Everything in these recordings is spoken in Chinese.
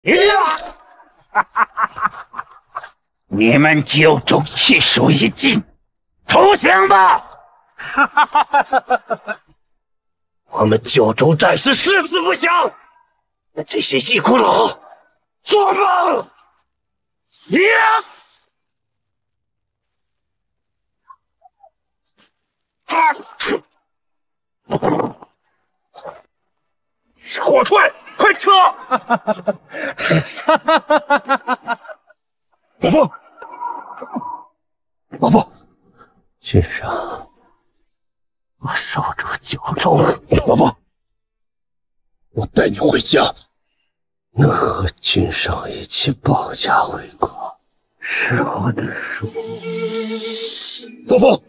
你们九州气数已尽，投降吧！我们九州战士誓死不降！那这些异骨佬，做梦！是火踹，快撤！ 老夫，老夫， 君上，我守住九州。 老夫，我带你回家。 能和君上一起保家卫国，是我的荣。 老夫。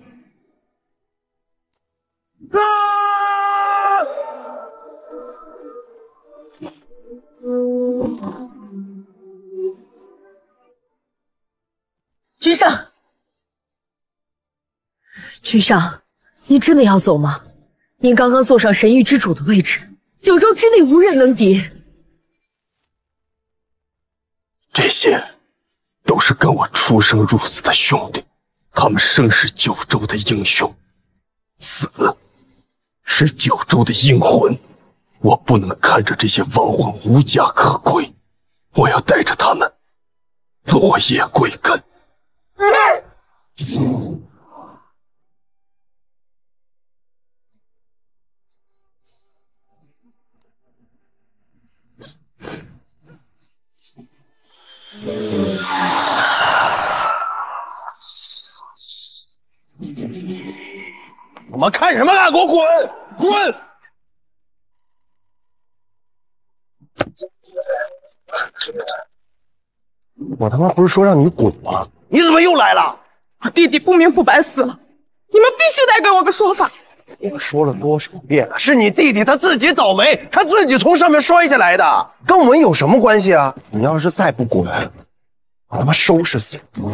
君上，君上，你真的要走吗？您刚刚坐上神域之主的位置，九州之内无人能敌。 这些都是跟我出生入死的兄弟，他们生是九州的英雄，死是九州的英魂。我不能看着这些亡魂无家可归，我要带着他们落叶归根。我们看什么啊？给我滚！滚！我他妈不是说让你滚吗？你怎么又来了？ 我弟弟不明不白死了，你们必须得给我个说法。 我说了多少遍了，是你弟弟他自己倒霉，他自己从上面摔下来的，跟我们有什么关系啊？你要是再不滚，我他妈收拾死你！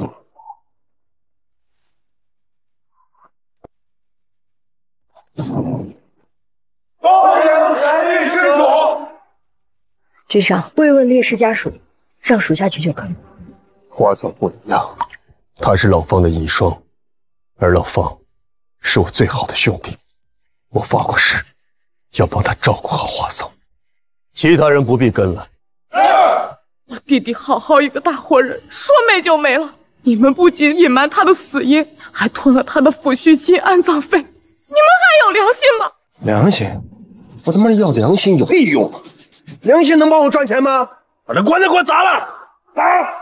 恭迎神域之主！ 君上，慰问烈士家属，让属下去就可以。 花嫂不一样，他是老方的遗孀，而老方是我最好的兄弟，我发过誓要帮他照顾好花嫂，其他人不必跟来。 我弟弟好好一个大活人，说没就没了。你们不仅隐瞒他的死因，还吞了他的抚恤金、安葬费，你们还有良心吗？ 良心？我他妈要良心有屁用啊！良心能帮我赚钱吗？把这棺材给我砸了！砸！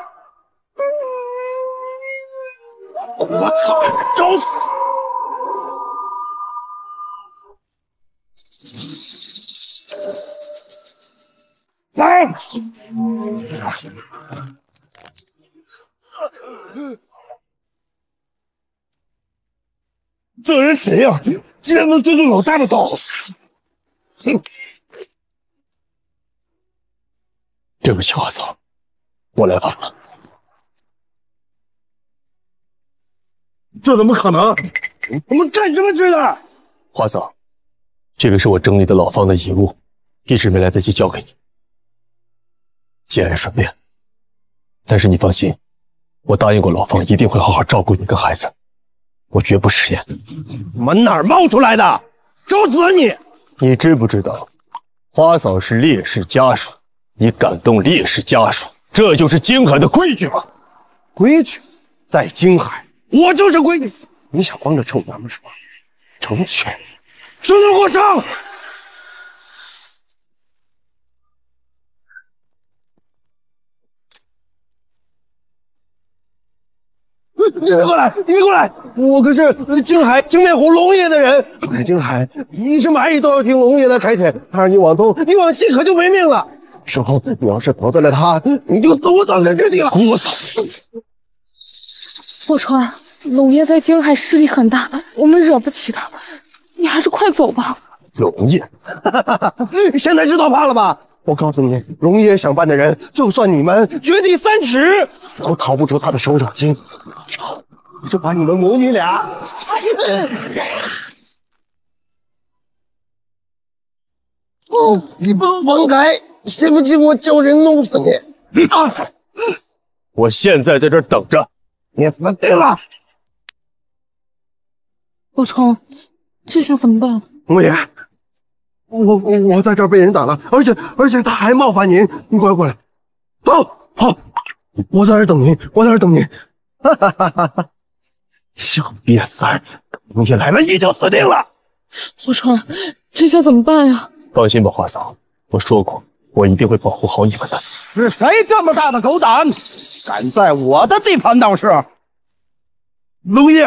我操！找死！来！这人谁呀？竟然能追住老大的刀！对不起，花嫂，我来晚了。这怎么可能？我们干什么去的？花嫂，这个是我整理的老方的遗物，一直没来得及交给你，节哀顺变。但是你放心，我答应过老方一定会好好照顾你跟孩子，我绝不食言。你们哪儿冒出来的？找死你！你知不知道，花嫂是烈士家属，你敢动烈士家属，这就是京海的规矩吗？规矩，在京海，我就是规矩。你想帮着臭娘们是吧？成全，兄弟给我上！你别过来！你别过来！我可是京海京面虎龙爷的人，在京海，一什么蚂蚁都要听龙爷的差遣。他让你往东，你往西可就没命了。之后你要是得罪了他，你就死我等着这地了。我操！ 霍川，龙爷在京海势力很大，我们惹不起他，你还是快走吧。 龙爷，现在知道怕了吧？我告诉你，龙爷想办的人，就算你们掘地3尺，都逃不出他的手掌心。我就把你们母女俩，你们分开！ 信不信我叫人弄死你？啊！ 我现在在这儿等着， 你死定了！ 陆冲，这下怎么办？ 无言，我在这儿被人打了，而且他还冒犯您，你快过来！好，我在这儿等您，哈哈哈哈！小瘪三儿，你来了你就死定了！ 陆冲，这下怎么办呀？ 放心吧，华嫂，我说过，我一定会保护好你们的。 是谁这么大的狗胆，敢在我的地盘闹事？龙爷，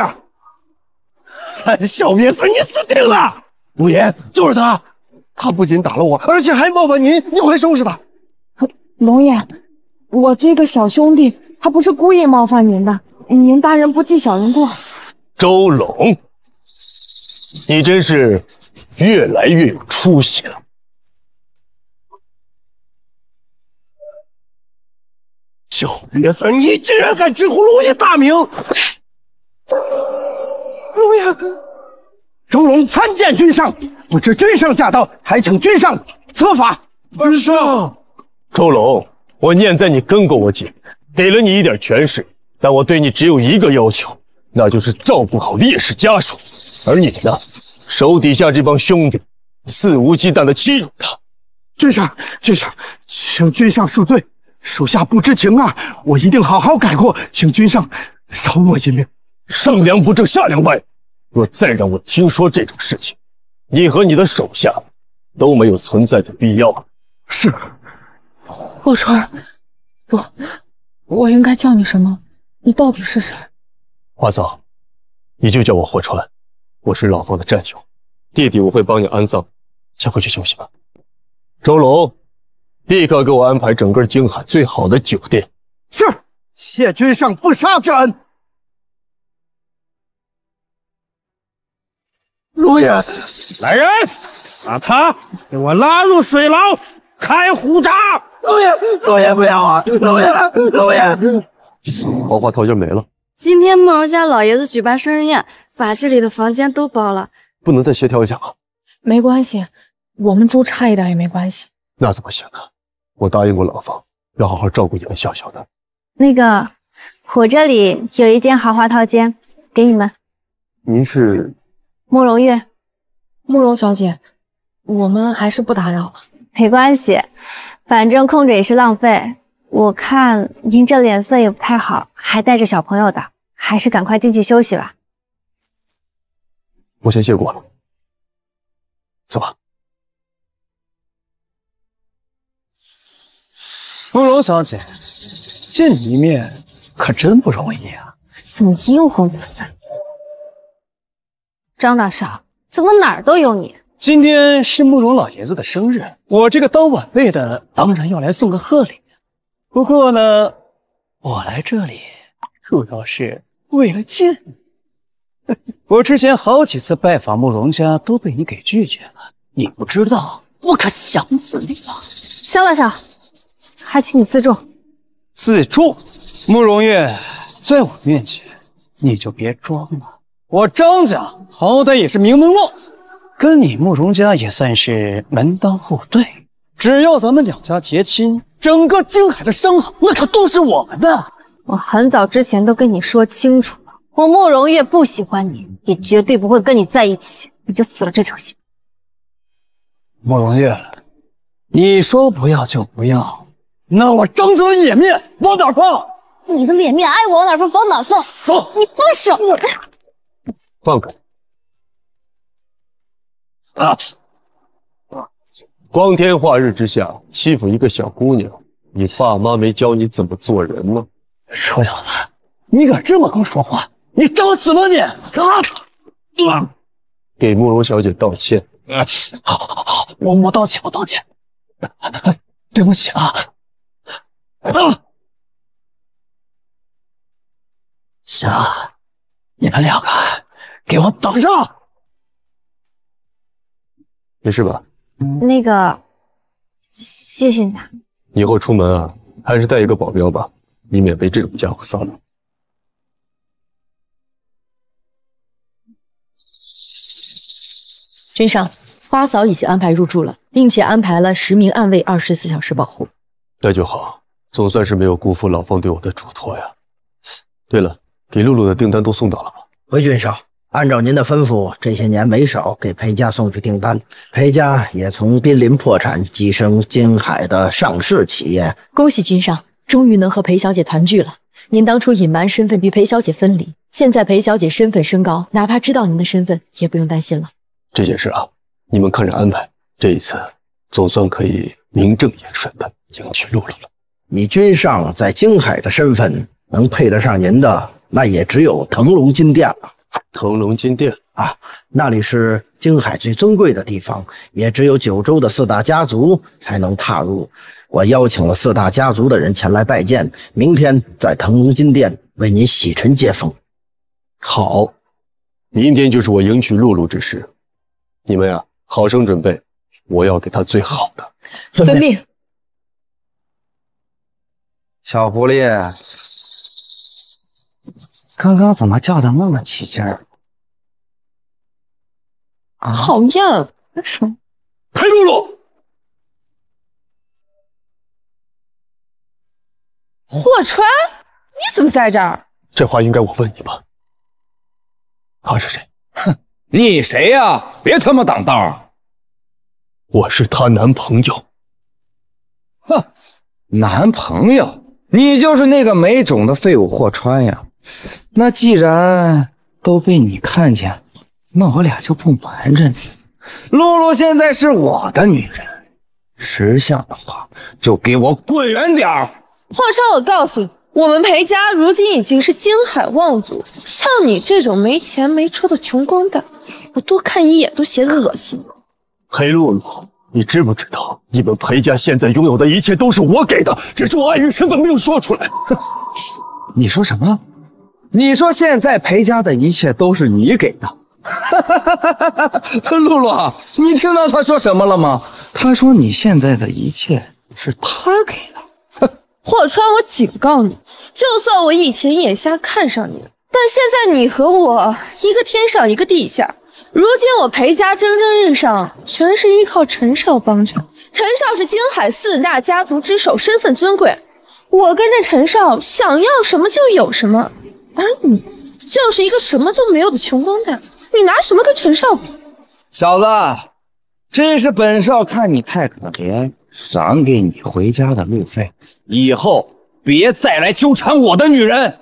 小瘪三，你死定了！无言，就是他，他不仅打了我，而且还冒犯您，你快收拾他！ 龙爷，我这个小兄弟他不是故意冒犯您的，您大人不计小人过。 周龙，你真是越来越有出息了。 小瘪三，你竟然敢直呼龙爷大名！龙爷，周龙参见君上，不知君上驾到，还请君上责罚。君上， 周龙，我念在你跟过我几年，给了你一点权势，但我对你只有一个要求，那就是照顾好烈士家属。而你呢，手底下这帮兄弟肆无忌惮地欺辱他。 君上，请君上恕罪，属下不知情啊，我一定好好改过，请君上饶我一命。 上梁不正下梁歪，若再让我听说这种事情，你和你的手下都没有存在的必要。 是。 霍川，我应该叫你什么？你到底是谁？ 华嫂，你就叫我霍川，我是老方的战友，弟弟我会帮你安葬，先回去休息吧。周龙，立刻给我安排整个京海最好的酒店。 是，谢君上不杀之恩。龙爷， 来人，把他给我拉入水牢，开虎闸！ 龙爷不要啊！龙爷， 桃花桃叶没了， 今天慕容家老爷子举办生日宴，把这里的房间都包了。 不能再协调一下吗？ 没关系，我们住差一点也没关系。 那怎么行呢？我答应过老方，要好好照顾你们笑笑的。 那个，我这里有一间豪华套间，给你们。 您是？ 慕容月。 慕容小姐，我们还是不打扰了。 没关系，反正空着也是浪费。我看您这脸色也不太好，还带着小朋友的，还是赶快进去休息吧。 我先谢过了，走吧。 慕容小姐，见你一面可真不容易啊！ 怎么阴魂不散？张大少，怎么哪儿都有你？ 今天是慕容老爷子的生日，我这个当晚辈的当然要来送个贺礼。不过呢，我来这里主要是为了见你。我之前好几次拜访慕容家都被你给拒绝了，你不知道，我可想死你了。 萧大少，还请你自重。 自重？慕容月，在我面前你就别装了。我张家好歹也是名门望族，跟你慕容家也算是门当户对。只要咱们两家结亲，整个京海的商行那可都是我们的。 我很早之前都跟你说清楚了，我慕容月不喜欢你，也绝对不会跟你在一起，你就死了这条心。 慕容月，你说不要就不要，那我张家的脸面往哪放？ 你的脸面爱往哪放往哪放。 走， 你放手！ 放开！啊！光天化日之下欺负一个小姑娘，你爸妈没教你怎么做人吗？ 臭小子，你敢这么跟我说话？你找死吧你！ 给慕容小姐道歉。 好，我道歉，对不起啊。行，你们两个给我等着！ 没事吧？ 那个，谢谢你啊。 以后出门啊，还是带一个保镖吧，以免被这种家伙骚扰。 君上， 花嫂已经安排入住了，并且安排了10名暗卫24小时保护。 那就好，总算是没有辜负老方对我的嘱托呀。对了，给露露的订单都送到了吗？ 回军少，按照您的吩咐，这些年没少给裴家送去订单，裴家也从濒临破产跻身金海的上市企业。 恭喜君上，终于能和裴小姐团聚了。您当初隐瞒身份与裴小姐分离，现在裴小姐身份升高，哪怕知道您的身份，也不用担心了。 这件事啊，你们看着安排。这一次总算可以名正言顺的迎娶露露了。 你君上在京海的身份，能配得上您的，那也只有腾龙金殿了。 腾龙金殿啊，那里是京海最尊贵的地方，也只有九州的4大家族才能踏入。我邀请了4大家族的人前来拜见，明天在腾龙金殿为您洗尘接风。 好，明天就是我迎娶露露之时，你们呀，好生准备，我要给她最好的。 遵命。 小狐狸，刚刚怎么叫的那么起劲儿？ 讨厌，什么？ 裴露露， 霍川，你怎么在这儿？ 这话应该我问你吧？他是谁？ 哼，你谁呀？别他妈挡道！ 我是她男朋友。 哼，男朋友？你就是那个没种的废物霍川呀？那既然都被你看见，那我俩就不瞒着你。露露现在是我的女人，识相的话就给我滚远点儿。 霍川，我告诉你，我们裴家如今已经是京海望族，像你这种没钱没车的穷光蛋，我多看一眼都嫌恶心。 裴露露，你知不知道，你们裴家现在拥有的一切都是我给的，只是我爱人身份没有说出来。 你说什么？你说现在裴家的一切都是你给的？露露，你听到他说什么了吗？他说你现在的一切是他给的。 霍川，我警告你，就算我以前眼瞎看上你了，但现在你和我一个天上一个地下。如今我裴家蒸蒸日上，全是依靠陈少帮着。陈少是京海4大家族之首，身份尊贵。我跟着陈少，想要什么就有什么，而你就是一个什么都没有的穷光蛋。你拿什么跟陈少比？ 小子，这是本少看你太可怜，赏给你回家的路费，以后别再来纠缠我的女人。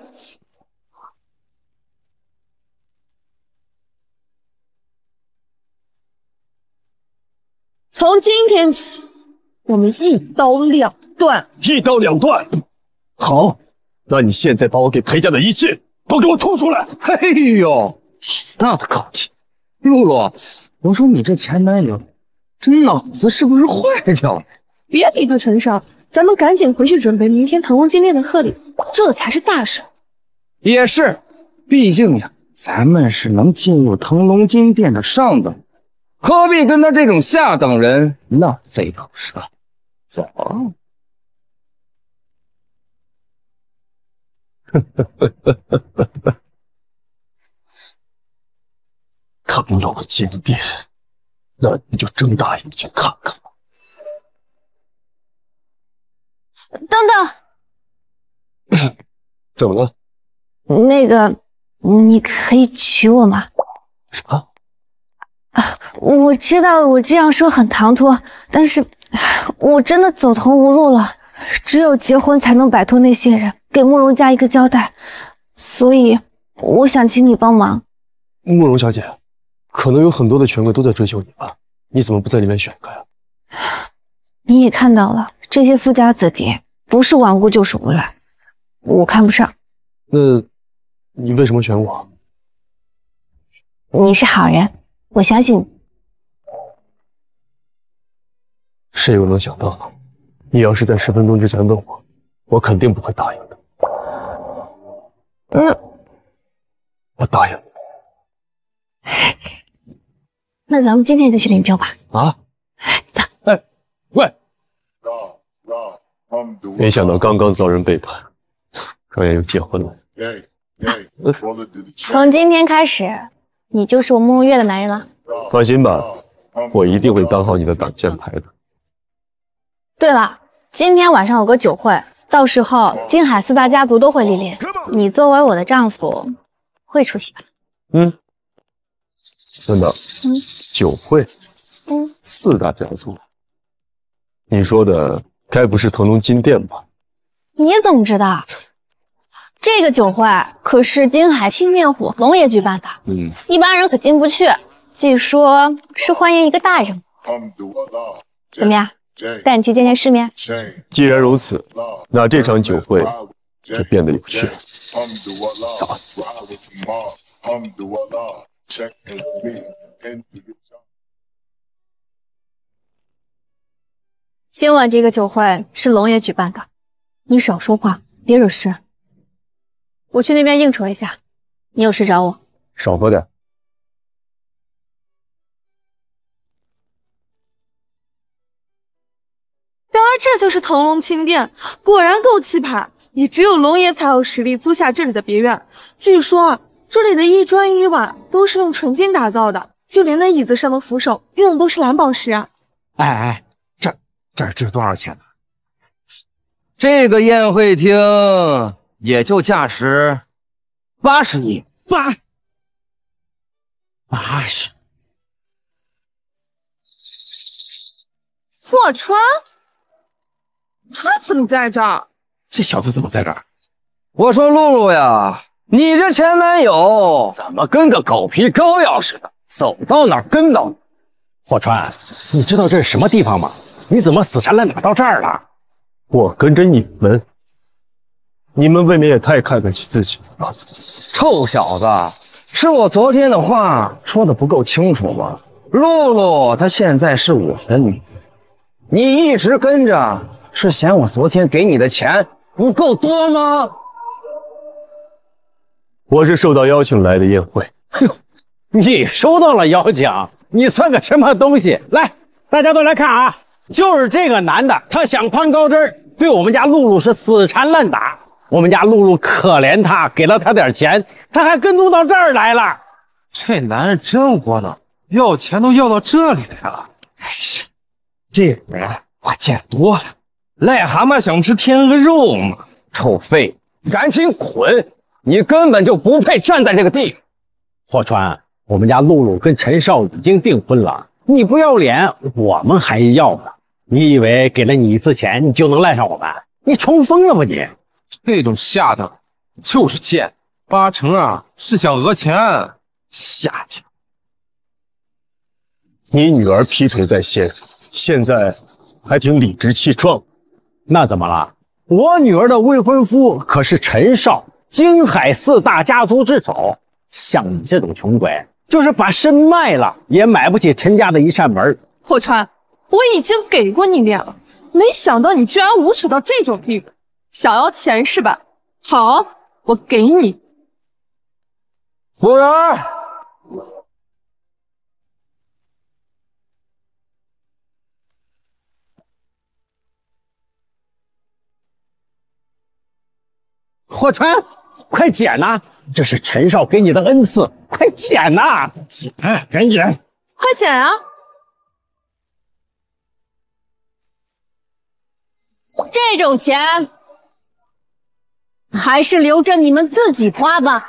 从今天起，我们一刀两断。 一刀两断。好，那你现在把我给裴家的一切都给我吐出来。 哎呦，大的口气。露露，我说你这前男友这脑子是不是坏掉了？ 别理他，陈少，咱们赶紧回去准备明天腾龙金殿的贺礼，这才是大事。 也是，毕竟呀，咱们是能进入腾龙金殿的上等，何必跟他这种下等人浪费口舌？走。 腾龙金殿，那你就睁大眼睛看看吧。 等等， 怎么了？ 那个，你可以娶我吗？ 什么？ 我知道我这样说很唐突，但是我真的走投无路了，只有结婚才能摆脱那些人，给慕容家一个交代，所以我想请你帮忙。 慕容小姐，可能有很多的权贵都在追求你吧？你怎么不在里面选一个呀？ 你也看到了，这些富家子弟不是顽固就是无赖，我看不上。 那你为什么选我？ 你是好人，我相信你。 谁又能想到呢？你要是在10分钟之前问我，我肯定不会答应的。我答应你。 那咱们今天就去领证吧。 啊？ 走。 哎，喂！没想到刚刚遭人背叛，转眼又结婚了。 从今天开始，你就是我慕容月的男人了。 放心吧， 我一定会当好你的挡箭牌的。 对了，今天晚上有个酒会，到时候金海四大家族都会莅临，你作为我的丈夫会出席吧？ 等等，酒会，四大家族，你说的该不是腾龙金殿吧？ 你怎么知道？这个酒会可是金海七面虎龙爷举办的，一般人可进不去。据说是欢迎一个大人物，怎么样？带你去见见世面。 既然如此，那这场酒会就变得有趣了。走。 今晚这个酒会是龙爷举办的，你少说话，别惹事。我去那边应酬一下，你有事找我。 少喝点。 原来这就是腾龙钦殿，果然够气派，也只有龙爷才有实力租下这里的别院。据说这里的一砖一瓦都是用纯金打造的，就连那椅子上的扶手用的都是蓝宝石啊！ 哎，这值多少钱呢？这个宴会厅也就价值80亿。80。 霍川，他怎么在这儿？ 这小子怎么在这儿？我说露露呀，你这前男友怎么跟个狗皮膏药似的，走到哪儿跟到哪儿？ 霍川，你知道这是什么地方吗？你怎么死缠烂打到这儿了？ 我跟着你们，你们未免也太看得起自己了。 臭小子，是我昨天的话说的不够清楚吗？露露她现在是我的女人，你一直跟着，是嫌我昨天给你的钱不够多吗？ 我是受到邀请来的宴会。 你收到了邀请，你算个什么东西？来，大家都来看啊！就是这个男的，他想攀高枝，对我们家露露是死缠烂打。我们家露露可怜他，给了他点钱，他还跟踪到这儿来了。 这男人真窝囊，要钱都要到这里来了。哎呀，这个人我见多了，癞蛤蟆想吃天鹅肉嘛！臭废，赶紧滚！你根本就不配站在这个地方。 霍川，我们家露露跟陈少已经订婚了，你不要脸，我们还要呢。你以为给了你一次钱，你就能赖上我们？你冲疯了吧你！ 这种下等就是贱，8成啊是想讹钱。 下贱！ 你女儿劈腿在先，现在还挺理直气壮。 那怎么了？我女儿的未婚夫可是陈少，金海4大家族之首。像你这种穷鬼，就是把身卖了，也买不起陈家的一扇门。 霍川，我已经给过你脸了，没想到你居然无耻到这种地步，想要钱是吧？好，我给你。 服务员， 霍川，快捡呐！这是陈少给你的恩赐，快捡呐！捡，赶紧， 快捡啊！ 这种钱还是留着你们自己花吧。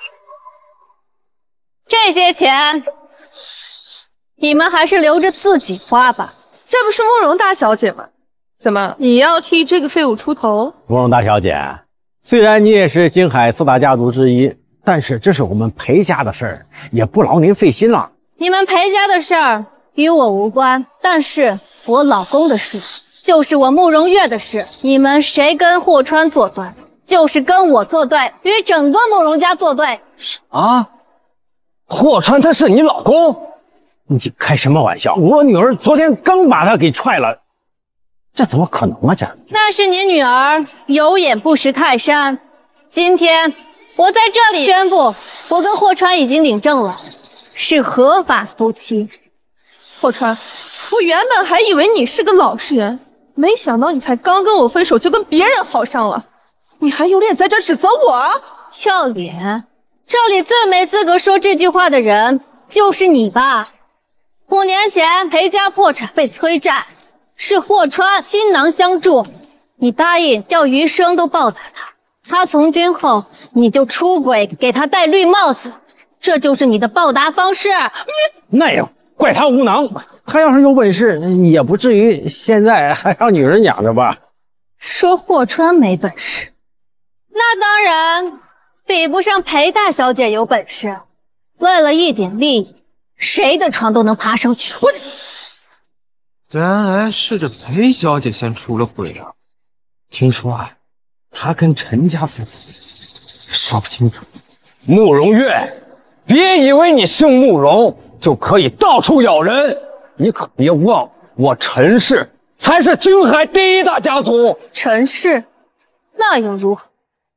这些钱你们还是留着自己花吧。 这不是慕容大小姐吗？怎么，你要替这个废物出头？ 慕容大小姐，虽然你也是金海4大家族之一，但是这是我们裴家的事儿，也不劳您费心了。 你们裴家的事儿与我无关，但是我老公的事就是我慕容月的事。你们谁跟霍川作对，就是跟我作对，与整个慕容家作对。 啊，霍川他是你老公？ 你开什么玩笑？我女儿昨天刚把他给踹了，这怎么可能啊？这那是你女儿有眼不识泰山。今天我在这里宣布，我跟霍川已经领证了，是合法夫妻。 霍川，我原本还以为你是个老实人，没想到你才刚跟我分手就跟别人好上了，你还有脸在这指责我？ 要脸？这里最没资格说这句话的人就是你吧？ 5年前裴家破产被催债，是霍川倾囊相助，你答应要余生都报答他。他从军后，你就出轨给他戴绿帽子，这就是你的报答方式。 那也怪他无能，他要是有本事，也不至于现在还让女人养着吧？ 说霍川没本事，那当然比不上裴大小姐有本事。为了一点利益，谁的床都能爬上去。 原来是这裴小姐先出了轨啊！ 听说啊，她跟陈家父子说不清楚。 慕容月，别以为你姓慕容就可以到处咬人，你可别忘，我陈氏才是京海第一大家族。 陈氏，那又如何？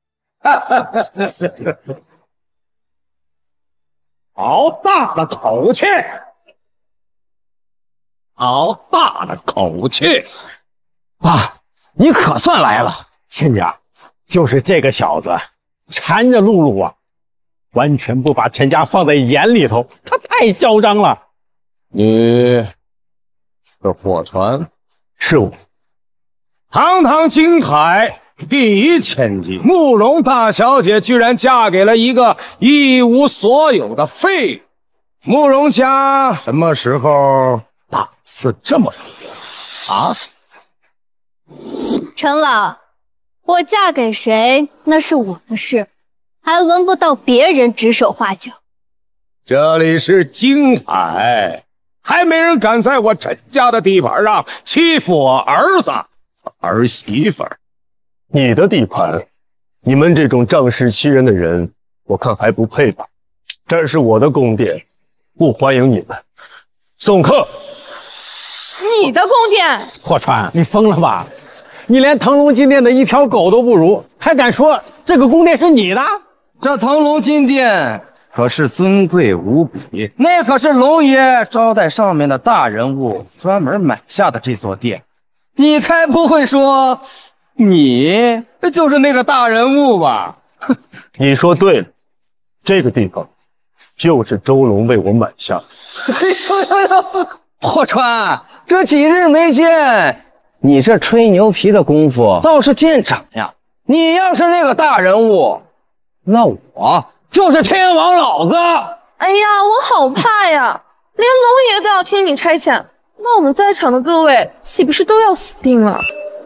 好大的口气！好大的口气！ 爸，你可算来了。亲家，就是这个小子缠着露露啊，完全不把陈家放在眼里头，他太嚣张了。 你是霍川？ 是我。 堂堂京海第一千金慕容大小姐，居然嫁给了一个一无所有的废物。慕容家什么时候档次这么高啊？ 陈老，我嫁给谁那是我的事，还轮不到别人指手画脚。 这里是京海，还没人敢在我陈家的地盘上欺负我儿子儿媳妇儿。 你的地盘，你们这种仗势欺人的人，我看还不配吧？这是我的宫殿，不欢迎你们。送客。 你的宫殿？ 霍川，你疯了吧？你连腾龙金殿的一条狗都不如，还敢说这个宫殿是你的？ 这腾龙金殿可是尊贵无比，那可是龙爷招待上面的大人物专门买下的这座殿。你该不会说你就是那个大人物吧？ 你说对了，这个地方就是周龙为我买下的。 霍川，这几日没见，你这吹牛皮的功夫倒是见长呀！你要是那个大人物，那我就是天王老子。 哎呀，我好怕呀！连龙爷都要听你差遣，那我们在场的各位岂不是都要死定了？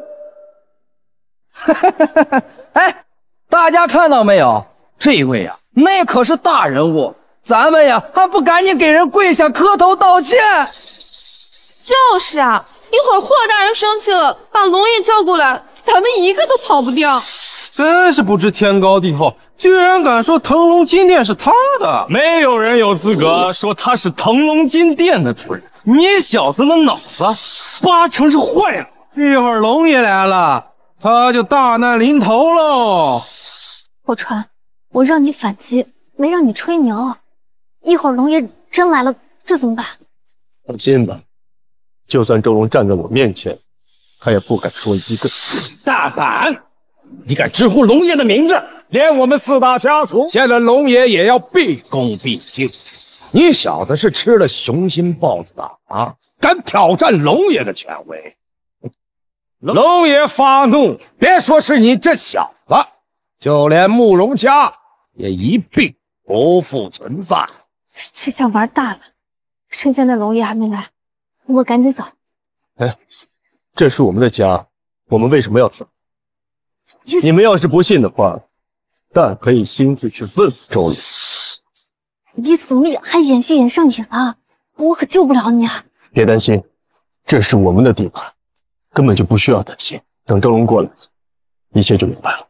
哎，大家看到没有？这位呀，那可是大人物，咱们呀还不赶紧给人跪下磕头道歉？ 就是啊，一会儿霍大人生气了，把龙爷叫过来，咱们一个都跑不掉。 真是不知天高地厚，居然敢说腾龙金殿是他的！ 没有人有资格说他是腾龙金殿的主人。你小子的脑子八成是坏了。 一会儿龙爷来了，他就大难临头喽。 霍川，我让你反击，没让你吹牛。一会儿龙爷真来了，这怎么办？ 放心吧，就算周龙站在我面前，他也不敢说一个字。 大胆！你敢直呼龙爷的名字？ 连我们四大家族见了龙爷也要毕恭毕敬。你小子是吃了雄心豹子胆啊！敢挑战龙爷的权威？龙爷发怒，别说是你这小子，就连慕容家也一并不复存在。 这下玩大了，趁现在龙爷还没来，我们赶紧走。 哎，这是我们的家，我们为什么要走？你们要是不信的话，但可以亲自去问周龙。 你怎么还演戏演上瘾了？我可救不了你啊！ 别担心，这是我们的地盘，根本就不需要担心。等周龙过来，一切就明白了。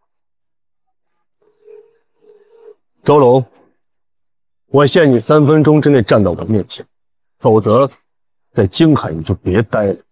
周龙，我限你3分钟之内站到我面前，否则在京海你就别待了。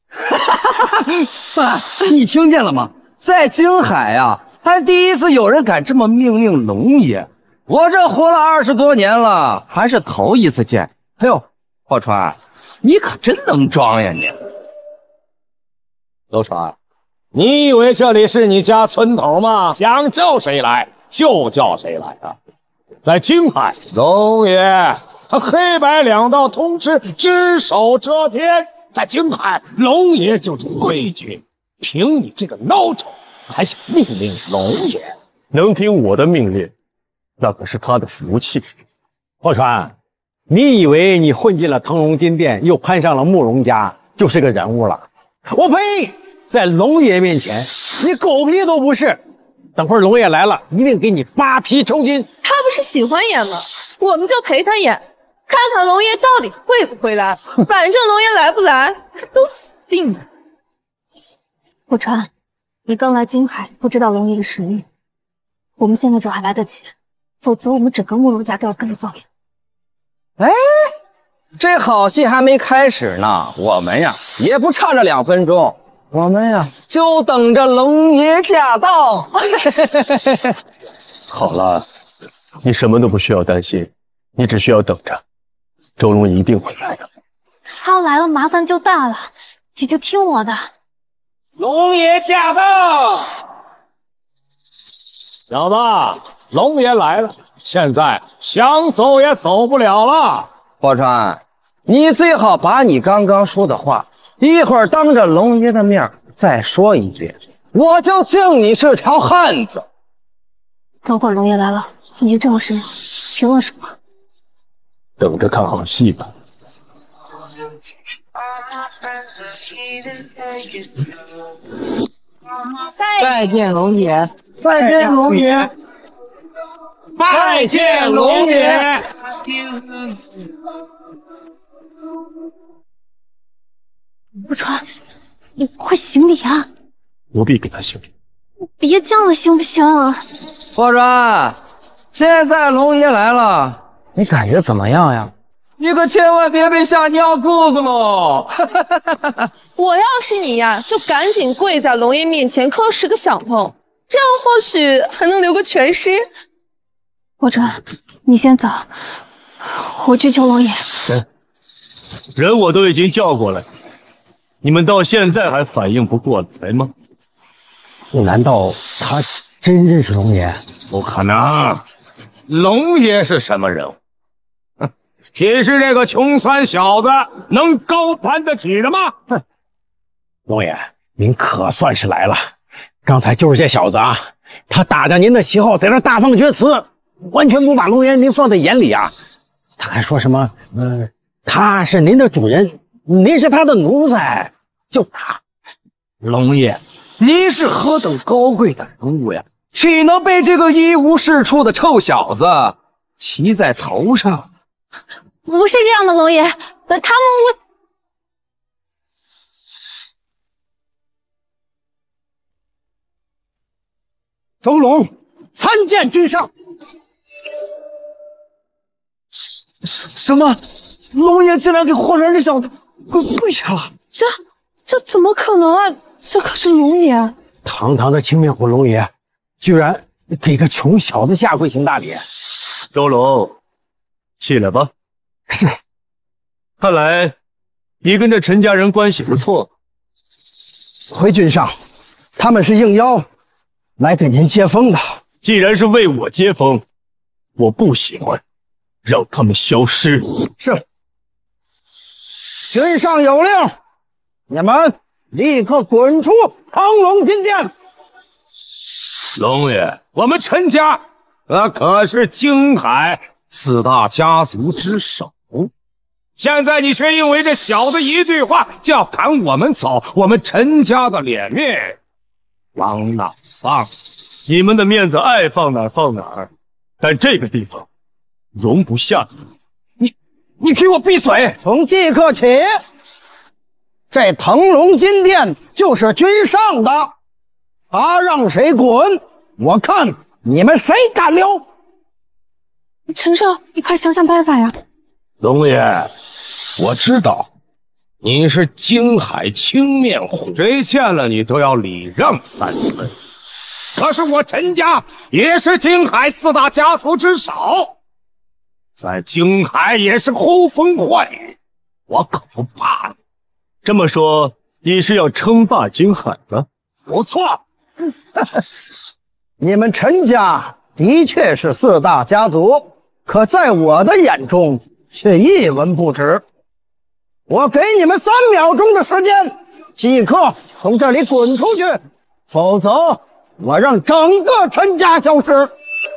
爸，你听见了吗？在京海啊，还第一次有人敢这么命令龙爷。我这活了20多年了，还是头一次见。哎呦，霍川，你可真能装呀你！楼川，你以为这里是你家村头吗？想叫谁来就叫谁来啊！在京海，龙爷他黑白两道通吃，只手遮天。在京海，龙爷就是规矩。凭你这个孬种，还想命令龙爷？ 能听我的命令，那可是他的福气。 霍川，你以为你混进了腾龙金殿，又攀上了慕容家，就是个人物了？我呸！在龙爷面前，你狗屁都不是。等会儿龙爷来了，一定给你扒皮抽筋。 他不是喜欢演吗？我们就陪他演，看看龙爷到底会不会来。反正龙爷来不来，他都死定了。 霍川，你刚来京海，不知道龙爷的实力。我们现在走还来得及，否则我们整个慕容家都要跟着遭殃。 哎，这好戏还没开始呢，我们呀也不差这2分钟，我们呀就等着龙爷驾到。 好了，你什么都不需要担心，你只需要等着，周龙一定会来的。 他来了，麻烦就大了，你就听我的。 龙爷驾到！小子，龙爷来了，现在想走也走不了了。 霍川，你最好把你刚刚说的话，一会儿当着龙爷的面再说一遍，我就敬你是条汉子。 等会儿龙爷来了，你就正视评论什么？ 等着看好戏吧。 再见龙爷， 再见龙爷，拜见龙爷。 不川，你快行礼啊！ 不必给他行礼。 别这样了，行不行？ 霍川，现在龙爷来了，你感觉怎么样呀？你可千万别被吓尿裤子喽！ 我要是你呀，就赶紧跪在龙爷面前磕10个响头，这样或许还能留个全尸。 霍川，你先走，我去求龙爷。 人我都已经叫过来，你们到现在还反应不过来吗？ 难道他真认识龙爷？ 不可能，龙爷是什么人物？岂是这个穷酸小子能高攀得起的吗？ 哼，龙爷，您可算是来了。刚才就是这小子啊，他打着您的旗号在这大放厥词，完全不把龙爷您放在眼里啊。他还说什么他是您的主人，您是他的奴才，就他。 龙爷，您是何等高贵的人物呀，岂能被这个一无是处的臭小子骑在头上？ 不是这样的，龙爷，他们周龙参见君上。什么？龙爷竟然给霍川这小子跪下了？ 这怎么可能啊？这可是龙爷， 堂堂的青面虎龙爷，居然给个穷小子下跪行大礼。 周龙，起来吧。 是。 看来你跟这陈家人关系不错。 回君上，他们是应邀来给您接风的。 既然是为我接风，我不喜欢，让他们消失。 是。君上有令，你们立刻滚出腾龙金殿。 龙爷，我们陈家可是京海4大家族之首，现在你却因为这小的一句话就要赶我们走，我们陈家的脸面往哪放？ 你们的面子爱放哪儿放哪儿，但这个地方容不下你。 你给我闭嘴！从即刻起，这腾龙金殿就是君上的，他让谁滚，我看你们谁敢留！ 陈少，你快想想办法呀！ 龙爷，我知道你是京海青面虎，谁见了你都要礼让3分。可是我陈家也是京海4大家族之首，在京海也是呼风唤雨，我可不怕你。 这么说，你是要称霸京海了？ 不错。 你们陈家的确是4大家族，可在我的眼中， 却一文不值。我给你们3秒钟的时间，即刻从这里滚出去，否则我让整个陈家消失。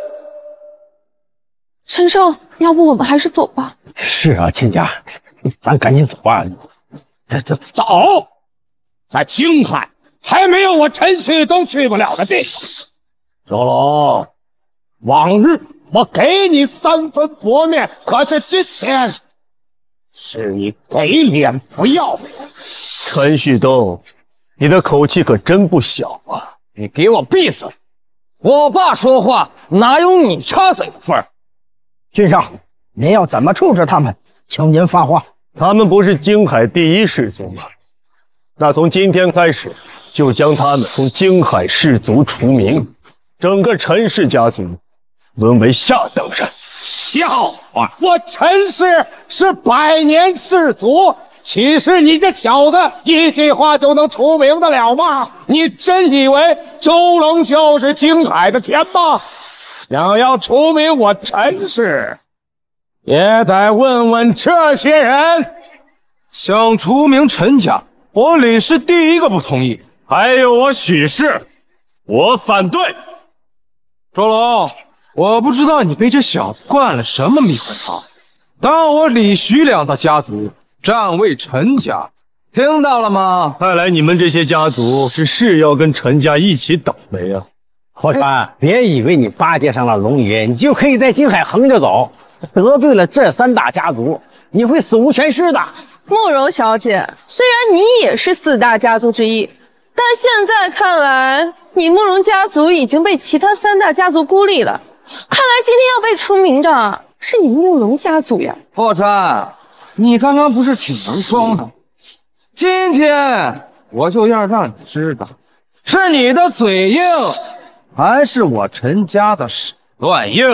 陈少，要不我们还是走吧？ 是啊，亲家，咱赶紧走吧。 走，在京海还没有我陈旭东去不了的地方。周龙，往日我给你3分薄面，可是今天是你给脸不要脸。 陈旭东，你的口气可真不小啊！ 你给我闭嘴！我爸说话哪有你插嘴的份儿？ 郡上，您要怎么处置他们？请您发话。 他们不是京海第一氏族吗？那从今天开始，就将他们从京海氏族除名，整个陈氏家族沦为下等人。 笑话！我陈氏是100年氏族，岂是你这小子一句话就能除名得了吗？你真以为周龙就是京海的天吗？想要除名我陈氏，也得问问这些人。 想除名陈家，我李氏第一个不同意。 还有我许氏，我反对。 周龙，我不知道你被这小子灌了什么迷魂汤，当我李徐2大家族占位陈家，听到了吗？ 看来你们这些家族是要跟陈家一起倒霉啊！ 霍川，别以为你巴结上了龙爷，你就可以在京海横着走。得罪了这3大家族，你会死无全尸的。 慕容小姐，虽然你也是4大家族之一，但现在看来，你慕容家族已经被其他3大家族孤立了。看来今天要被除名的是你慕容家族呀。 霍川，你刚刚不是挺能装的？今天我就要让你知道，是你的嘴硬，还是我陈家的手段硬。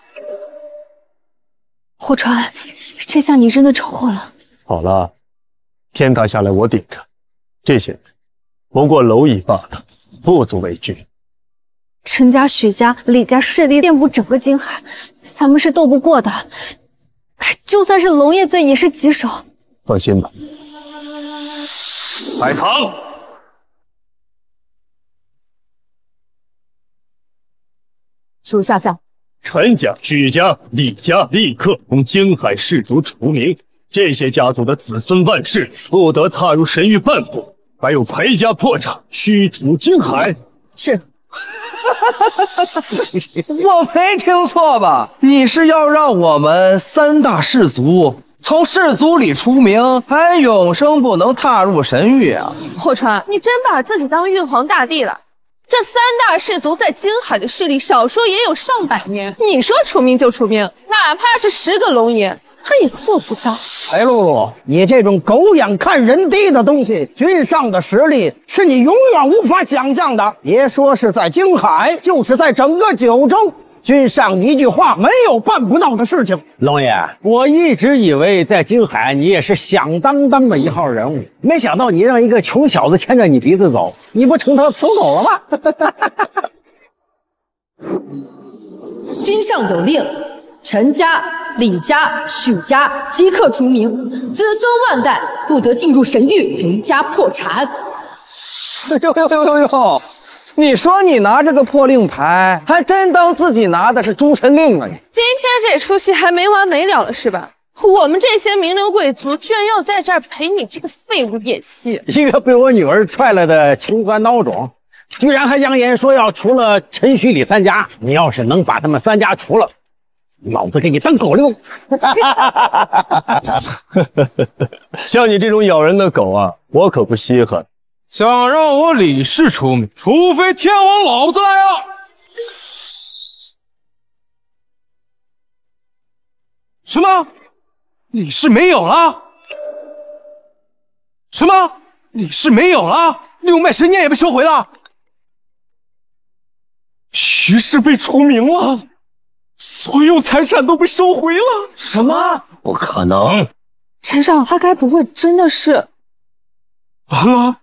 霍川，这下你真的闯祸了。 好了，天塌下来我顶着，这些人不过蝼蚁罢了，不足为惧。 陈家、许家、李家势力遍布整个京海，咱们是斗不过的。就算是龙爷在，也是棘手。 放心吧。摆堂。 属下在。 陈家、许家、李家立刻从京海氏族除名，这些家族的子孙万世不得踏入神域半步。还有裴家破产，驱逐京海。 是。 我没听错吧？你是要让我们3大氏族从氏族里除名，还永生不能踏入神域啊？ 霍川，你真把自己当玉皇大帝了？这3大氏族在京海的势力，少说也有上百年。你说除名就除名，哪怕是10个龙爷，他也做不到。 裴露露，你这种狗眼看人低的东西，君上的实力是你永远无法想象的。别说是在京海，就是在整个九州，君上一句话没有办不到的事情。 龙爷，我一直以为在京海你也是响当当的一号人物，没想到你让一个穷小子牵着你鼻子走，你不成他走狗了吗？ 君上有令，陈家、李家、许家即刻除名，子孙万代不得进入神域，裴家破产。 呦！你说你拿这个破令牌，还真当自己拿的是诸神令啊你！ 今天这出戏还没完没了了是吧？我们这些名流贵族居然要在这儿陪你这个废物演戏！ 一个被我女儿踹了的穷酸孬种，居然还扬言说要除了陈许李3家。你要是能把他们3家除了，老子给你当狗遛！ 像你这种咬人的狗啊，我可不稀罕。 想让我李氏除名，除非天王老子来啊！什么？李氏没有了？什么？李氏没有了？六脉神剑也被收回了？徐氏被除名了？所有财产都被收回了？ 什么？不可能！ 陈少，他该不会真的是…… 完了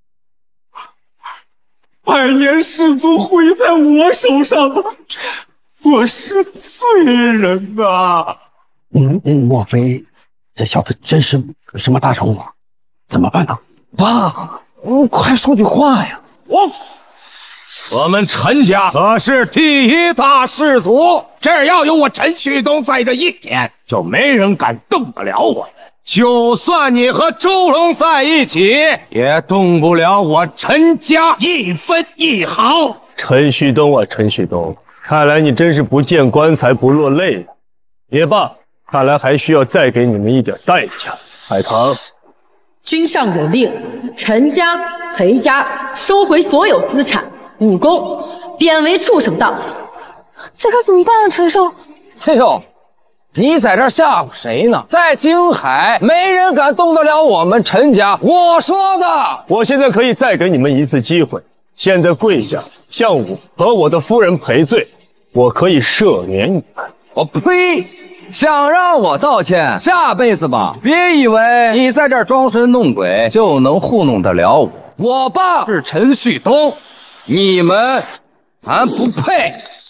！100年氏族毁在我手上了，我是罪人呐！ 莫非这小子真是什么大人物啊？怎么办呢？ 爸，快说句话呀！ 我们陈家可是第一大氏族，只要有我陈旭东在这一天，就没人敢动得了我们。就算你和周龙在一起，也动不了我陈家一分一毫。 陈旭东啊，陈旭东，看来你真是不见棺材不落泪呀。也罢，看来还需要再给你们一点代价。海棠， 君上有令，陈家、裴家收回所有资产、武功，贬为畜生道。 这可怎么办啊，陈寿？ 哎呦，你在这儿吓唬谁呢？在京海，没人敢动得了我们陈家。我说的。 我现在可以再给你们一次机会，现在跪下向我和我的夫人赔罪，我可以赦免你们。 我呸！想让我道歉，下辈子吧！别以为你在这儿装神弄鬼就能糊弄得了我。我爸是陈旭东，你们还不配。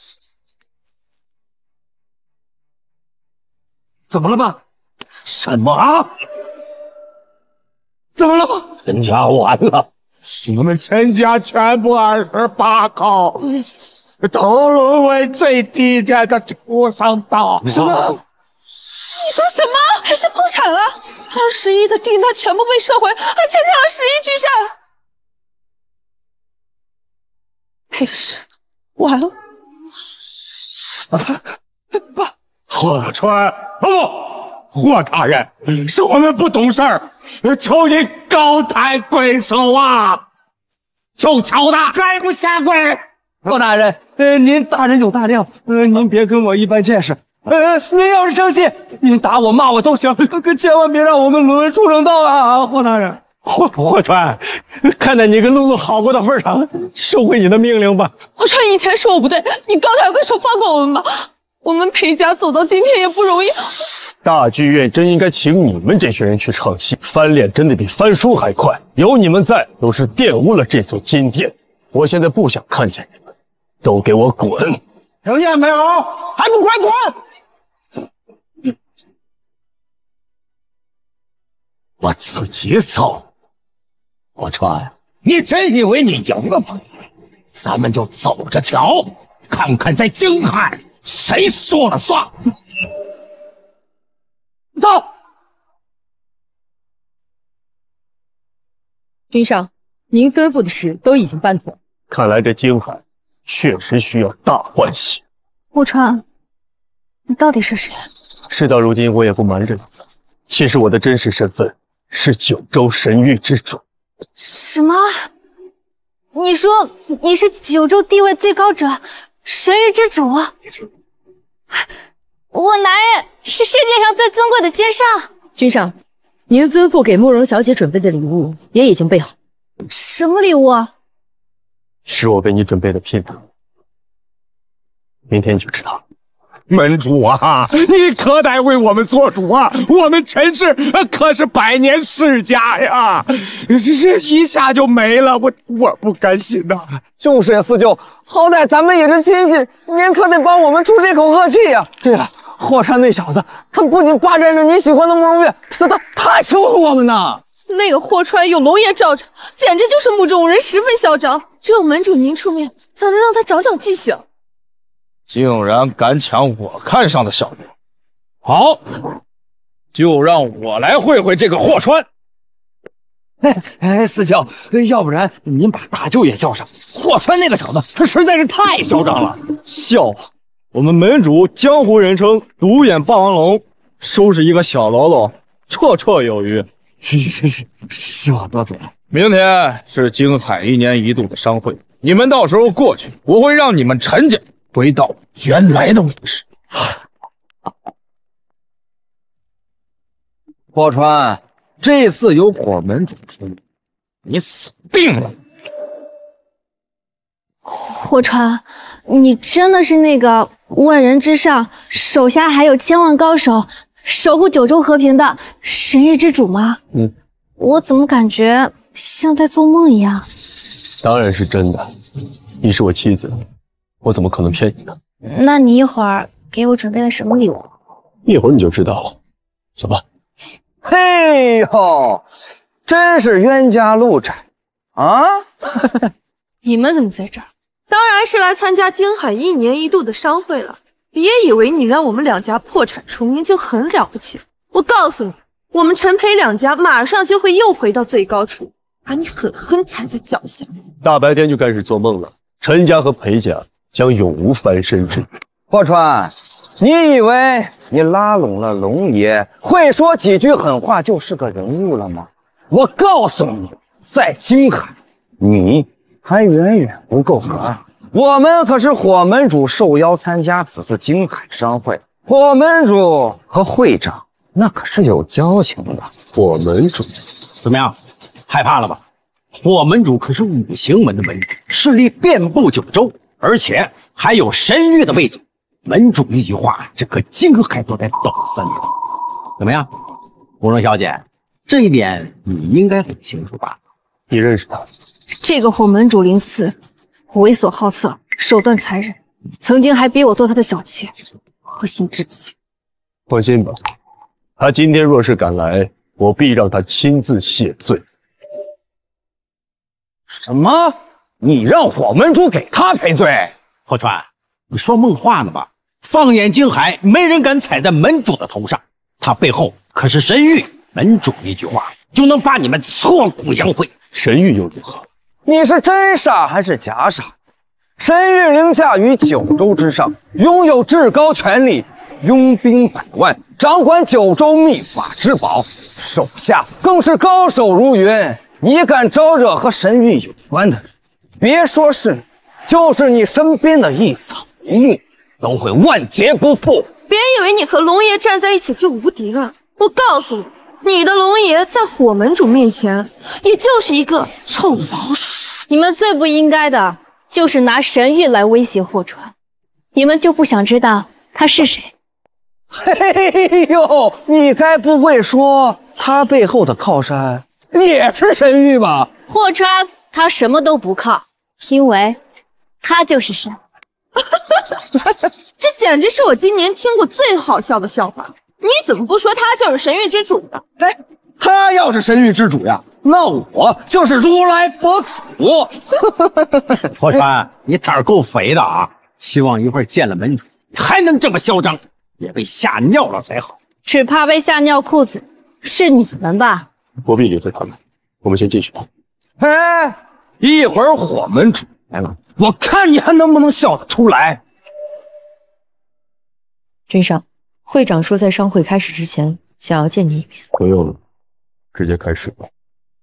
怎么了吧？什么？怎么了吧？ 陈家完了， 我们陈家全部28口，都沦为最低贱的畜生道。 什么？你说什么？还是破产了？20亿的订单全部被撤回，还欠下20亿巨债。裴氏，完了！ 爸，霍川，不，霍大人，是我们不懂事儿，求你高抬贵手啊！就瞧他还不下跪！ 霍大人，您大人有大量，您别跟我一般见识。您要是生气，您打我骂我都行，可千万别让我们沦为畜生道啊！霍大人， 霍川，看在你跟露露好过的份上，收回你的命令吧。 霍川以前是我不对，你高抬贵手放过我们吧。我们裴家走到今天也不容易。 大剧院真应该请你们这群人去唱戏，翻脸真的比翻书还快。有你们在，都是玷污了这座金殿。我现在不想看见你们，都给我滚！ 听见没有？还不快滚！我自己走。我川，你真以为你赢了吗？咱们就走着瞧，看看在京海谁说了算。走。 君上，您吩咐的事都已经办妥。 看来这京海确实需要大换血。 霍川，你到底是谁？ 事到如今，我也不瞒着你了，其实我的真实身份是九州神域之主。 什么？你说你是九州地位最高者，神域之主？我男人是世界上最尊贵的君上。 君上，您吩咐给慕容小姐准备的礼物也已经备好。 什么礼物？ 是我为你准备的姘头，明天你就知道了。 门主啊，你可得为我们做主啊！我们陈氏可是100年世家呀，这一下就没了，我不甘心呐！ 就是呀，四舅，好歹咱们也是亲戚，您可得帮我们出这口恶气呀！对了，霍川那小子，他不仅霸占着你喜欢的慕容月，他还羞辱我们呢！ 那个霍川有龙颜罩着，简直就是目中无人，十分嚣张。只有门主您出面，才能让他长长记性。 竟然敢抢我看上的小人，好，就让我来会会这个霍川。 四舅，要不然您把大舅也叫上。霍川那个小子，他实在是太嚣张了。 笑话，我们门主江湖人称独眼霸王龙，收拾一个小喽啰绰绰有余。 是我多嘴了。 明天是京海1年1度的商会，你们到时候过去，我会让你们陈家回到原来的位置。 霍川，这次由火门主出面，你死定了！ 霍川，你真的是那个万人之上，手下还有千万高手，守护九州和平的神域之主吗？我怎么感觉像在做梦一样？ 当然是真的，你是我妻子，我怎么可能骗你呢？ 那你一会儿给我准备了什么礼物？ 一会儿你就知道了。走吧。 嘿呦，真是冤家路窄啊！ 你们怎么在这儿？ 当然是来参加京海1年1度的商会了。别以为你让我们两家破产除名就很了不起，我告诉你，我们陈裴两家马上就会又回到最高处，把你狠狠踩在脚下。 大白天就开始做梦了，陈家和裴家将永无翻身之日。 霍川，你以为你拉拢了龙爷，会说几句狠话就是个人物了吗？我告诉你，在京海，你还远远不够格。我们可是火门主受邀参加此次京海商会，火门主和会长那可是有交情的。 火门主怎么样？害怕了吧？火门主可是5行门的门主，势力遍布九州，而且还有神域的背景。门主一句话，整个京海都在抖森。怎么样，慕容小姐？这一点你应该很清楚吧？ 你认识他？ 这个火门主林四，猥琐好色，手段残忍，曾经还逼我做他的小妾，恶心至极。 放心吧，他今天若是敢来，我必让他亲自谢罪。 什么？你让火门主给他赔罪？霍川，你说梦话呢吧？放眼京海，没人敢踩在门主的头上，他背后可是神域。门主一句话就能把你们挫骨扬灰。 神域又如何？ 你是真傻还是假傻？神域凌驾于9州之上，拥有至高权力，拥兵100万，掌管9州秘法之宝，手下更是高手如云。你敢招惹和神域有关的人，别说是，就是你身边的一草一木，都会万劫不复。 别以为你和龙爷站在一起就无敌了，我告诉你，你的龙爷在火门主面前，也就是一个臭老鼠。 你们最不应该的就是拿神域来威胁霍川，你们就不想知道他是谁？ 嘿呦，你该不会说他背后的靠山也是神域吧？ 霍川他什么都不靠，因为他就是神。 这简直是我今年听过最好笑的笑话。你怎么不说他就是神域之主呢？ 哎，他要是神域之主呀，那我就是如来佛祖。 霍川，你胆儿够肥的啊！希望一会儿见了门主，你还能这么嚣张，别被吓尿了才好。 只怕被吓尿裤子是你们吧？ 不必理会他们，我们先进去吧。 哎，一会儿火门主来了，我看你还能不能笑得出来。 君上，会长说在商会开始之前想要见你一面。 不用了，直接开始吧。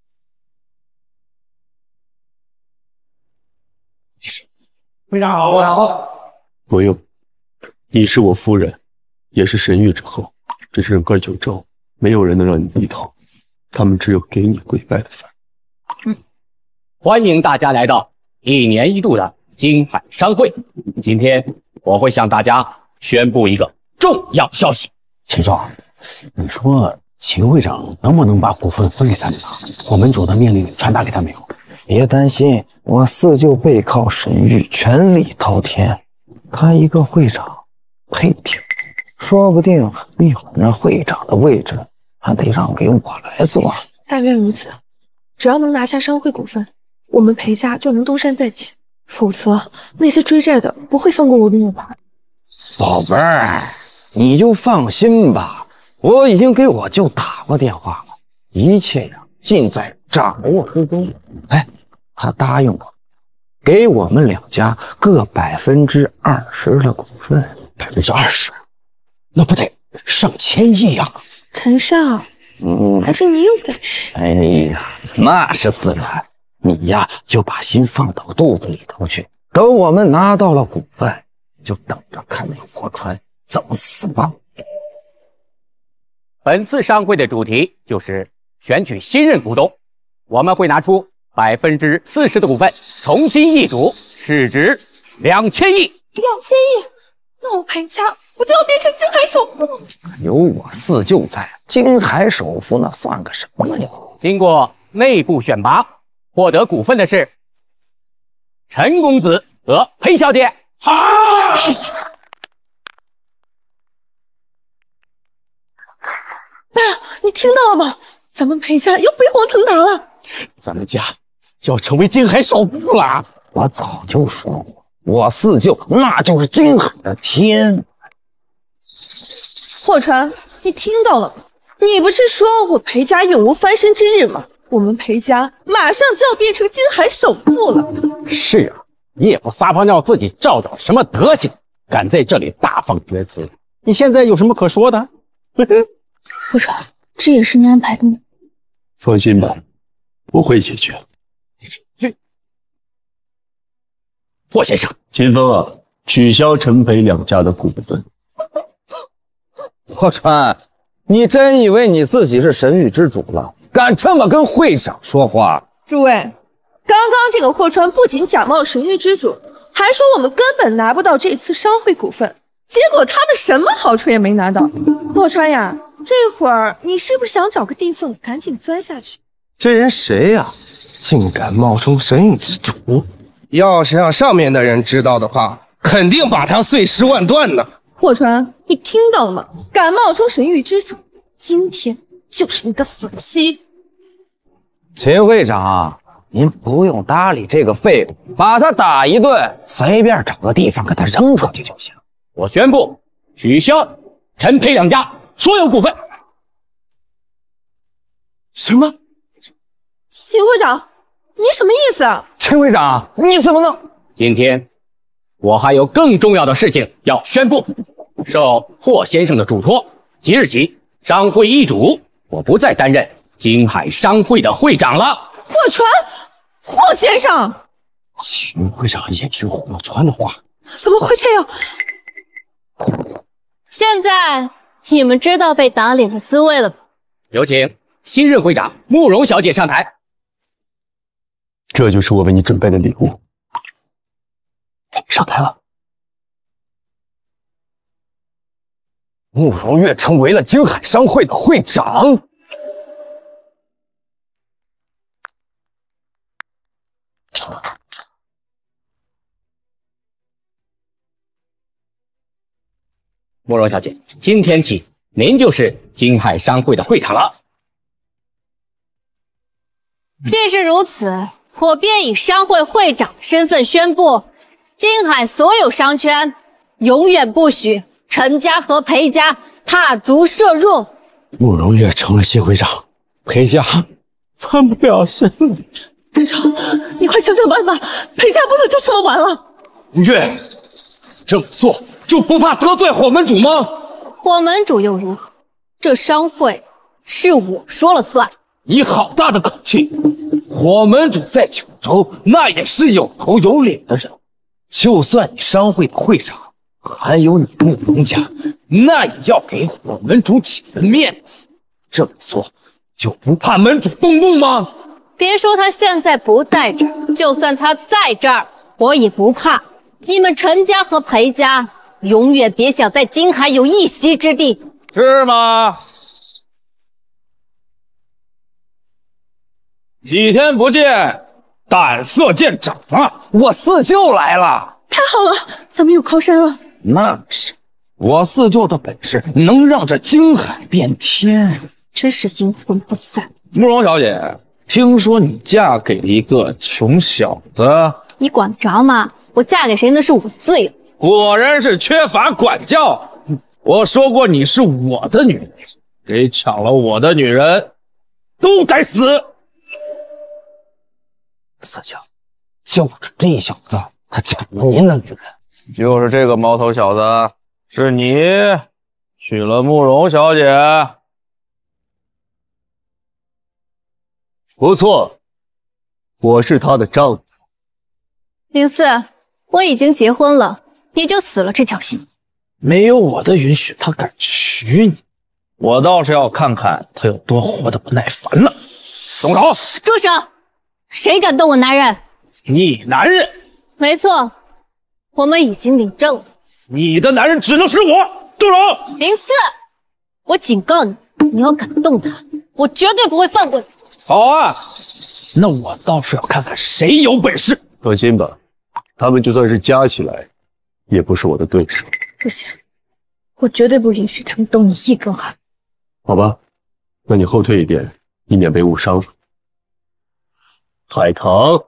会长好，会长好。 不用，你是我夫人，也是神域之后，这整个9州没有人能让你低头，他们只有给你跪拜的份。 欢迎大家来到1年1度的京海商会。今天我会向大家宣布一个重要消息。 秦爽，你说秦会长能不能把股份分给咱们呢？火门主的命令传达给他没有？ 别担心，我四舅背靠神域，权力滔天，他一个会长配顶，说不定一会儿那会长的位置还得让给我来做。 但愿如此，只要能拿下商会股份，我们裴家就能东山再起，否则那些追债的不会放过我们一把。 宝贝儿，你就放心吧，我已经给我舅打过电话了，一切呀尽在掌握之中。哎，他答应我，给我们两家各20%的股份。 20%，那不得上千亿呀！ 陈少，还是你有本事。 哎呀，那是自然。你呀，就把心放到肚子里头去。等我们拿到了股份，就等着看那霍川怎么死吧。 本次商会的主题就是选取新任股东，我们会拿出40%的股份，重新易主，市值2000亿。2000 亿，那我裴家我就要变成京海首富了。 有我四舅在，京海首富那算个什么呀？ 经过内部选拔，获得股份的是陈公子和裴小姐。 你听到了吗？咱们裴家要飞黄腾达了， 咱们家要成为金海首富了。 我早就说过，我四舅那就是金海的天。 霍川，你听到了吗？你不是说我裴家永无翻身之日吗？我们裴家马上就要变成金海首富了。 是啊，你也不撒泡尿自己照照什么德行，敢在这里大放厥词，你现在有什么可说的？ 霍川，这也是你安排的吗？ 放心吧，我会解决。 霍先生， 秦风啊，取消陈裴两家的股份。 霍川，你真以为你自己是神域之主了？敢这么跟会长说话？ 诸位，刚刚这个霍川不仅假冒神域之主，还说我们根本拿不到这次商会股份，结果他的什么好处也没拿到。霍川呀，这会儿你是不是想找个地缝赶紧钻下去？ 这人谁呀？竟敢冒充神域之主！要是让上面的人知道的话，肯定把他碎尸万段呢。 霍川，你听到了吗？敢冒充神域之主，今天就是你的死期。 秦会长，您不用搭理这个废物，把他打一顿，随便找个地方给他扔出去就行。 我宣布取消陈裴两家所有股份。 什么？ 秦会长，你什么意思啊？ 秦会长，你怎么能…… 今天我还有更重要的事情要宣布，受霍先生的嘱托，即日起商会易主，我不再担任金海商会的会长了。 霍川，霍先生， 秦会长也听霍川的话， 怎么会这样？ 现在你们知道被打脸的滋味了吧？ 有请新任会长慕容小姐上台。 这就是我为你准备的礼物。 上台了。 慕容月成为了金海商会的会长。 慕容小姐，今天起您就是金海商会的会长了。 既是如此，我便以商会会长身份宣布，金海所有商圈永远不许陈家和裴家踏足涉入。 慕容月成了新会长，裴家翻不了身了。 队长，你快想想办法，裴家不能就这么完了。 月，这么做就不怕得罪火门主吗？ 火门主又如何？这商会是我说了算。 你好大的口气！火门主在九州那也是有头有脸的人，就算你商会的会长，还有你慕容家，那也要给火门主几分面子。这么做就不怕门主动怒吗？ 别说他现在不在这儿，就算他在这儿，我也不怕。你们陈家和裴家永远别想在金海有一席之地， 是吗？几天不见，胆色见长了。 我四舅来了， 太好了，咱们有靠山了。 那是，我四舅的本事能让这金海变天， 真是阴魂不散。 慕容小姐，听说你嫁给了一个穷小子， 你管得着吗？我嫁给谁那是我的自由。 果然是缺乏管教。我说过你是我的女人，给抢了我的女人，都该死。 四舅，就是这小子，他抢了您的女人。 就是这个毛头小子，是你娶了慕容小姐。 不错，我是她的丈夫。 林四，我已经结婚了，你就死了这条心。 没有我的允许，他敢娶你，我倒是要看看他有多活得不耐烦了。动手！ 住手！谁敢动我男人？ 你男人？ 没错，我们已经领证了。 你的男人只能是我。动手！ 林四，我警告你，你要敢动他，我绝对不会放过你。 好啊，那我倒是要看看谁有本事。 放心吧，他们就算是加起来，也不是我的对手。 不行，我绝对不允许他们动你一根汗。 好吧， 那你后退一点，以免被误伤。海棠，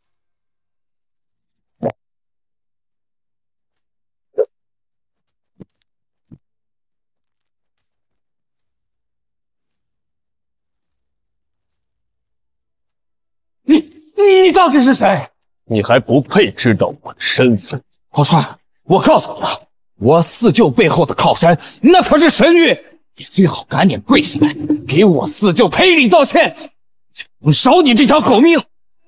你到底是谁？ 你还不配知道我的身份。 火川，我告诉你吧，我四舅背后的靠山那可是神域，你最好赶紧跪下来，给我四舅赔礼道歉，饶你这条狗命。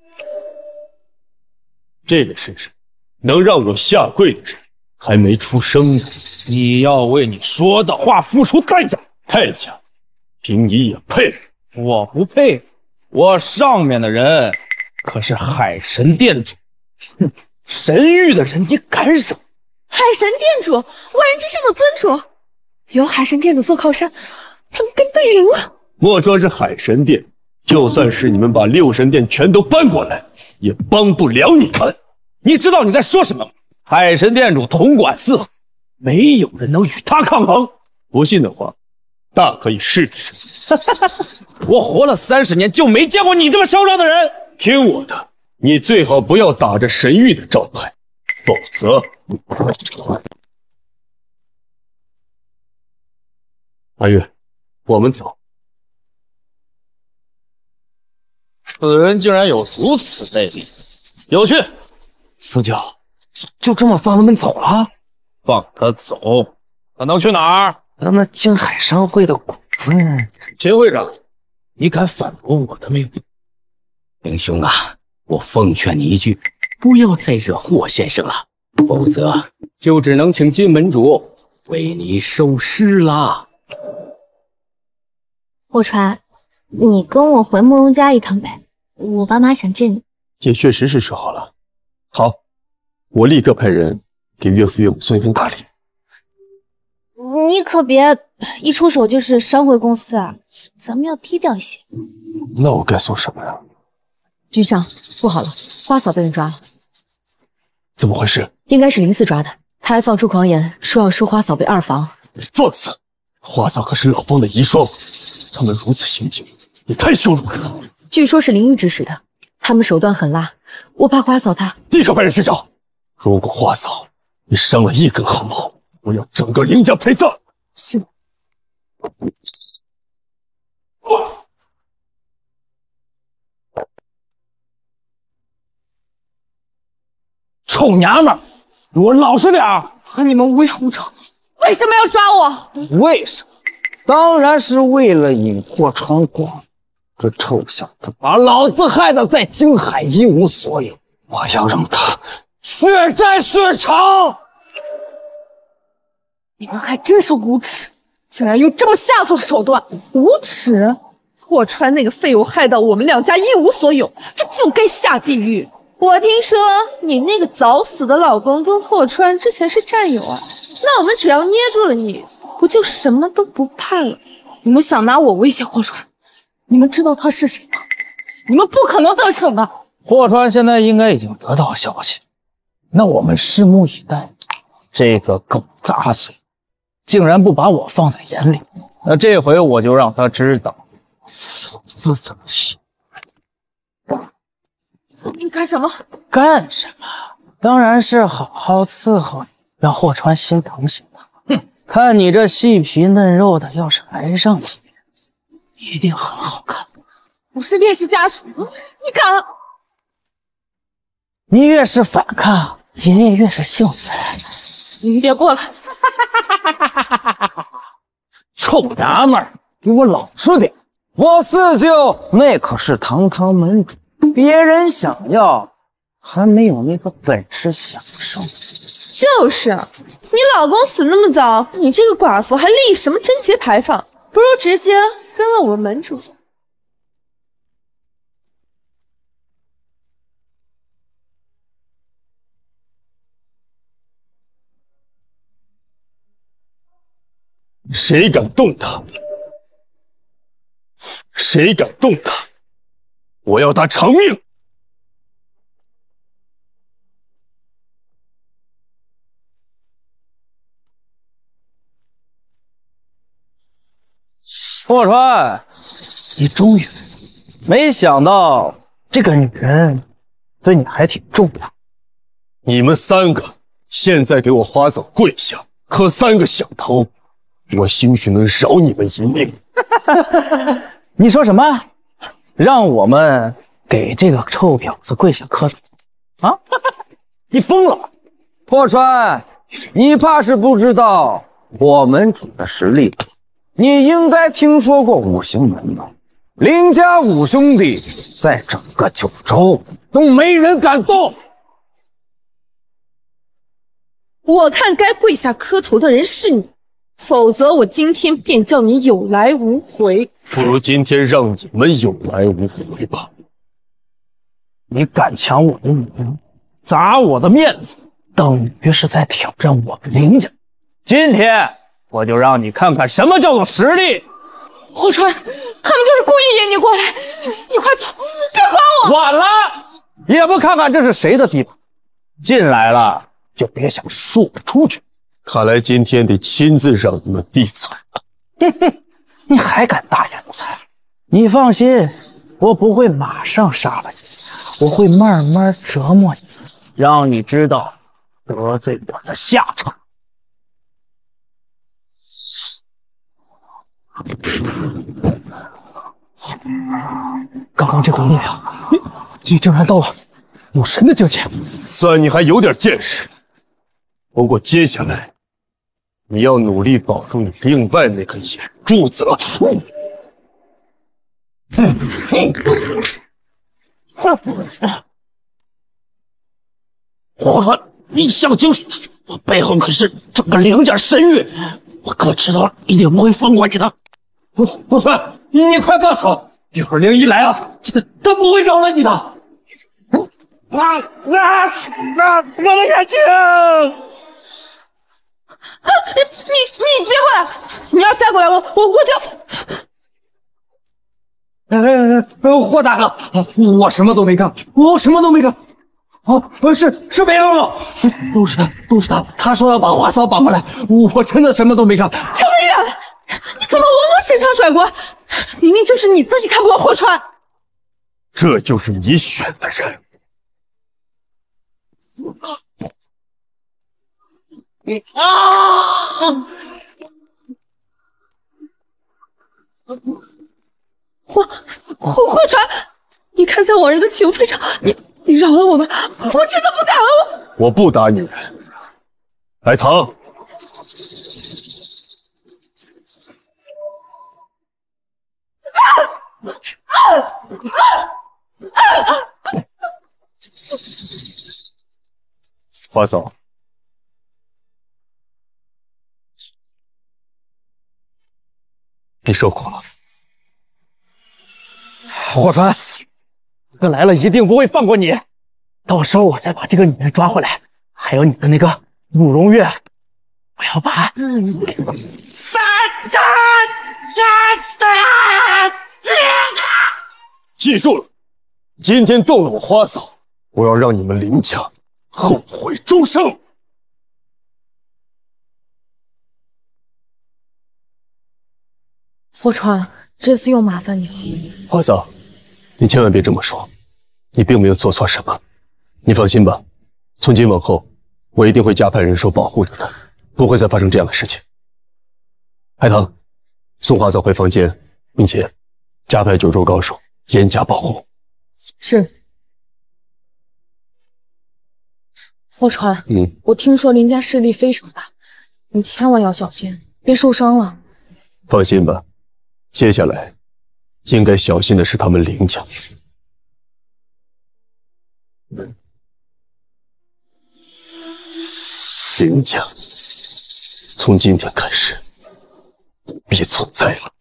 这个世上能让我下跪的人还没出生呢。 你要为你说的话付出代价。 代价，凭你也配？ 我不配，我上面的人可是海神殿主，哼，神域的人你敢惹？ 海神殿主，万人之上的尊主，有海神殿主做靠山，他们跟对人了。 莫说是海神殿，就算是你们把六神殿全都搬过来，也帮不了你们。 你知道你在说什么吗？海神殿主统管四海，没有人能与他抗衡。 不信的话，大可以试一试。 我活了30年，就没见过你这么嚣张的人。 听我的，你最好不要打着神域的招牌，否则……阿月，我们走。 此人竟然有如此内力，有趣。四舅，就这么放他们走了？放他走，他能去哪儿？ 那京海商会的股份。 秦会长，你敢反驳我的命令？ 明兄啊，我奉劝你一句，不要再惹霍先生了，否则就只能请金门主为你收尸啦。 霍川，你跟我回慕容家一趟呗，我爸妈想见你。 也确实是时候了。好，我立刻派人给岳父岳母送一份大礼。 你可别一出手就是商会公司啊，咱们要低调一些。 那我该送什么呀？ 君上，不好了，花嫂被人抓了。 怎么回事？ 应该是林四抓的，他还放出狂言，说要收花嫂为二房。 放肆！花嫂可是老方的遗孀，他们如此行径，也太羞辱人了。 据说是林一指使的，他们手段狠辣，我怕花嫂她…… 立刻派人去找。如果花嫂你伤了一根毫毛，我要整个林家陪葬。 是。 臭娘们儿，给我老实点儿！ 和你们无冤无仇，为什么要抓我？ 为什么？当然是为了引霍川光。这臭小子把老子害得在京海一无所有，我要让他血债血偿！ 你们还真是无耻，竟然用这么下作的手段！无耻！霍川那个废物害到我们两家一无所有，这就该下地狱！我听说你那个早死的老公跟霍川之前是战友啊，那我们只要捏住了你，不就什么都不怕了？你们想拿我威胁霍川？你们知道他是谁吗？你们不可能得逞的。 霍川现在应该已经得到消息，那我们拭目以待。这个狗杂碎，竟然不把我放在眼里，那这回我就让他知道死字怎么写。 你干什么？ 干什么？当然是好好伺候你，让霍川心疼心疼。哼，看你这细皮嫩肉的，要是挨上几鞭子，一定很好看。 我是烈士家属，你敢？ 你越是反抗，爷爷越是幸福。 你别过来！ 臭娘们儿，给我老实点！我四舅那可是堂堂门主，别人想要，还没有那个本事享受。 就是，你老公死那么早，你这个寡妇还立什么贞节牌坊？不如直接跟了我们门主。 谁敢动他？谁敢动他？我要他偿命！ 霍川，你终于没想到这个女人对你还挺重要。 你们3个现在给我花嫂跪下，磕3个响头，我兴许能饶你们一命。 你说什么？让我们给这个臭婊子跪下磕头啊？你疯了！ 破川，你怕是不知道我门主的实力。你应该听说过五行门吧？林家5兄弟在整个九州都没人敢动。 我看该跪下磕头的人是你，否则我今天便叫你有来无回。 不如今天让你们有来无回吧。 你敢抢我的女人，砸我的面子，等于是在挑战我们林家。今天我就让你看看什么叫做实力。 霍川，他们就是故意引你过来，你快走，别管我。 晚了，也不看看这是谁的地盘，进来了就别想说不出去。 看来今天得亲自让你们闭嘴了。 哼哼，你还敢大言不惭？你放心，我不会马上杀了你，我会慢慢折磨你，让你知道得罪我的下场。刚刚这股力量，你竟然到了武神的境界， 算你还有点见识。不过接下来你要努力保住你另外那个眼柱子了。 霍川，你想清楚，我背后可是整个林家神域，我哥知道了一定不会放过你的。霍川，你快放手，一会儿灵一来了，他不会饶了你的。我的眼睛！ 你别过来！你要再过来，我就……霍大哥，我什么都没干，我什么都没干。是梅露露，都是他，他说要把花嫂绑过来，我真的什么都没干。 程明远，你怎么往我身上甩锅？明明就是你自己看不过霍川。 这就是你选的人。 霍川，你看在往日的情分上，你饶了我吧，我真的不敢了。 我不打女人。来，唐，花嫂，你受苦了。 霍川，哥来了一定不会放过你，到时候我再把这个女人抓回来，还有你的那个慕容月，我要把记住了，今天动了我花嫂，我要让你们林家后悔终生。 霍川，这次又麻烦你了。 花嫂，你千万别这么说，你并没有做错什么。你放心吧，从今往后，我一定会加派人手保护着她，不会再发生这样的事情。海棠，送花嫂回房间，并且加派九州高手严加保护。 是。霍川， 嗯， 我听说林家势力非常大，你千万要小心，别受伤了。 放心吧，接下来应该小心的是他们林家。林家从今天开始别存在了。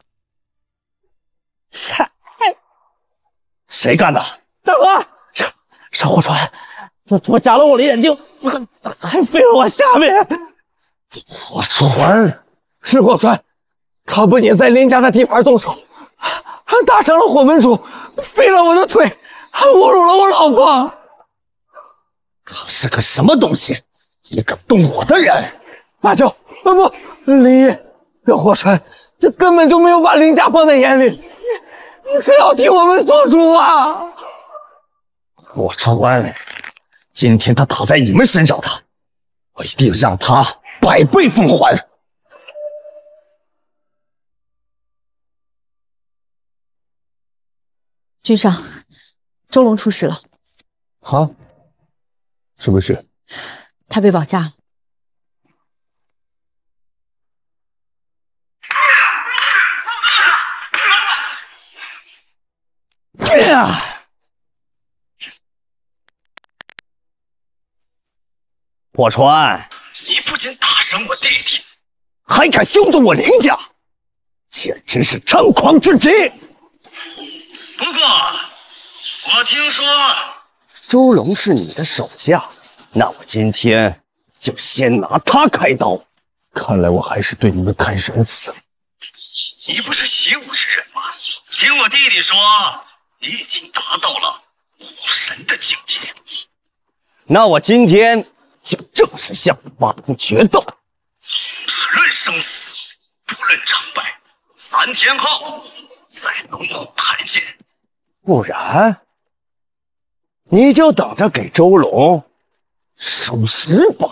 谁干的？ 大哥，是霍川，他夹了我的眼睛，还飞了我下面。 霍川，是霍川，他不仅在林家的地盘动手，还打伤了火门主，飞了我的腿，还侮辱了我老婆。他是个什么东西？也敢动我的人？马舅，不，林毅，霍川， 这根本就没有把林家放在眼里。你可要替我们做主啊！ 霍川，今天他打在你们身上的，我一定让他百倍奉还。 君上，周龙出事了。 啊？什么事？ 他被绑架了。 哎呀！霍川，你不仅打伤我弟弟，还敢羞辱我林家，简直是猖狂至极！ 不过，我听说周龙是你的手下，那我今天就先拿他开刀。 看来我还是对你们太仁慈了。 你不是习武之人吗？听我弟弟说，你已经达到了武神的境界。 那我今天就正式向你发出决斗， 只论生死，不论成败。3天后在龙虎台见。 不然你就等着给周龙收尸吧。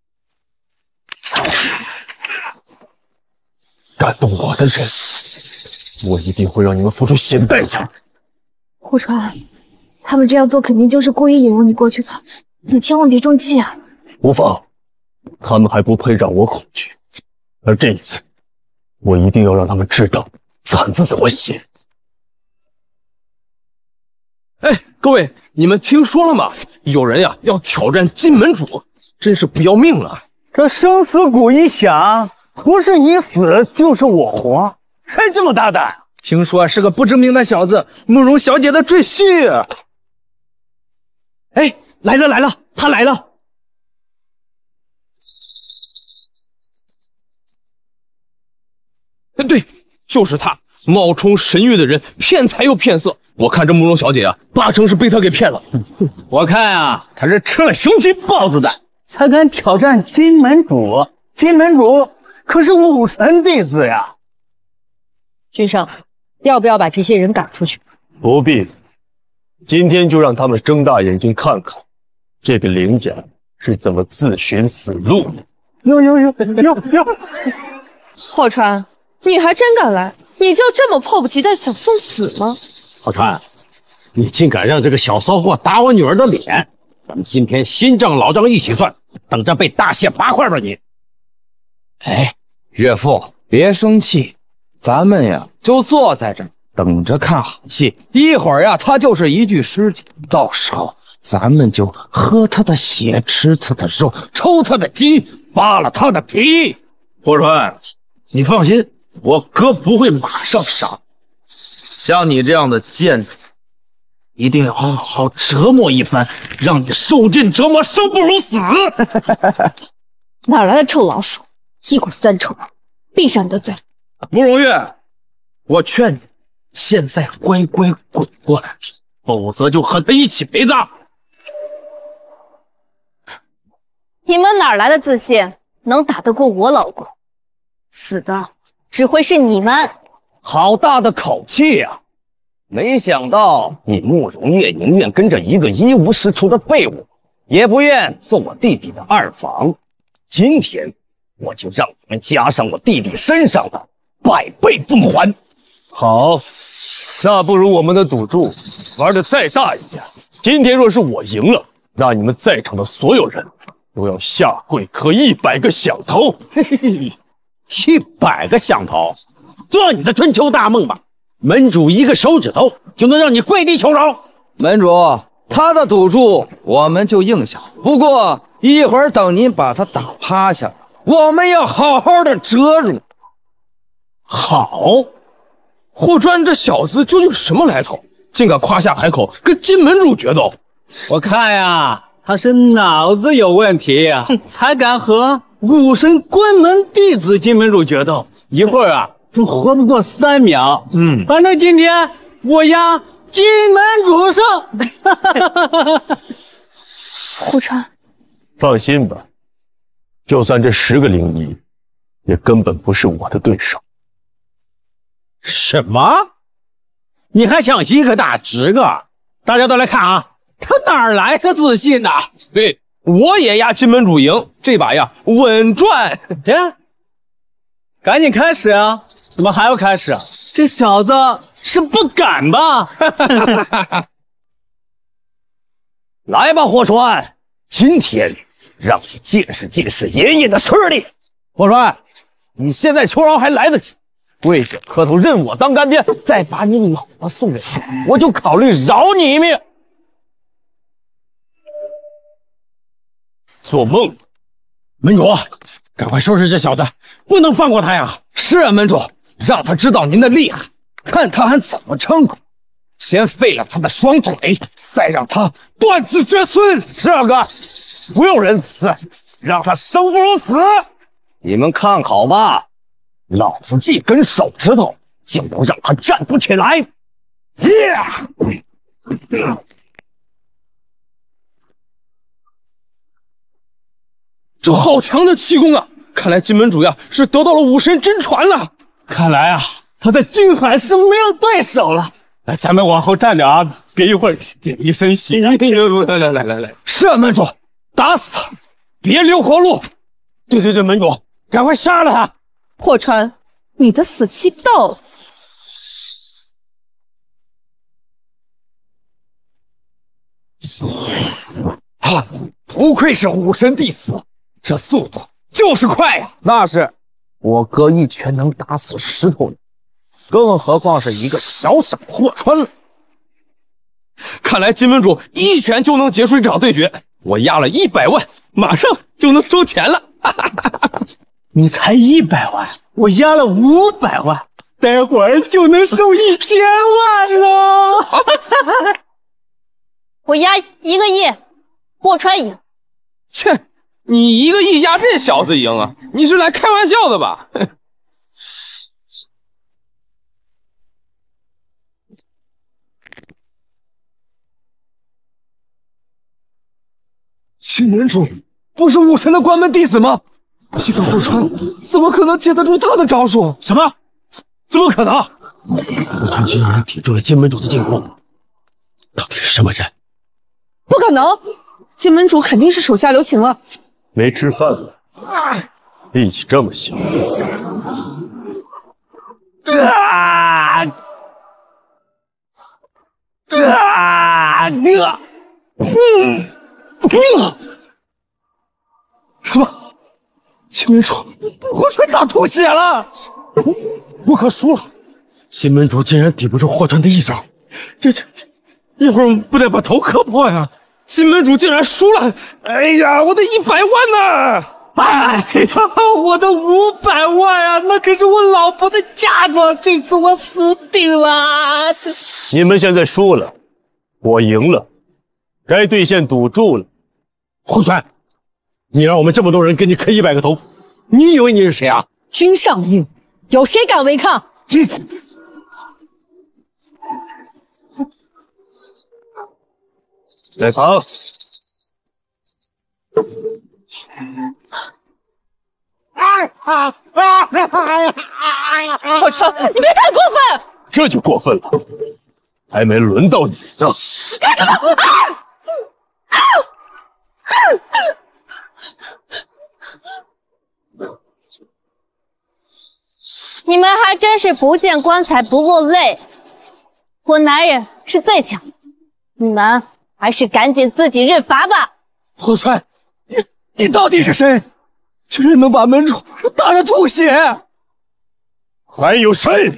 敢动我的人，我一定会让你们付出血代价。 霍川，他们这样做肯定就是故意引诱你过去的，你千万别中计啊！ 无妨，他们还不配让我恐惧。而这一次，我一定要让他们知道惨字怎么写。 哎，各位，你们听说了吗？有人呀要挑战金门主，真是不要命了！ 这生死鼓一响，不是你死就是我活，谁这么大胆？ 听说是个不知名的小子，慕容小姐的赘婿。哎，来了来了，他来了！对，就是他，冒充神域的人，骗财又骗色。我看这慕容小姐啊，8成是被他给骗了。 我看啊，他是吃了雄鸡豹子胆，才敢挑战金门主。金门主可是武神弟子呀！ 君上，要不要把这些人赶出去？ 不必，今天就让他们睁大眼睛看看，这个林家是怎么自寻死路的。 哟！ 霍川，你还真敢来？你就这么迫不及待想送死吗？ 浩川，你竟敢让这个小骚货打我女儿的脸！咱们今天新账老账一起算，等着被大卸8块吧你！ 哎，岳父别生气，咱们呀就坐在这儿等着看好戏。一会儿呀，他就是一具尸体，到时候咱们就喝他的血，吃他的肉，抽他的筋，扒了他的皮。 霍川，你放心，我哥不会马上杀。像你这样的贱种，一定要好好折磨一番，让你受尽折磨，生不如死。 哪来的臭老鼠，一股酸臭！闭上你的嘴！ 慕容月，我劝你现在乖乖滚过来，否则就和他一起陪葬。 你们哪来的自信，能打得过我老公？死的只会是你们！ 好大的口气呀！没想到你慕容月宁愿跟着一个一无是处的废物，也不愿做我弟弟的二房。今天我就让你们加上我弟弟身上的100倍奉还。 好，那不如我们的赌注玩得再大一点。今天若是我赢了，那你们在场的所有人都要下跪磕100个响头。 嘿嘿嘿，100个响头，做你的春秋大梦吧！门主一个手指头就能让你跪地求饶。 门主，他的赌注我们就应下，不过一会儿等您把他打趴下，我们要好好的折辱。 好，霍川这小子究竟什么来头？竟敢夸下海口跟金门主决斗？ 我看呀，他是脑子有问题呀，才敢和武神关门弟子金门主决斗。一会儿啊，都活不过3秒。反正今天我压金门主胜。 霍川， 放心吧，就算这10个灵医，也根本不是我的对手。 什么？你还想一个打10个？大家都来看啊，他哪来的自信呢？ 对，我也压金门主赢，这把呀稳赚。 赶紧开始啊！怎么还要开始啊？这小子是不敢吧？ 来吧，霍川，今天让你见识见识爷爷的实力。 霍川，你现在求饶还来得及，跪下磕头认我当干爹，再把你老婆送给我，我就考虑饶你一命。 做梦！ 门主，赶快收拾这小子，不能放过他呀！ 是啊，门主，让他知道您的厉害，看他还怎么撑口。先废了他的双腿，再让他断子绝孙。 这个不用仁慈，让他生不如死。你们看好吧，老子这根手指头就能让他站不起来。 这好强的气功啊！看来金门主呀是得到了武神真传了。 看来啊，他在金海是没有对手了。来，咱们往后站点啊，别一会儿溅一身血。 来，是啊，门主，打死他，别留活路。 对，门主，赶快杀了他。 霍川，你的死期到了。 不愧是武神弟子，这速度就是快呀！ 那是，我哥一拳能打死石头人，更何况是一个小小霍川了。 看来金门主一拳就能结束这场对决，我压了100万，马上就能收钱了。 你才100万，我压了500万，待会儿就能收1000万了。 我压1个亿，霍川赢。 切，你1个亿压这小子赢啊？你是来开玩笑的吧？ 金门主不是武神的关门弟子吗？这个霍川怎么可能接得住他的招数？ 什么？怎么可能？霍川竟然抵住了金门主的进攻，到底是什么人？ 不可能，金门主肯定是手下留情了。 没吃饭了，力气这么小。 什么？金门主霍川打吐血了， 不可输了！金门主竟然抵不住霍川的一招，这一会儿不得把头磕破呀！ 金门主竟然输了！哎呀，我的100万呢！ 哎呀，我的500万呀，那可是我老婆的嫁妆，这次我死定了！ 你们现在输了，我赢了，该兑现赌注了。 霍川，你让我们这么多人给你磕100个头，你以为你是谁啊？ 君上命，有谁敢违抗？ 在旁。 我操！你别太过分！ 这就过分了，还没轮到你呢。 干什么？ 你们还真是不见棺材不落泪，我男人是最强的，你们还是赶紧自己认罚吧。 霍川，你到底是谁？居然能把门主打得吐血！ 还有谁？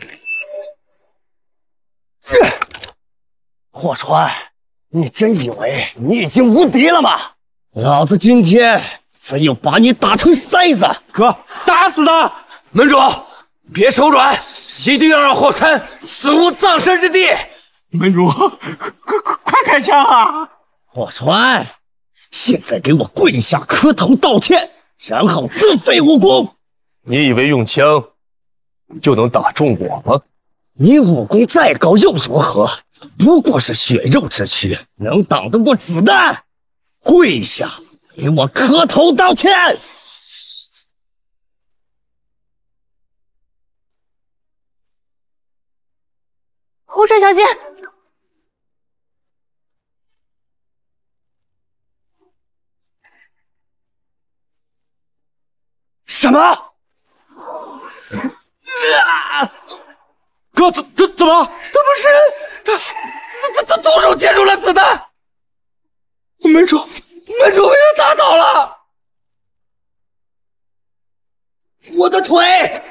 霍川，你真以为你已经无敌了吗？老子今天非要把你打成筛子！ 哥，打死他！ 门主，别手软，一定要让霍川死无葬身之地！ 门主，快开枪啊！ 霍川，现在给我跪下磕头道歉，然后自废武功。 你以为用枪就能打中我吗？ 你武功再高又如何？不过是血肉之躯，能挡得过子弹？跪下，给我磕头道歉！ 火车小心！ 什么？哥，怎么？他不是他徒手接住了子弹，门主被他打倒了，我的腿！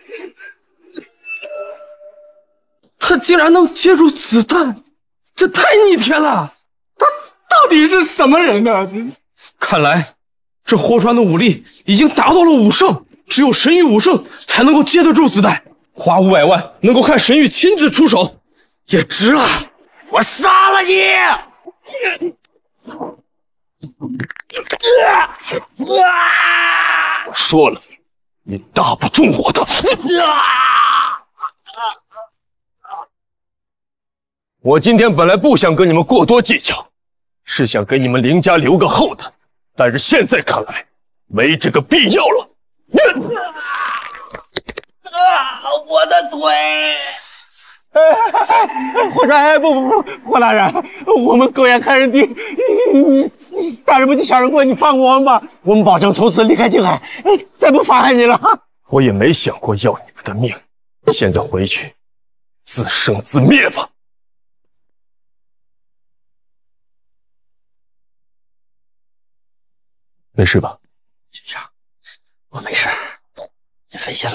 他竟然能接住子弹，这太逆天了！他到底是什么人呢？看来这霍川的武力已经达到了5胜，只有神域5胜才能够接得住子弹。花500万能够看神域亲自出手，也值了！我杀了你！我说了，你打不中我的！我今天本来不想跟你们过多计较，是想给你们林家留个后的，但是现在看来，没这个必要了。我的腿！ 霍川，不，霍大人，我们狗眼看人低，你大人不计小人过，你放过我们吧，我们保证从此离开静海，再不妨害你了。 我也没想过要你们的命，现在回去自生自灭吧。没事吧？ 局长，我没事，你费心了。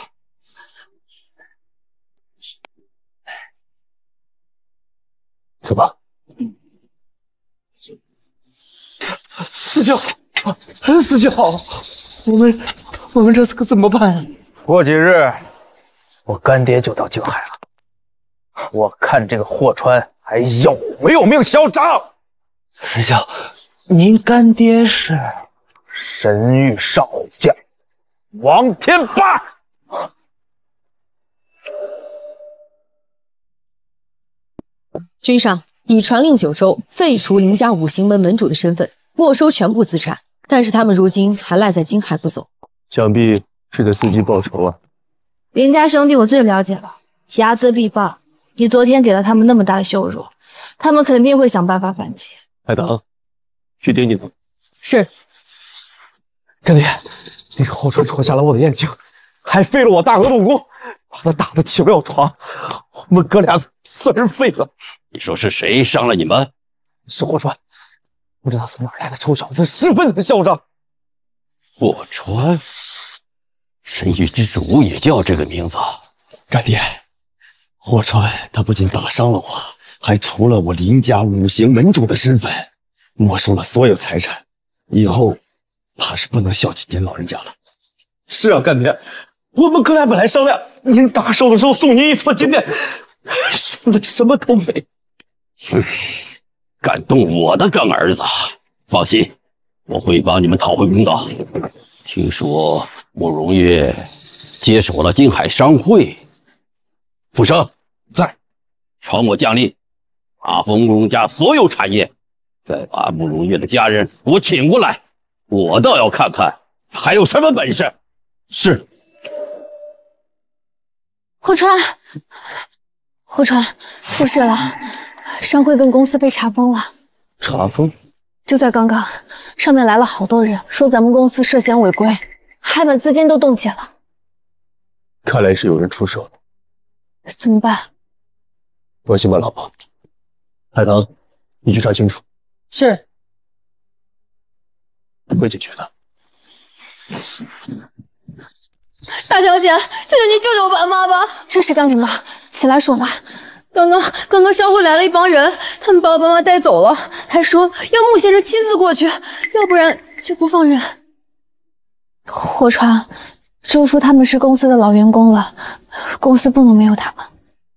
走吧。 四舅，四舅，我们这可怎么办？ 过几日，我干爹就到静海了，我看这个霍川还有没有命嚣张。 四舅，您干爹是神域少将王天霸。 君上已传令九州废除林家五行门门主的身份，没收全部资产，但是他们如今还赖在金海不走， 想必是在伺机报仇啊。 林家兄弟我最了解了，睚眦必报。你昨天给了他们那么大的羞辱，他们肯定会想办法反击。 海棠，去盯紧他。 是。 干爹，那个霍川戳瞎了我的眼睛，还废了我大额动工，把他打得起不了床，我们哥俩算是废了。 你说是谁伤了你们？ 是霍川，不知道从哪来的臭小子，十分的嚣张。 霍川，神域之主也叫这个名字。 干爹，霍川他不仅打伤了我，还除了我林家五行门主的身份，没收了所有财产，以后怕是不能孝敬您老人家了。 是啊，干爹，我们哥俩本来商量，您大寿的时候送您一撮金钿，现在什么都没。 敢动我的干儿子，放心，我会帮你们讨回公道。听说慕容月接手了金海商会，傅生在， 传我将令，把慕容家所有产业，再把慕容月的家人给我请过来，我倒要看看还有什么本事。是。 霍川出事了，商会跟公司被查封了。 查封？ 就在刚刚，上面来了好多人，说咱们公司涉嫌违规，还把资金都冻结了。 看来是有人出手了。 怎么办？ 放心吧，老婆。海棠，你去查清楚。 是。 会解决的。 大小姐，求求你救救我爸妈吧！ 这是干什么？起来说吧。 刚刚商会来了一帮人，他们把我爸妈带走了，还说要穆先生亲自过去，要不然就不放人。 霍川，周叔他们是公司的老员工了，公司不能没有他们。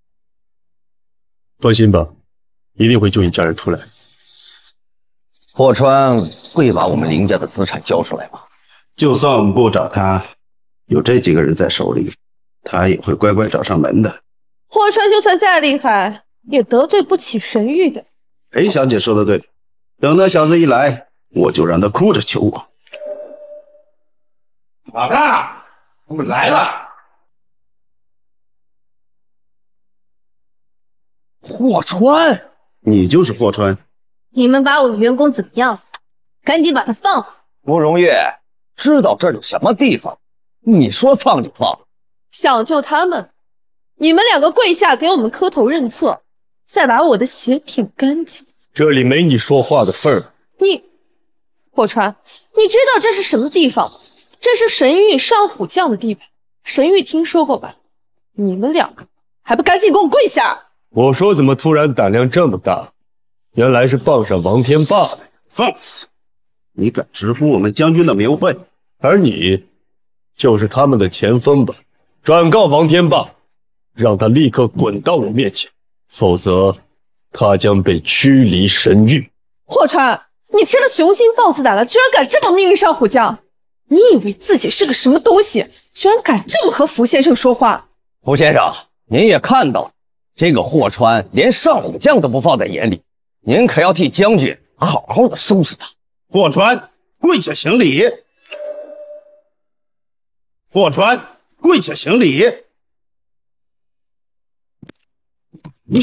放心吧，一定会救你家人出来。 霍川会把我们林家的资产交出来吗？ 就算我们不找他，有这几个人在手里，他也会乖乖找上门的。 霍川就算再厉害，也得罪不起神域的。 裴小姐说的对，等那小子一来，我就让他哭着求我。 老大，我们来了。 霍川， 你就是霍川。 你们把我的员工怎么样了？赶紧把他放了。 慕容月，知道这儿有什么地方？你说放就放。 想救他们，你们两个跪下给我们磕头认错，再把我的血舔干净。 这里没你说话的份儿。 你，霍川，你知道这是什么地方吗？这是神域上虎将的地盘，神域听说过吧？你们两个还不赶紧给我跪下！ 我说怎么突然胆量这么大？原来是傍上王天霸了。 放肆！你敢直呼我们将军的名讳？ 而你就是他们的前锋吧？转告王天霸，让他立刻滚到我面前，否则他将被驱离神域。 霍川，你吃了雄心豹子胆了，居然敢这么命令上虎将！你以为自己是个什么东西？居然敢这么和福先生说话！ 福先生，您也看到了，这个霍川连上虎将都不放在眼里，您可要替将军好好的收拾他。 霍川，跪下行礼！霍川，跪下行礼！ 你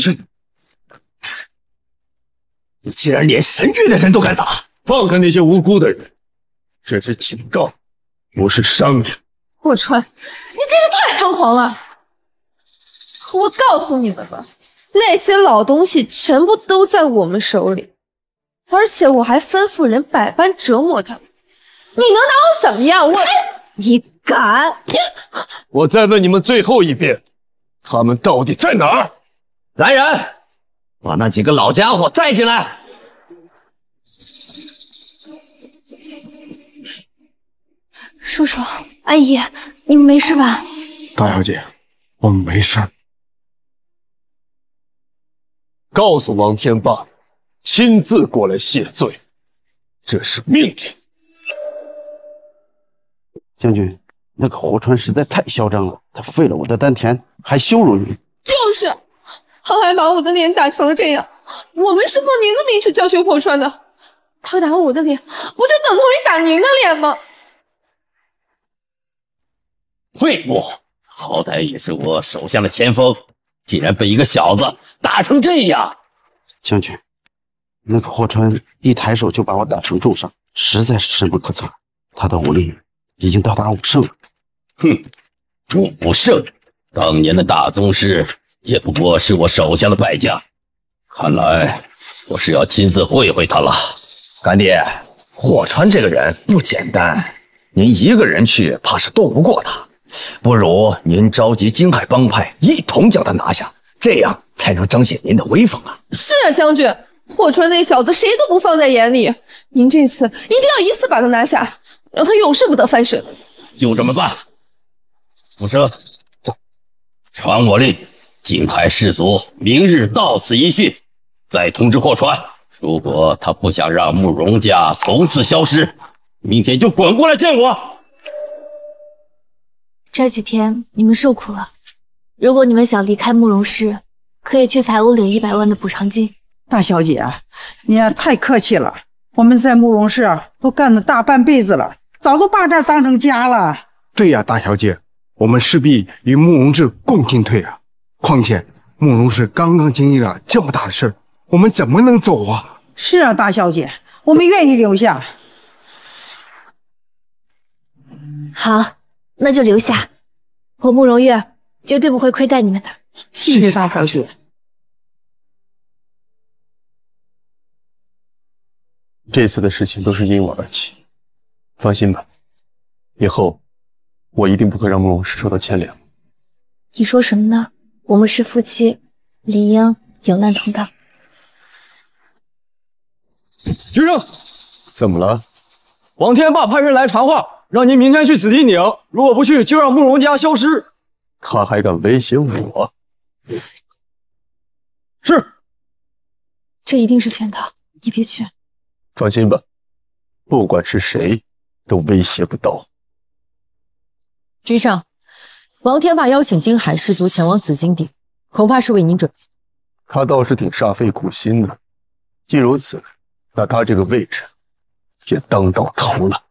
竟然连神域的人都敢打！ 放开那些无辜的人，这是警告，不是商量。 霍川，你真是太猖狂了！我告诉你们吧，那些老东西全部都在我们手里，而且我还吩咐人百般折磨他们。你能拿我怎么样？你敢？ 我再问你们最后一遍，他们到底在哪儿？ 来人，把那几个老家伙带进来。 叔叔，阿姨，你们没事吧？ 大小姐，我们没事。 告诉王天霸，亲自过来谢罪，这是命令。 将军，那个霍川实在太嚣张了，他废了我的丹田，还羞辱你。 就是，他还把我的脸打成了这样。我们是奉您的命去教训霍川的，他打我的脸，不就等同于打您的脸吗？ 废物，好歹也是我手下的前锋，竟然被一个小子打成这样！ 将军，那个霍川一抬手就把我打成重伤，实在是深不可测。他的武力已经到达5胜了。 哼，5胜，当年的大宗师也不过是我手下的败将，看来我是要亲自会会他了。 干爹，霍川这个人不简单，您一个人去怕是斗不过他。不如您召集京海帮派一同将他拿下，这样才能彰显您的威风啊！ 是啊，将军，霍川那小子谁都不放在眼里，您这次一定要一次把他拿下，让他永世不得翻身。 就这么办。福生，走，传我令，京海士族明日到此一训。再通知霍川，如果他不想让慕容家从此消失，明天就滚过来见我。 这几天你们受苦了，如果你们想离开慕容氏，可以去财务领100万的补偿金。 大小姐，你也太客气了，我们在慕容氏都干了大半辈子了，早都把这儿当成家了。 对呀，大小姐，我们势必与慕容氏共进退啊！况且慕容氏刚刚经历了这么大的事儿，我们怎么能走啊？ 是啊，大小姐，我们愿意留下。 好，那就留下，我慕容月绝对不会亏待你们的。 谢谢大小姐。 这次的事情都是因我而起，放心吧，以后我一定不会让慕容氏受到牵连。 你说什么呢？我们是夫妻，理应有难同当。 局长， 怎么了？ 王天霸派人来传话，让您明天去紫金岭，如果不去，就让慕容家消失。 他还敢威胁我？ 是。 这一定是圈套，你别去。 放心吧，不管是谁，都威胁不到。 局上，王天霸邀请京海士族前往紫金鼎，恐怕是为您准备的。 他倒是挺煞费苦心的。既如此，那他这个位置也当到头了。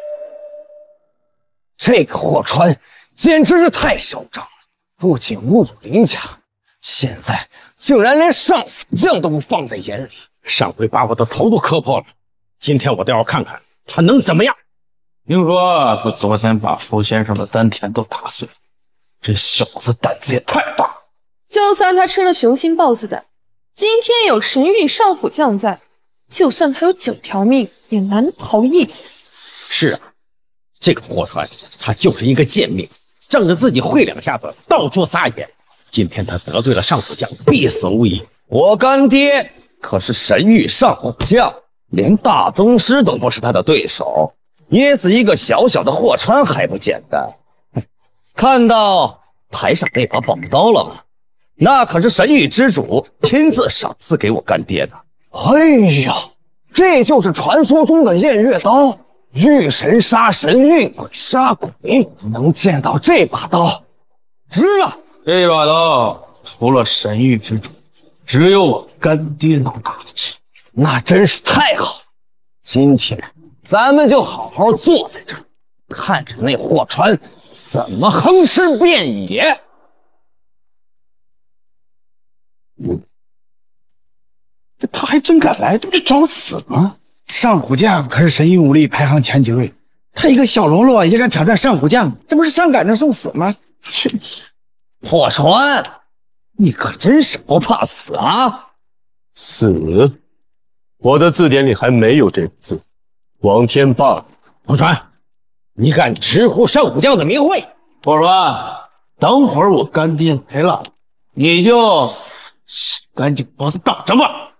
这个霍川简直是太嚣张了，不仅侮辱林家，现在竟然连上虎将都不放在眼里。上回把我的头都磕破了，今天我倒要看看他能怎么样。 听说他昨天把傅先生的丹田都打碎了，这小子胆子也太大。 就算他吃了雄心豹子胆，今天有神域上虎将在，就算他有9条命，也难逃一死。 是啊，这个霍川他就是一个贱命，仗着自己会2下子到处撒野。今天他得罪了上虎将，必死无疑。 我干爹可是神域上虎将，连大宗师都不是他的对手，捏死一个小小的霍川还不简单。看到台上那把宝刀了吗？那可是神域之主亲自赏赐给我干爹的。哎呀，这就是传说中的偃月刀，遇神杀神，遇鬼杀鬼。能见到这把刀，值了。 这把刀除了神域之主，只有我干爹能打得起， 那真是太好了。今天咱们就好好坐在这儿，看着那霍川怎么横尸遍野。 这他还真敢来，这不是找死吗？上虎将可是神域武力排行前几位，他一个小喽啰也敢挑战上虎将，这不是上赶着送死吗？切！ 霍川，你可真是不怕死啊！ 死？我的字典里还没有这个字。王天霸， 霍川，你敢直呼上虎将的名讳？ 霍川，等会儿我干爹来了，你就洗干净脖子等着吧。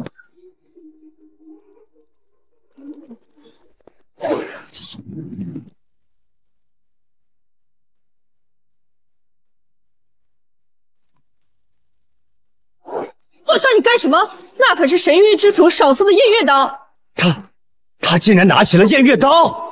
霍川，你干什么？那可是神域之主赏赐的偃月刀。 他竟然拿起了偃月刀！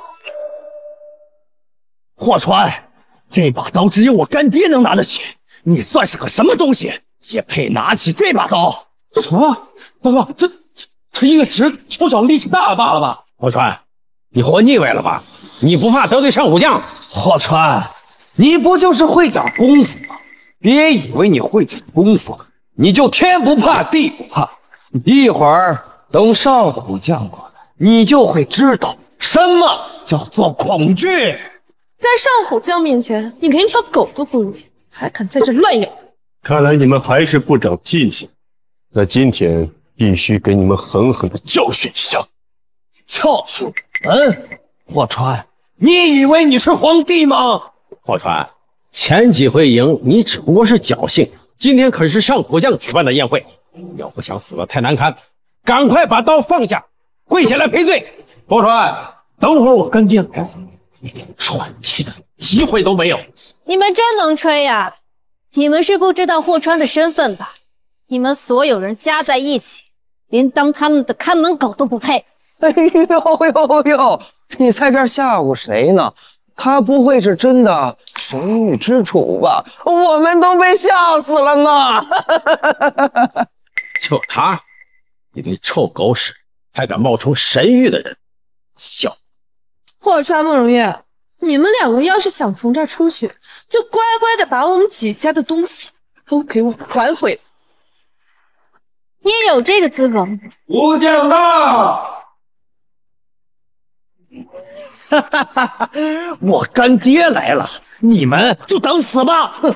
霍川，这把刀只有我干爹能拿得起，你算是个什么东西，也配拿起这把刀？ 什么？大哥，这一个只手脚力气大罢了吧？ 霍川，你活腻歪了吧？你不怕得罪上虎将？ 霍川，你不就是会点功夫吗？别以为你会点功夫，你就天不怕地不怕。一会儿等上虎将过来，你就会知道什么叫做恐惧。 在上虎将面前，你连条狗都不如，还敢在这乱咬！ 看来你们还是不长记性，那今天必须给你们狠狠的教训一下。 教训我们？霍川，你以为你是皇帝吗？ 霍川，前几回赢你只不过是侥幸，今天可是上虎将举办的宴会，要不想死得太难看，赶快把刀放下，跪下来赔罪。 霍川，等会儿我干爹来，你连喘气的机会都没有。 你们真能吹呀！你们是不知道霍川的身份吧？你们所有人加在一起，连当他们的看门狗都不配。 哎呦，你在这儿吓唬谁呢？他不会是真的神域之主吧？我们都被吓死了呢！ 就他，一堆臭狗屎，还敢冒充神域的人，笑！ 霍川、慕容月，你们2个要是想从这儿出去，就乖乖的把我们几家的东西都给我还回来。 你也有这个资格吗？ 武将到！ 我干爹来了，你们就等死吧！哼！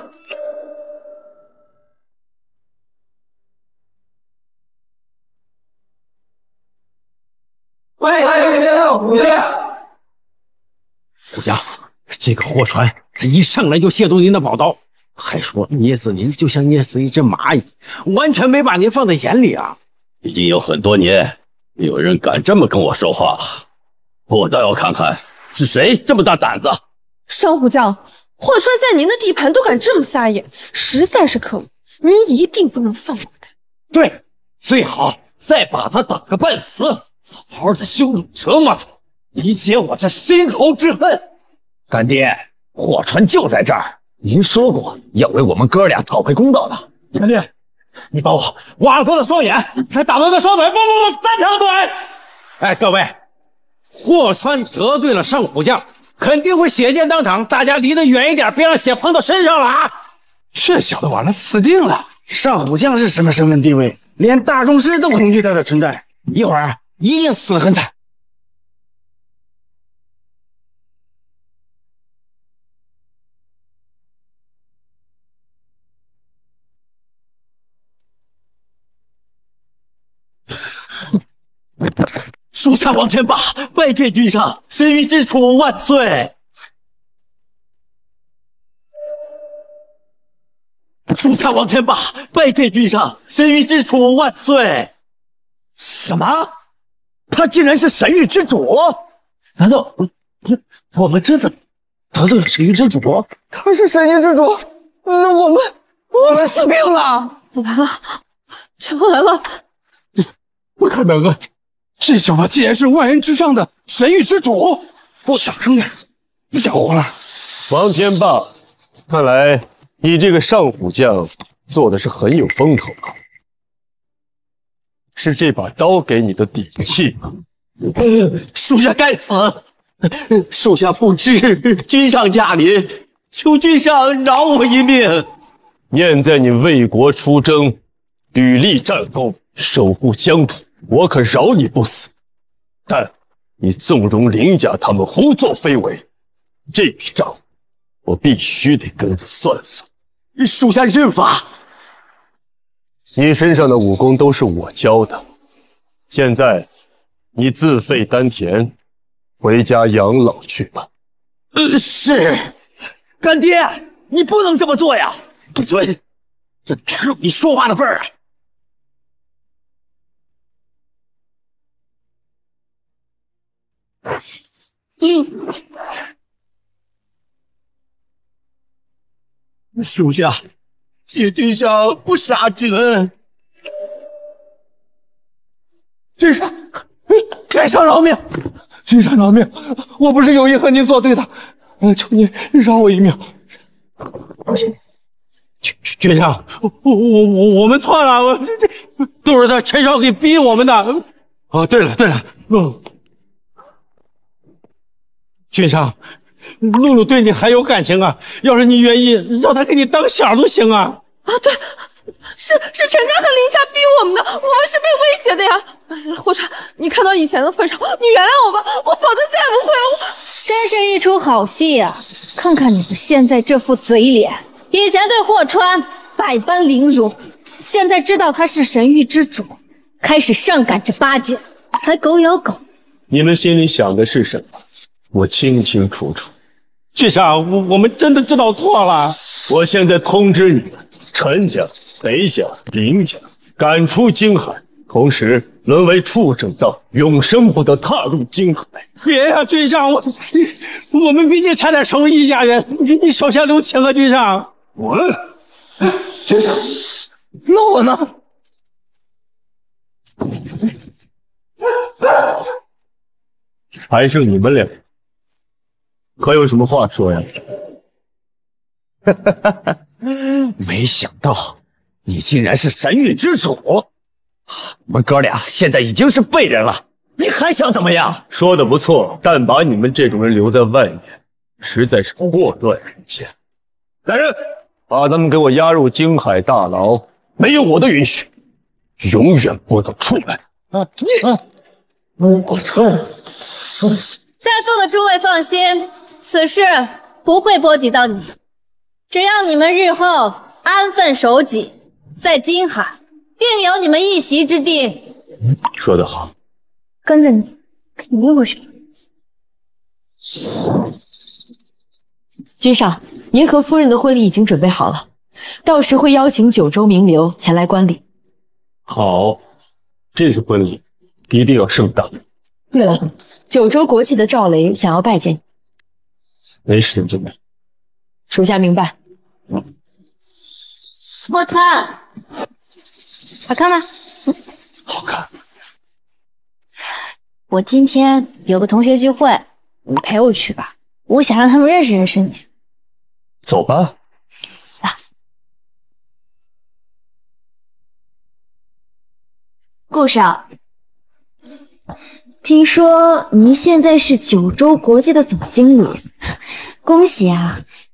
虎将， 虎将，这个霍川，他一上来就亵渎您的宝刀，还说捏死您就像捏死一只蚂蚁，完全没把您放在眼里啊！ 已经有很多年，没有人敢这么跟我说话了。我倒要看看是谁这么大胆子！ 上虎将，霍川在您的地盘都敢这么撒野，实在是可恶！您一定不能放过他。 对，最好再把他打个半死，好好的羞辱折磨他，以解我这心头之恨。干爹，霍川就在这儿，您说过要为我们哥俩讨回公道的。 干爹，你把我挖错了双眼，才打断的双腿，不，3条腿！哎，各位。霍川得罪了上虎将，肯定会血溅当场，大家离得远一点，别让血碰到身上了啊！ 这小子完了，死定了！ 上虎将是什么身份地位？连大宗师都恐惧他的存在，一会儿一定死得很惨。 属下王天霸拜见君上，神谕之主万岁！属下王天霸拜见君上，神谕之主万岁！什么？他竟然是神谕之主？难道我们真的得罪了神谕之主？ 他是神谕之主，那我们死定了！ 来了，全部来了！ 不可能啊！这小子竟然是万人之上的神谕之主！小声点，不想活了。 王天霸，看来你这个上虎将做的是很有风头啊。是这把刀给你的底气吗？ 属下该死，属下不知君上驾临，求君上饶我一命。 念在你为国出征，屡立战功，守护疆土，我可饶你不死。但你纵容林家他们胡作非为，这笔账我必须得跟你算算。 属下认罚。 你身上的武功都是我教的，现在你自废丹田，回家养老去吧。 是，干爹，你不能这么做呀！闭嘴，这哪有你说话的份儿啊！属下谢君上不杀之恩。君上，君上饶命！ 君上饶命！我不是有意和您作对的，求您饶我一命。 君上，我们错了，这都是他陈少给逼我们的。哦，对了，君上，露露对你还有感情啊，要是你愿意，让她给你当小都行啊。 啊，对，是陈家和林家逼我们的，我们是被威胁的呀。霍川，你看到以前的份上，你原谅我吧，我保证再也不会了。 真是一出好戏呀！看看你们现在这副嘴脸，以前对霍川百般凌辱，现在知道他是神谕之主，开始上赶着巴结，还狗咬狗。 你们心里想的是什么？我清清楚楚。 君上，我们真的知道错了。 我现在通知你们，陈家、北家、林家赶出京海，同时沦为畜生道，永生不得踏入京海。 别呀，君上，我们毕竟差点成为一家人，你手下留情啊，君上。 君上，那我呢？ 还剩你们俩，可有什么话说呀？ 没想到你竟然是神谕之主，我们哥俩现在已经是废人了，你还想怎么样？ 说的不错，但把你们这种人留在外面，实在是祸乱人间。来人，把他们给我押入京海大牢，没有我的允许，永远不能出来。 我错了。在座的诸位放心，此事不会波及到你。只要你们日后安分守己，在京海定有你们一席之地。 说得好， 跟着你，肯定会选。 君上，您和夫人的婚礼已经准备好了，到时会邀请九州名流前来观礼。 好，这次婚礼一定要盛大。 对了，九州国际的赵雷想要拜见你。 没时间见面。 属下明白。 霍川，好看吗？ 好看。 我今天有个同学聚会，你陪我去吧，我想让他们认识认识你。 走吧。 顾少，听说您现在是九州国际的总经理，恭喜啊！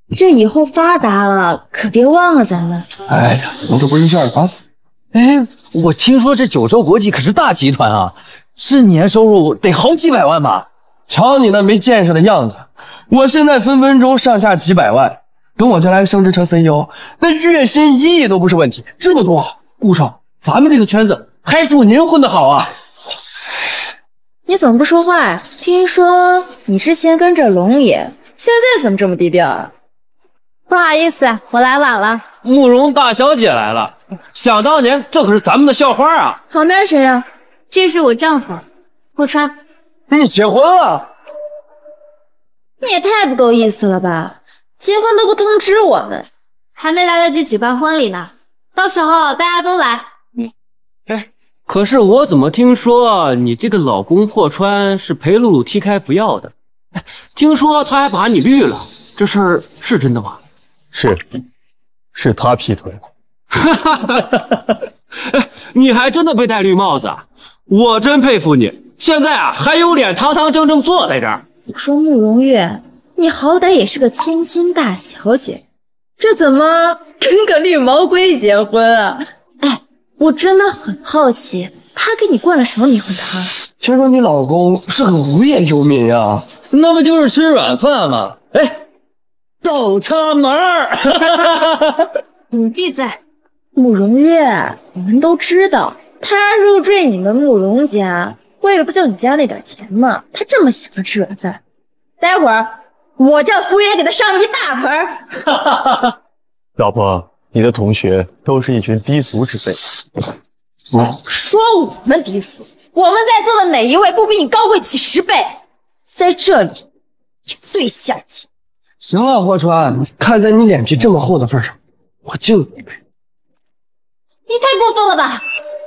这以后发达了，可别忘了咱们。 哎呀，你这不是事儿啊！哎，我听说这九州国际可是大集团啊，这年收入得好几百万吧？ 瞧你那没见识的样子，我现在分分钟上下几百万，等我将来升职成 CEO， 那月薪1亿都不是问题。这么多， 顾少，咱们这个圈子还属您混得好啊！ 你怎么不说话呀？听说你之前跟着龙爷，现在怎么这么低调啊？ 不好意思，我来晚了。 慕容大小姐来了，想当年这可是咱们的校花啊！ 旁边谁呀？ 这是我丈夫，霍川。 你结婚了？ 你也太不够意思了吧！结婚都不通知我们， 还没来得及举办婚礼呢，到时候大家都来。 可是我怎么听说你这个老公霍川是陪露露踢开不要的？听说他还把你绿了，这事儿是真的吗？ 是他劈腿了。 你还真的被戴绿帽子啊！我真佩服你，现在啊还有脸堂堂正正坐在这儿。 我说慕容月，你好歹也是个千金大小姐，这怎么跟个绿毛龟结婚啊？哎，我真的很好奇，他给你灌了什么迷魂汤？ 听说你老公是个无业游民呀？ 那不就是吃软饭吗？哎，倒插门儿！ 你闭嘴！ 慕容月，我们都知道，他入赘你们慕容家，为了不就你家那点钱吗？他这么喜欢吃软饭，待会儿我叫服务员给他上一大盆。 老婆，你的同学都是一群低俗之辈。 说我们低俗，我们在座的哪一位不比你高贵几10倍？在这里，你最下贱。 行了，霍川，看在你脸皮这么厚的份上，我敬你一杯。 你太过分了吧！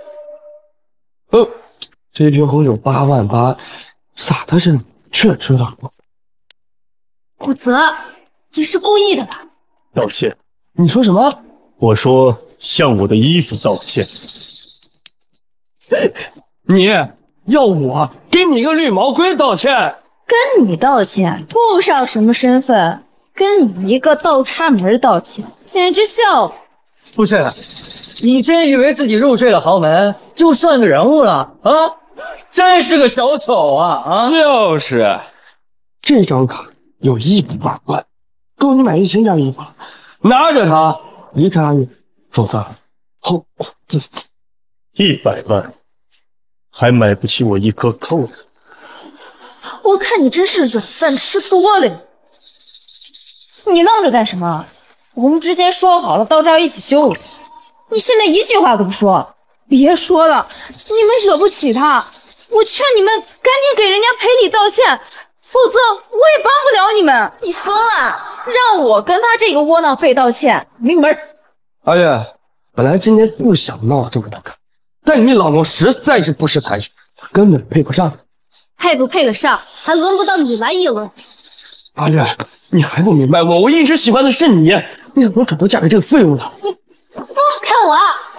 这瓶红酒8万8，洒他身上确实有点过分。 顾泽，你是故意的吧？ 道歉。 你说什么？ 我说向我的衣服道歉。 你要我给你个绿毛龟道歉？ 跟你道歉，顾少什么身份？跟你一个倒插门道歉，简直笑话！ 不是，你真以为自己入赘了豪门就算个人物了啊？真是个小丑啊！ 就是，这张卡有100万，够你买1000件衣服了。拿着它离开阿月，否则后果自负。 100万还买不起我一颗扣子。 我看你真是软饭吃多了呀！你愣着干什么？我们之前说好了，到这儿一起修理，你现在一句话都不说。别说了，你们惹不起他，我劝你们赶紧给人家赔礼道歉，否则我也帮不了你们。你疯了？让我跟他这个窝囊废道歉，没门！ 阿月，本来今天不想闹这么难看，但你老公实在是不识抬举，他根本配不上。 配不配得上，还轮不到你来议论。 阿月，你还不明白吗？我一直喜欢的是你，你怎么转头嫁给这个废物了？ 你放开我！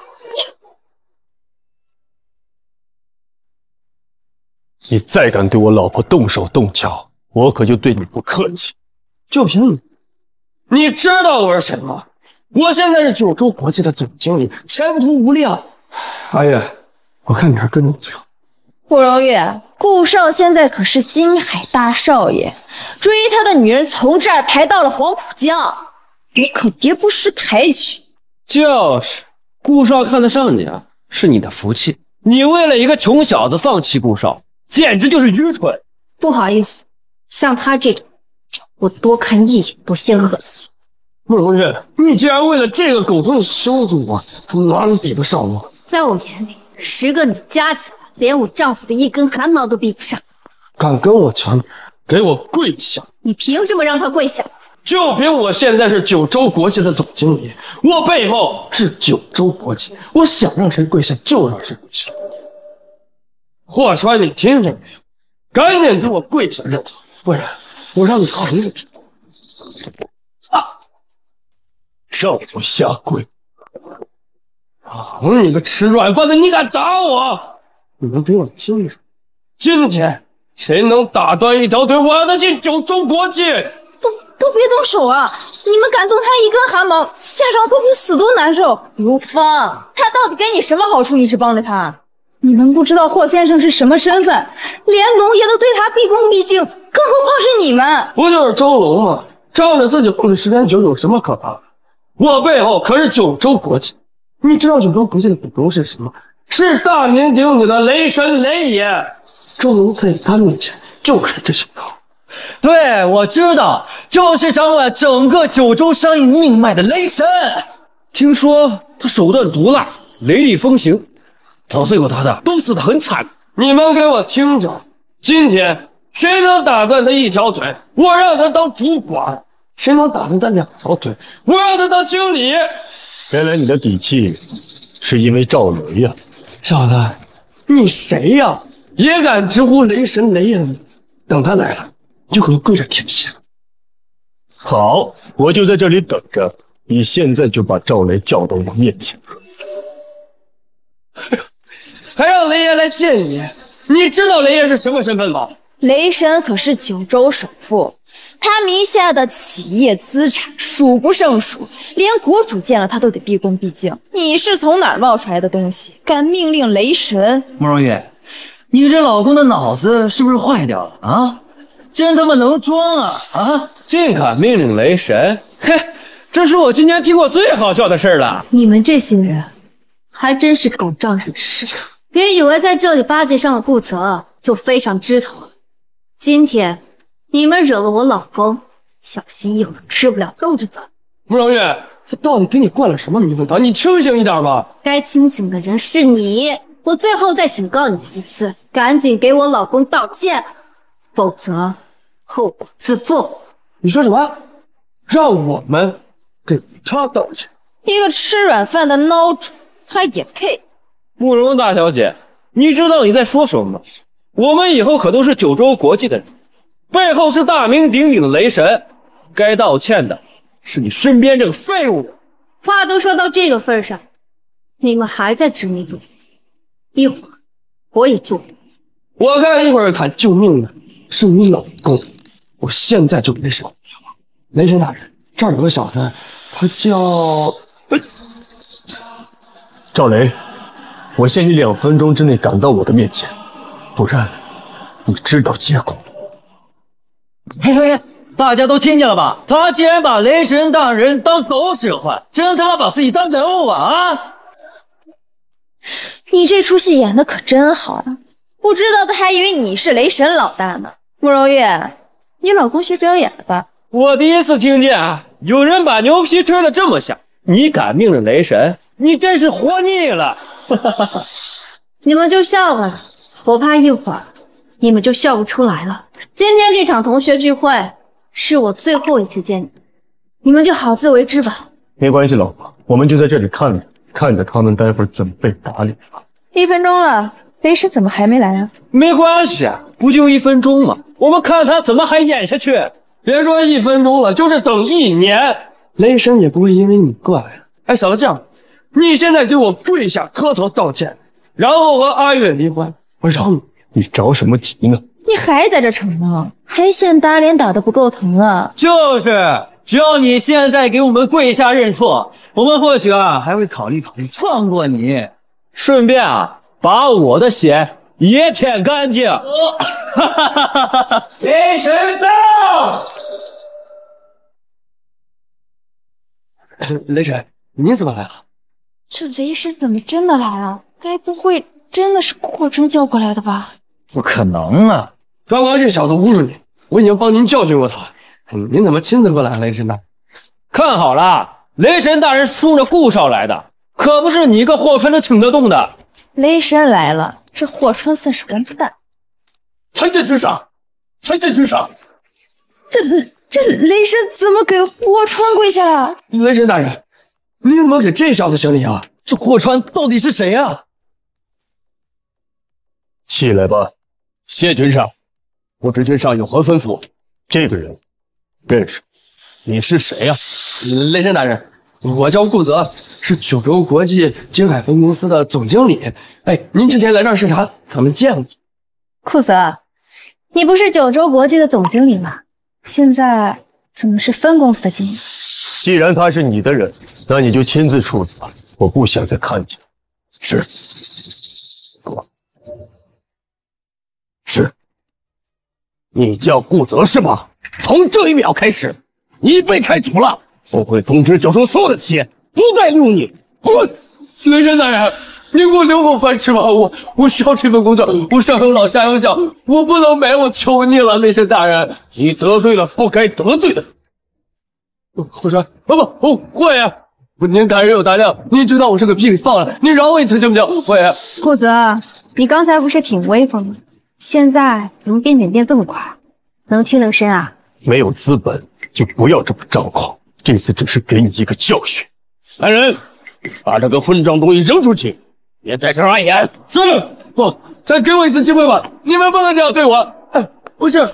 你再敢对我老婆动手动脚，我可就对你不客气。 就凭你，你知道我是谁吗？我现在是九州国际的总经理，前途无量。阿月，我看你还是跟着我最好。 慕容月，顾少现在可是金海大少爷，追他的女人从这儿排到了黄浦江，你可别不识抬举。 就是，顾少看得上你啊，是你的福气。你为了一个穷小子放弃顾少，简直就是愚蠢。 不好意思，像他这种，我多看一眼都嫌恶心。 慕容月，你竟然为了这个狗东西羞辱我，哪里比得上我？ 在我眼里，10个你加起来，连我丈夫的一根汗毛都比不上。 敢跟我抢女人，给我跪下！ 你凭什么让他跪下？ 就凭我现在是九州国际的总经理，我背后是九州国际，我想让谁跪下就让谁跪下。霍川，你听着没有？赶紧给我跪下认错，不然我让你横着吃。让我下跪！你个吃软饭的，你敢打我？你们给我听着，今天谁能打断一条腿，我让他进九州国际！ 都别动手啊！ 你们敢动他一根汗毛，下场会比死都难受。刘峰，他到底给你什么好处？一直帮着他？你们不知道霍先生是什么身份，连龙爷都对他毕恭毕敬，更何况是你们。 不就是周龙吗？仗着自己混的时间久有什么可怕的？我背后可是九州国际，你知道九州国际的股东是什么？是大名鼎鼎的雷神雷爷。周龙在他面前就是这些高。 对，我知道，就是掌管整个九州商业命脉的雷神。听说他手段毒辣，雷厉风行，捣碎过他的都死得很惨。 你们给我听着，今天谁能打断他一条腿，我让他当主管；谁能打断他2条腿，我让他当经理。 原来你的底气是因为赵雷呀， 小子，你谁呀？也敢直呼雷神雷爷的名字？等他来了，你就可能跪着舔血。 好，我就在这里等着，你现在就把赵雷叫到我面前。 还让雷爷来见你？你知道雷爷是什么身份吗？ 雷神可是九州首富，他名下的企业资产数不胜数，连国主见了他都得毕恭毕敬。你是从哪儿冒出来的东西，敢命令雷神？ 慕容玉，你这老公的脑子是不是坏掉了啊？真他妈能装啊！啊， 竟敢命令雷神？ 嘿，这是我今天听过最好笑的事了。 你们这些人还真是狗仗人势，别以为在这里巴结上了顾泽就飞上枝头了。今天你们惹了我老公，小心一会儿吃不了兜着走。 慕容玉，他到底给你灌了什么迷魂汤？你清醒一点吧。 该清醒的人是你，我最后再警告你一次，赶紧给我老公道歉，否则后果自负。 你说什么？让我们给他道歉？ 一个吃软饭的孬种，他也配？ 慕容大小姐，你知道你在说什么吗？我们以后可都是九州国际的人，背后是大名鼎鼎的雷神，该道歉的是你身边这个废物。 话都说到这个份上，你们还在执迷不悟，一会儿我也救你。 我看一会儿喊救命的是你老公，我现在就给雷神打电话。雷神大人，这儿有个小子，他叫赵雷，我限你2分钟之内赶到我的面前，不然你知道结果。 嘿嘿，大家都听见了吧？他竟然把雷神大人当狗使唤，真他妈把自己当人物啊！ 你这出戏演的可真好啊！不知道的还以为你是雷神老大呢。慕容玉，你老公学表演了吧？ 我第一次听见啊，有人把牛皮吹得这么响。你敢命令雷神，你真是活腻了！ 你们就笑吧，我怕一会儿你们就笑不出来了。今天这场同学聚会是我最后一次见你们，你们就好自为之吧。 没关系，老婆，我们就在这里看着他们待会儿怎么被打脸吧。 1分钟了，雷神怎么还没来啊？ 没关系，不就1分钟吗？我们看他怎么还演下去。 别说1分钟了，就是等1年，雷神也不会因为你过来的。哎，小子，这样，你现在给我跪下磕头道歉，然后和阿月离婚，我饶你。 你着什么急呢？ 你还在这逞能，还嫌打脸打得不够疼啊？ 就是，只要你现在给我们跪下认错，我们或许还会考虑放过你，顺便把我的血也舔干净。 雷神到！雷神，你怎么来了？ 这雷神怎么真的来了？该不会真的是霍春叫过来的吧？ 不可能啊！ 刚刚这小子侮辱你，我已经帮您教训过他了。您怎么亲自过来，雷神大人？ 看好了，雷神大人冲着顾少来的，可不是你一个霍川能挺得动的。 雷神来了，这霍川算是完蛋。 参见君上，参见君上。 这雷神怎么给霍川跪下了？ 雷神大人，你怎么给这小子行礼啊？ 这霍川到底是谁啊？ 起来吧，谢君上，不知君上有何吩咐？这个人认识，你是谁呀？ 雷神大人，我叫顾泽，是九州国际京海分公司的总经理。哎，您之前来这儿视察，咱们见过。 顾泽，你不是九州国际的总经理吗？现在怎么是分公司的经理？ 既然他是你的人，那你就亲自处理吧，我不想再看见。是。 是。你叫顾泽是吧？从这一秒开始，你被开除了。我会通知九州所有的企业，不再利用你。滚！ 雷神大人，你给我留口饭吃吧，我需要这份工作，我上有老下有小，我不能没，我求你了，雷神大人。 你得罪了不该得罪的。 霍川，霍爷，您大人有大量，您知道我是个屁，给放了，您饶我一次行不行？霍爷， 顾泽，你刚才不是挺威风的，现在怎么变脸变这么快？能屈能伸啊？ 没有资本就不要这么张狂，这次只是给你一个教训。 来人，把这个混账东西扔出去，别在这碍眼。 是，不，再给我一次机会吧，你们不能这样对我。不是，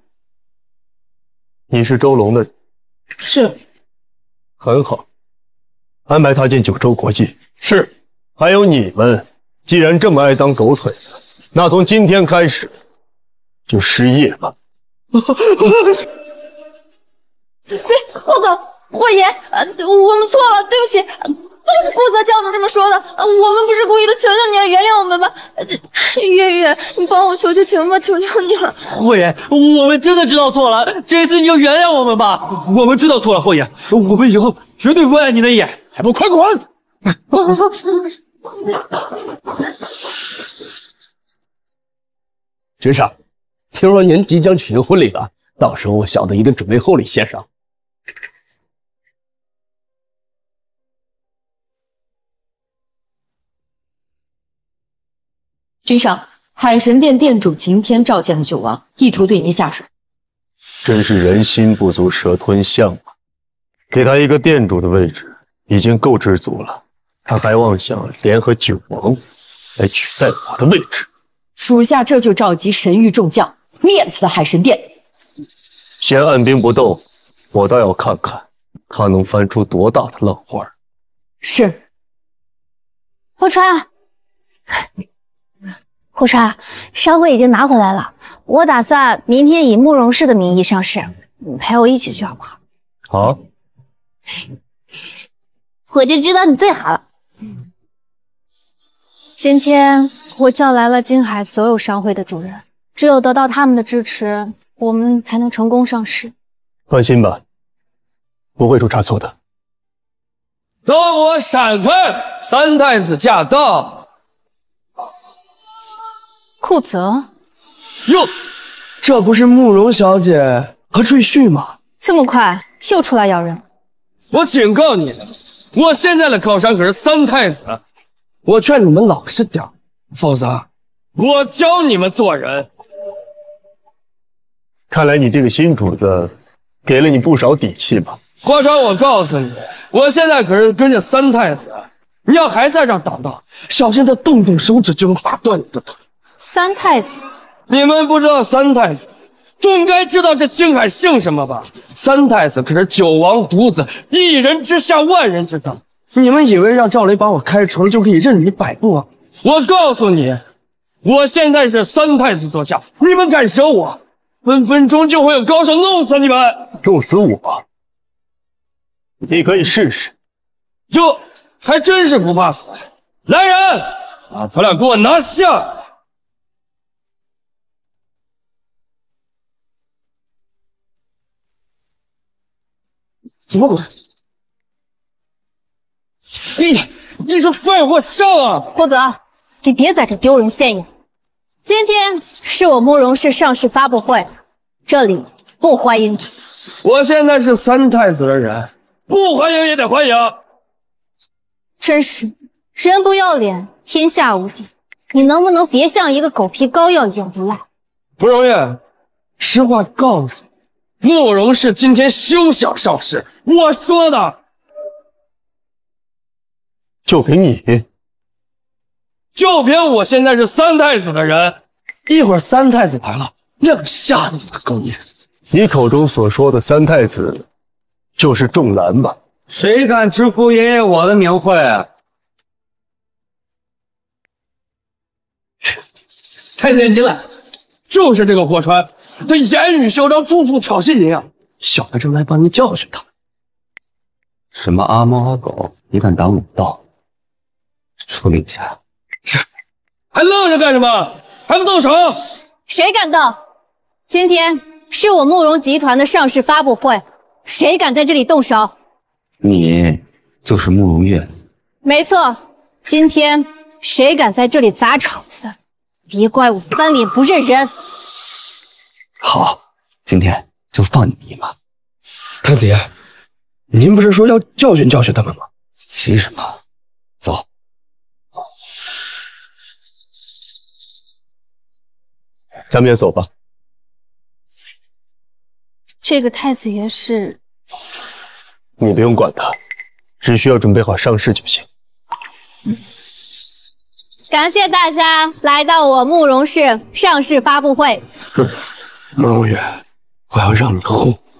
你是周龙的人。 是。 很好，安排他进九州国际。 是。 还有你们，既然这么爱当狗腿子，那从今天开始就失业吧。 霍总，霍爷，我们错了，对不起，都是顾泽教主这么说的，我们不是故意的，求求你了，原谅我们吧。月月，你帮我求求情吧，求求你了。 霍爷，我们真的知道错了，这一次你就原谅我们吧。我们知道错了，霍爷，我们以后绝对不碍你的眼， 还不快滚！君上，听说您即将举行婚礼了，到时候我小的一定准备厚礼献上。 君上，海神殿殿主擎天召见了九王，意图对您下手。 真是人心不足蛇吞象啊！给他一个殿主的位置已经够知足了，他还妄想联合九王来取代我的位置。 属下这就召集神域众将，灭了他的海神殿。 先按兵不动，我倒要看看他能翻出多大的浪花。 是。 霍川，霍川，商会已经拿回来了，我打算明天以慕容氏的名义上市，你陪我一起去好不好？ 好。 我就知道你最好了。今天我叫来了金海所有商会的主人，只有得到他们的支持，我们才能成功上市。 放心吧，不会出差错的。 等我闪开，三太子驾到。 顾泽， 哟，这不是慕容小姐和赘婿吗？ 这么快又出来要人？ 我警告你，我现在的靠山可是三太子，我劝你们老实点，否则我教你们做人。 看来你这个新主子给了你不少底气吧？ 霍川，我告诉你，我现在可是跟着三太子，你要还在这儿挡道，小心他动动手指就能打断你的腿。 三太子， 你们不知道三太子，总该知道这金海姓什么吧？三太子可是九王独子，一人之下，万人之上。你们以为让赵雷把我开除了就可以任你摆布啊？我告诉你，我现在是三太子座下，你们敢惹我，分分钟就会有高手弄死你们。 弄死我？你可以试试。 哟，还真是不怕死。来人，把他俩给我拿下！怎么滚？你说废话上啊！ 顾泽，你别在这丢人现眼。今天是我慕容氏上市发布会，这里不欢迎你。 我现在是三太子的人，不欢迎也得欢迎。 真是人不要脸，天下无敌。你能不能别像一个狗皮膏药一样不赖？ 慕容月，实话告诉你，慕容氏今天休想上市，我说的。 就凭你？ 就凭我现在是三太子的人，一会儿三太子来了，让吓你个狗眼！ 你口中所说的三太子，就是仲兰吧？ 谁敢直呼爷爷我的名讳啊？ 太子爷您来，就是这个霍川，他言语嚣张，处处挑衅您啊！小的正来帮您教训他。 什么阿猫阿狗，你敢挡我道？处理一下。 是，还愣着干什么？还不动手！ 谁敢动？今天是我慕容集团的上市发布会，谁敢在这里动手？ 你就是慕容月。 没错，今天谁敢在这里砸场子，别怪我翻脸不认人。 好，今天就放你们一马。 太子爷，您不是说要教训教训他们吗？ 急什么？走。 咱们也走吧。 这个太子爷是…… 你不用管他，只需要准备好上市就行。 感谢大家来到我慕容氏上市发布会。 慕容月，我要让你后悔。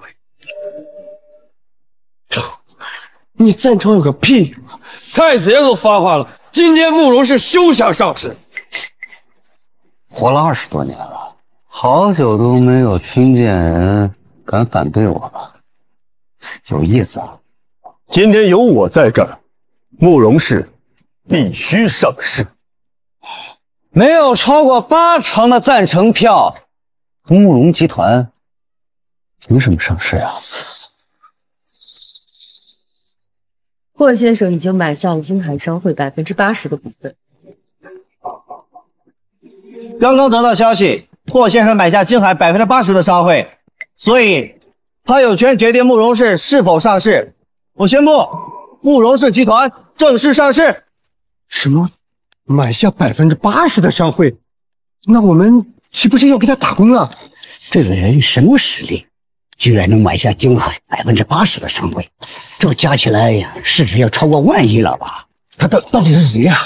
你赞成有个屁用啊！太子爷都发话了，今天慕容氏休想上市。 活了20多年了，好久都没有听见人敢反对我了，有意思啊！ 今天有我在这儿，慕容氏必须上市。 没有超过80%的赞成票，慕容集团凭什么上市啊？ 霍先生已经买下了金海商会80%的股份。 刚刚得到消息，霍先生买下金海80%的商会，所以他有权决定慕容氏是否上市。我宣布，慕容氏集团正式上市。 什么？买下80%的商会？那我们岂不是要给他打工了？ 这个人什么实力？居然能买下金海80%的商会，这加起来呀，市值要超过1万亿了吧？ 他到底是谁呀？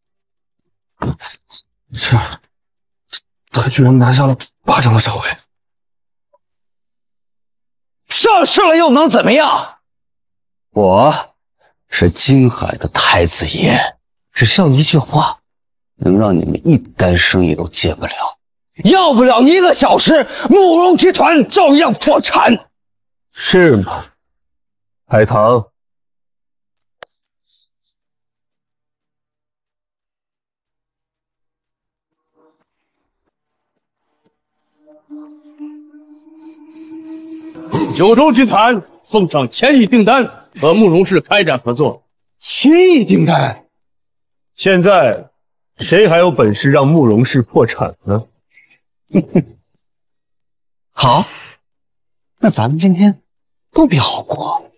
他居然拿下了8成的商会。 上市了又能怎么样？ 我是金海的太子爷，只需要一句话，能让你们一单生意都接不了。 要不了1个小时，慕容集团照样破产。 是吗？海棠， 九州集团奉上1000亿订单，和慕容氏开展合作。 1000亿订单？ 现在谁还有本事让慕容氏破产呢？ 好，那咱们今天都别好过。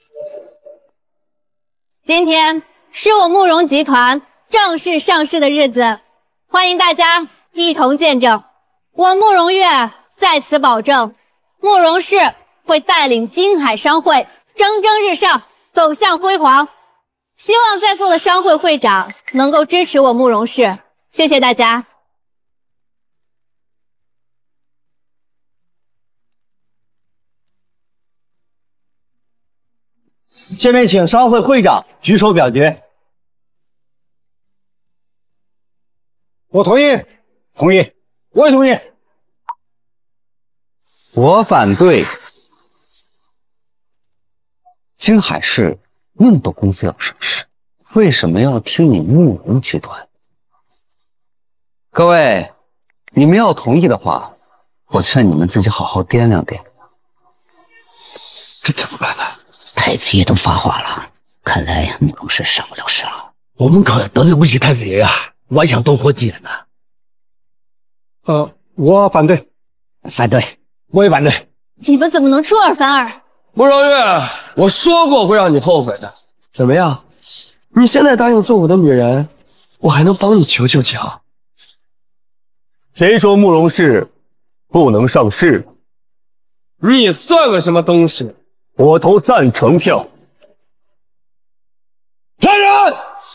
今天是我慕容集团正式上市的日子，欢迎大家一同见证。我慕容月在此保证，慕容氏会带领金海商会蒸蒸日上，走向辉煌。希望在座的商会会长能够支持我慕容氏，谢谢大家。 下面请商会会长举手表决。 我同意。 同意。我也同意。 我反对。 金海市那么多公司要上市，为什么要听你慕容集团？各位，你们要同意的话，我劝你们自己好好掂量掂量。 这怎么办呢？ 太子爷都发话了，看来慕容氏上不了市了。 我们可得罪不起太子爷啊！我还想多活几年呢。 我反对。 反对。 我也反对。 你们怎么能出尔反尔？ 慕容月，我说过会让你后悔的。怎么样？你现在答应做我的女人，我还能帮你求求情。 谁说慕容氏不能上市？ 你算个什么东西？ 我投赞成票。 来人！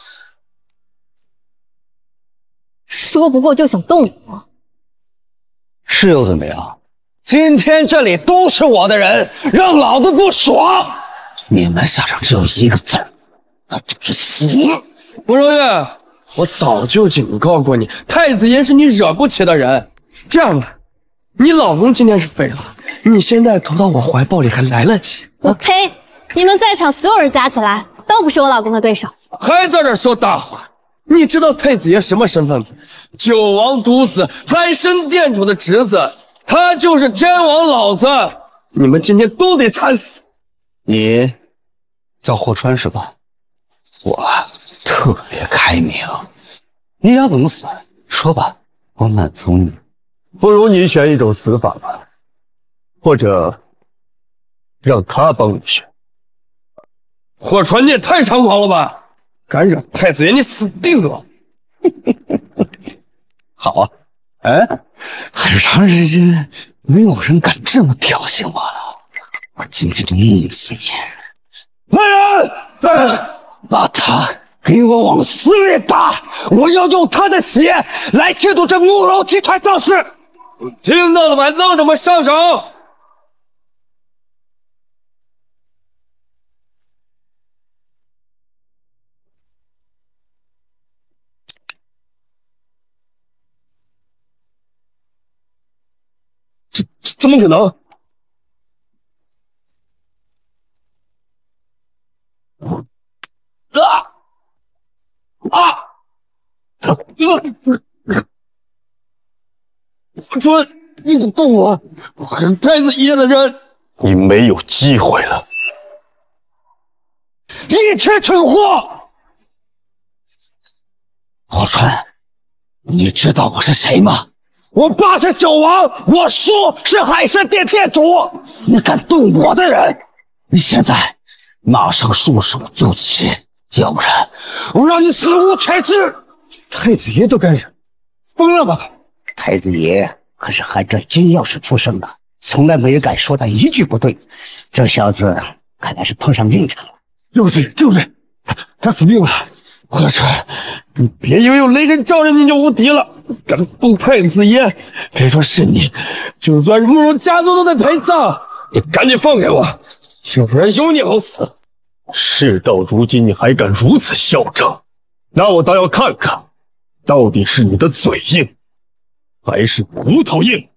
说不过就想动我？ 是又怎么样？ 今天这里都是我的人，让老子不爽！ 你们身上只有一个字儿，那就是死。 慕容月，我早就警告过你，太子爷是你惹不起的人。这样吧，你老公今天是废了，你现在投到我怀抱里还来得及。 我呸！ 你们在场所有人加起来都不是我老公的对手。 还在这说大话！你知道太子爷什么身份吗？九王独子，海神殿主的侄子，他就是天王老子。你们今天都得惨死！ 你叫霍川是吧？我特别开明，你想怎么死说吧，我满足你。 不如你选一种死法吧，或者让他帮你选。 霍川，你也太猖狂了吧！敢惹太子爷，你死定了！ 好啊，哎，还是长时间没有人敢这么挑衅我了，我今天就弄死你！来人，把他给我往死里打！我要用他的血来庆祝这慕容集团上市！ 听到了吧？弄什么上手？怎么可能？霍川，你敢动我？我可是太子爷的人！ 你没有机会了！ 一群蠢货！霍川，你知道我是谁吗？我爸是九王，我叔是海神殿殿主。你敢动我的人，你现在马上束手就擒，要不然我让你死无全尸！ 太子爷都敢惹，疯了吧？ 太子爷可是含着金钥匙出生的，从来没有敢说他一句不对。这小子看来是碰上运场了。 就是他死定了。 霍川，你别以为有雷神罩着你就无敌了。敢动太子爷，别说是你，就算是慕容家族都得陪葬。你赶紧放开我，要不然有你好死！ 事到如今，你还敢如此嚣张？那我倒要看看，到底是你的嘴硬，还是骨头硬？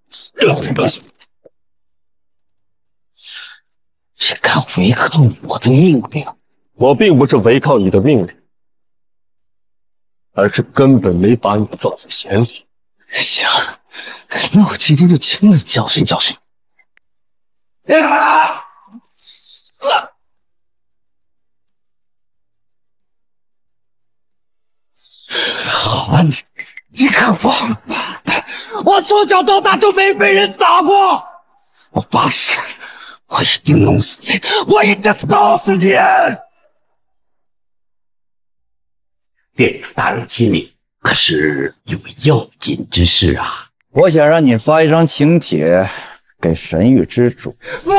你敢违抗我的命令？ 我并不是违抗你的命令，而是根本没把你放在眼里。 行，那我今天就亲自教训教训你。好啊，你个王八蛋！我从小到大就没被人打过，我发誓，我一定弄死你，我一定打死你！ 殿主大人亲临，可是有要紧之事啊！ 我想让你发一张请帖给神域之主。 父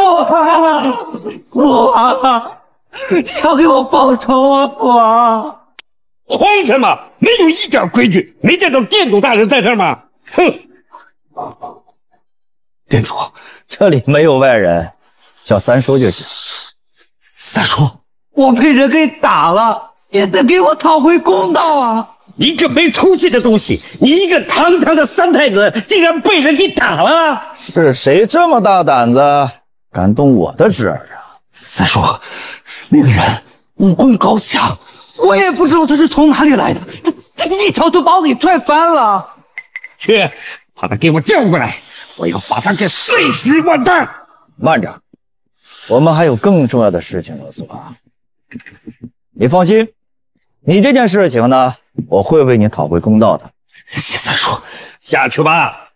王，要给我报仇啊！父王， 慌什么？没有一点规矩，没见到殿主大人在这儿吗？哼！ 殿主，这里没有外人，叫三叔就行。 三叔，我被人给打了，也得给我讨回公道啊！ 一个没出息的东西，你一个堂堂的三太子，竟然被人给打了！ 是谁这么大胆子，敢动我的侄儿啊？ 三叔，那个人武功高强，我也不知道他是从哪里来的，他一脚就把我给踹翻了。 去，把他给我叫过来，我要把他给碎尸万段！ 慢着，我们还有更重要的事情要做啊！你放心，你这件事情呢，我会为你讨回公道的。 谢三叔， 下去吧。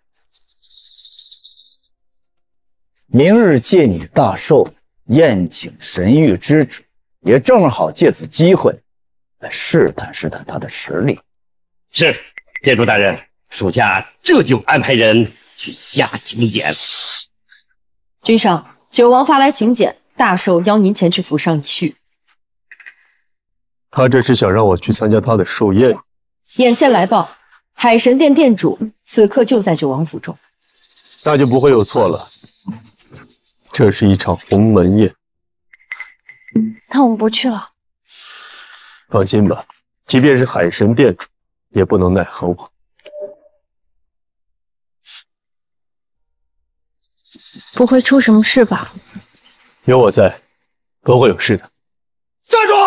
明日借你大寿，宴请神域之主，也正好借此机会来试探试探他的实力。 是，殿主大人，属下这就安排人去下请柬。 君上，九王发来请柬，大寿邀您前去府上一叙。 他这是想让我去参加他的寿宴。 眼线来报，海神殿殿主此刻就在九王府中。 那就不会有错了，这是一场鸿门宴。 那我们不去了。 放心吧，即便是海神殿主，也不能奈何我。 不会出什么事吧？ 有我在， 不会有事的。 站住！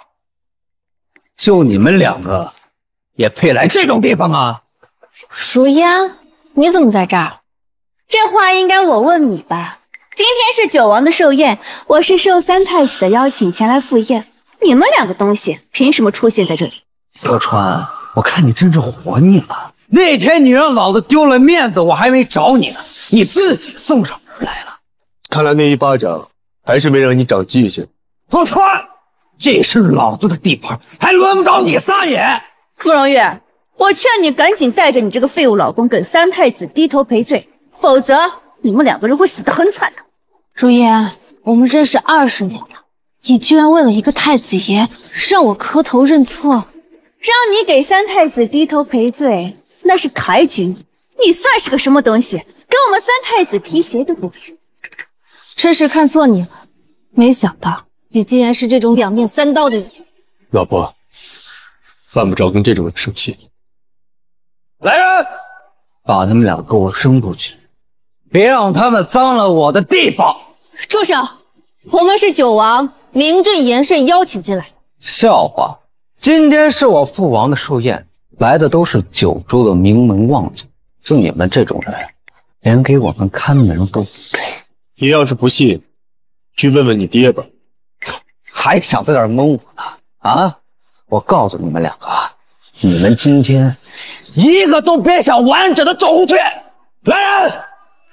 就你们两个，也配来这种地方啊？ 如烟，你怎么在这儿？ 这话应该我问你吧。今天是九王的寿宴，我是受三太子的邀请前来赴宴。你们两个东西凭什么出现在这里？ 洛川，我看你真是活腻了。那天你让老子丢了面子，我还没找你呢，你自己送上门来了。 看来那一巴掌还是没让你长记性。 洛川，这是老子的地盘，还轮不着你撒野。 慕容月，我劝你赶紧带着你这个废物老公跟三太子低头赔罪，否则你们两个人会死得很惨的。 如烟，我们认识20年了，你居然为了一个太子爷让我磕头认错， 让你给三太子低头赔罪，那是抬举你，你算是个什么东西？给我们三太子提鞋都不配。 真是看错你了，没想到你竟然是这种两面三刀的人。 老婆，犯不着跟这种人生气。 来人，把他们俩给我扔出去，别让他们脏了我的地方。 住手！我们是九王名正言顺邀请进来。 笑话，今天是我父王的寿宴，来的都是九州的名门望族，就你们这种人，连给我们看门都不给。 你要是不信，去问问你爹吧。 还想在这儿蒙我呢？啊！我告诉你们两个，你们今天一个都别想完整的走出去！来人，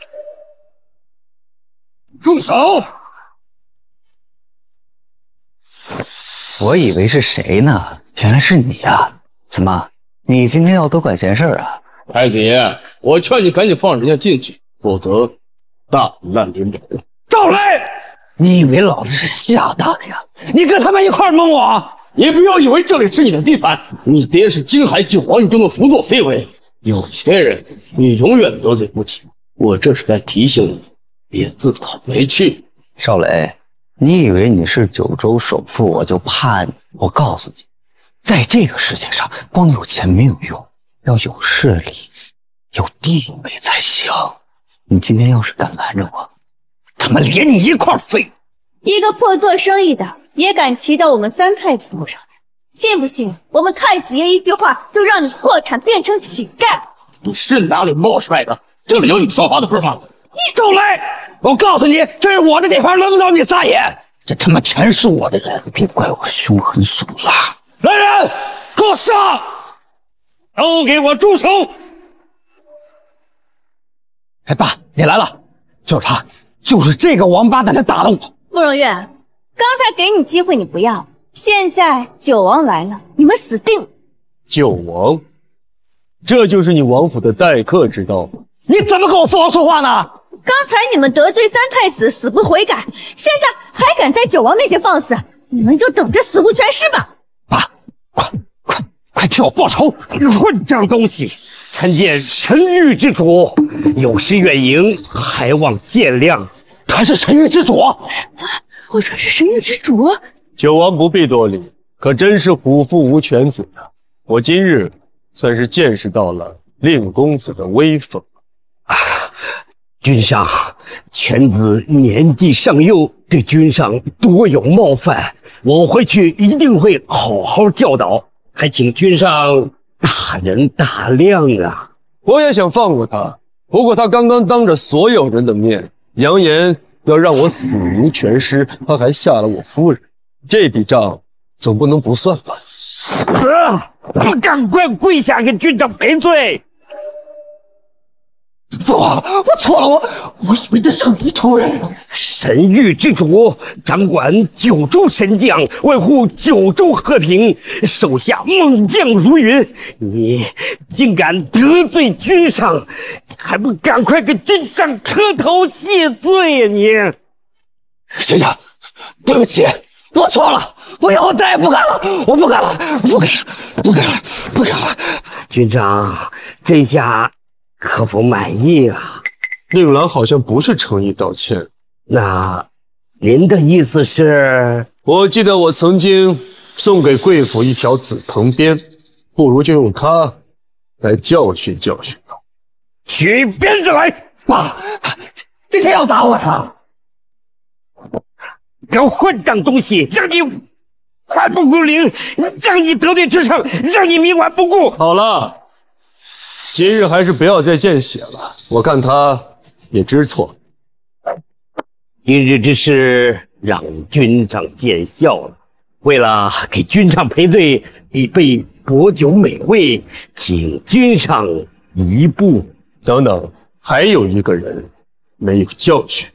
住手！ 我以为是谁呢，原来是你啊！怎么，你今天要多管闲事啊？ 太子爷，我劝你赶紧放人家进去，否则大难临头。 赵雷，你以为老子是吓大的呀？你跟他们一块蒙我？ 你不要以为这里是你的地盘，你爹是金海九王，你就能胡作非为。有些人你永远得罪不起。我这是在提醒你，别自讨没趣。 赵雷，你以为你是九州首富我就怕你？我告诉你，在这个世界上，光有钱没有用，要有势力、有地位才行。你今天要是敢拦着我，他妈连你一块废！ 一个破做生意的也敢骑到我们三太子头上来，信不信我们太子爷一句话就让你破产变成乞丐？ 你是哪里冒出来的？这里有你说话的份吗？ 赵雷，我告诉你，这是我的地盘，轮不着你撒野。这他妈全是我的人，别怪我凶狠手辣。来人，给我上！都给我住手！哎，爸，你来了，就是他，就是这个王八蛋，他打了我。 慕容月，刚才给你机会你不要，现在九王来了，你们死定了。 九王，这就是你王府的待客之道吗？ 你怎么跟我父王说话呢？ 刚才你们得罪三太子，死不悔改，现在还敢在九王面前放肆，你们就等着死无全尸吧！ 快替我报仇！混账东西！参见神域之主，有失远迎，还望见谅。他是神域之主？ 我说是神域之主。 九王不必多礼，可真是虎父无犬子啊！我今日算是见识到了令公子的威风。 君上，犬子年纪尚幼，对君上多有冒犯，我回去一定会好好教导，还请君上大人大量啊！ 我也想放过他，不过他刚刚当着所有人的面扬言要让我死无全尸，他还吓了我夫人，这笔账总不能不算吧？ 赶快跪下给君上赔罪！父王，我错了，我以为这是你仇人。神域之主掌管九州神将，维护九州和平，手下猛将如云，你竟敢得罪君上，你还不赶快给君上磕头谢罪呀！你，学长，对不起，我错了，我以后再也不敢了，我不敢了，不敢了。君上，这下可否满意啊？ 令郎好像不是诚意道歉。 那您的意思是？ 我记得我曾经送给贵府一条紫藤鞭，不如就用它来教训教训他。 取鞭子来！爸，今天要打我呀？ 个混账东西，让你还不归零，让你得罪君上，让你冥顽不顾。 好了，今日还是不要再见血了。我看他也知错。 今日之事让君上见笑了。为了给君上赔罪，以备薄酒美味，请君上一步。 等等，还有一个人没有教训。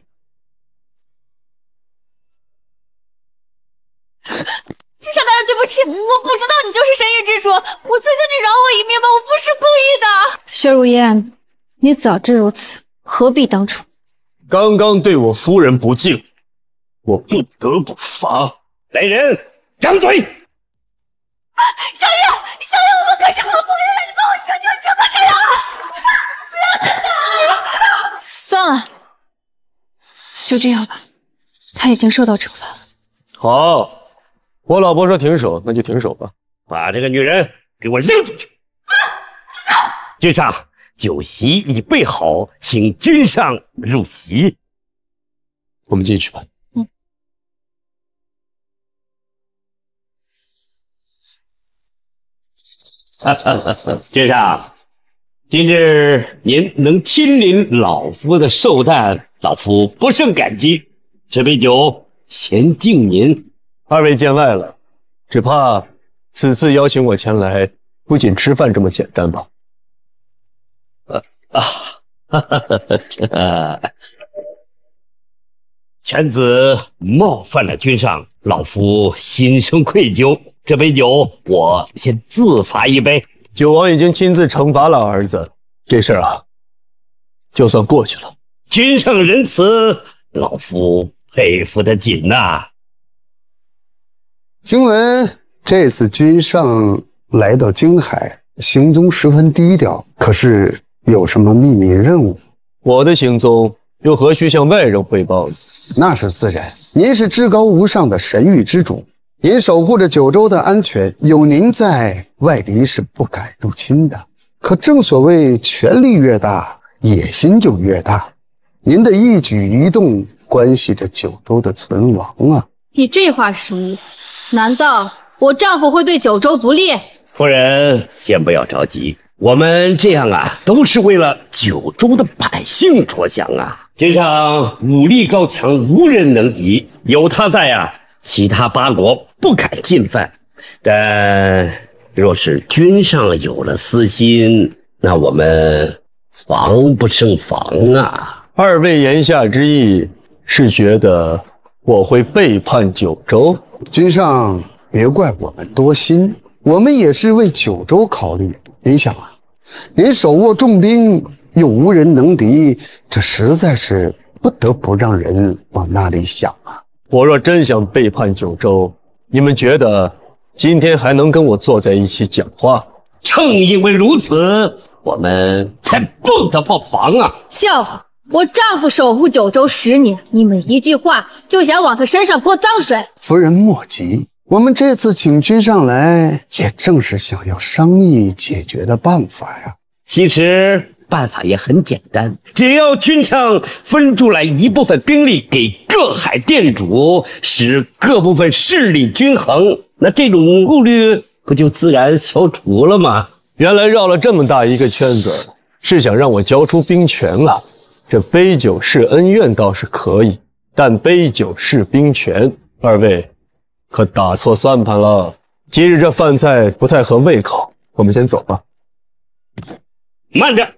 君上大人，对不起，我不知道你就是神域之主，我求求你饶我一命吧，我不是故意的。 薛如烟，你早知如此，何必当初？ 刚刚对我夫人不敬，我不得不罚。 来人，张嘴！ 小月，我们可是好朋友呀，你帮我求求吧，小月！ 算了，就这样吧，他已经受到惩罚了。 好，我老婆说停手，那就停手吧。 把这个女人给我扔出去！君上，酒席已备好，请君上入席。 我们进去吧。 君上，今日您能亲临老夫的寿诞，老夫不胜感激。这杯酒先敬您。 二位见外了，只怕此次邀请我前来，不仅吃饭这么简单吧？ 犬子冒犯了君上，老夫心生愧疚。这杯酒我先自罚一杯。 九王已经亲自惩罚了儿子，这事儿啊，就算过去了。 君上仁慈，老夫佩服得紧呐。 听闻这次君上来到京海，行踪十分低调，可是有什么秘密任务？ 我的行踪又何须向外人汇报呢？ 那是自然，您是至高无上的神域之主，您守护着九州的安全，有您在，外敌是不敢入侵的。可正所谓权力越大，野心就越大，您的一举一动关系着九州的存亡啊！ 你这话是什么意思？难道我丈夫会对九州不利？ 夫人，先不要着急，我们这样啊，都是为了九州的百姓着想啊。君上武力高强，无人能敌，有他在啊，其他八国不敢进犯。但若是君上有了私心，那我们防不胜防啊。 二位言下之意是觉得我会背叛九州？ 君上别怪我们多心，我们也是为九州考虑。您想啊，您手握重兵，又无人能敌，这实在是不得不让人往那里想啊。 我若真想背叛九州，你们觉得今天还能跟我坐在一起讲话？ 正因为如此，我们才不得不防啊！ 笑话！我丈夫守护九州10年，你们一句话就想往他身上泼脏水？ 夫人莫急，我们这次请君上来，也正是想要商议解决的办法呀。 其实办法也很简单，只要君上分出来一部分兵力给各海店主，使各部分势力均衡，那这种顾虑不就自然消除了吗？ 原来绕了这么大一个圈子，是想让我交出兵权了。这杯酒释恩怨倒是可以，但杯酒释兵权，二位可打错算盘了。今日这饭菜不太合胃口，我们先走吧。 慢着，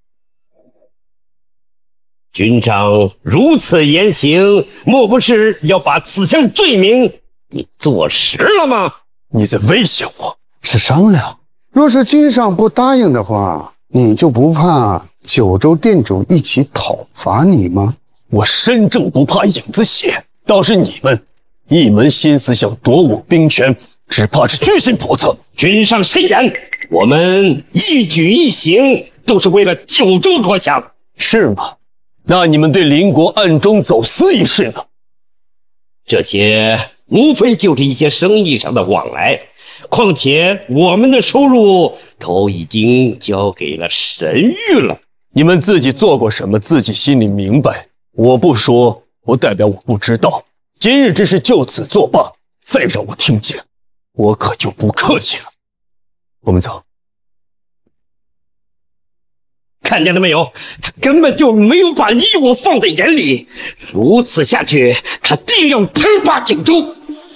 君上如此言行，莫不是要把此项罪名你坐实了吗？ 你在威胁我？ 是商量。若是君上不答应的话，你就不怕九州店主一起讨伐你吗？ 我身正不怕影子斜，倒是你们一门心思想夺我兵权，只怕是居心叵测。 君上慎言，我们一举一行都是为了九州着想， 是吗？那你们对邻国暗中走私一事呢？ 这些无非就是一些生意上的往来，况且我们的收入都已经交给了神域了。 你们自己做过什么，自己心里明白。我不说，不代表我不知道。 今日之事就此作罢。再让我听见，我可就不客气了。我们走。 看见了没有？他根本就没有把义务放在眼里。如此下去，他定要称霸九州。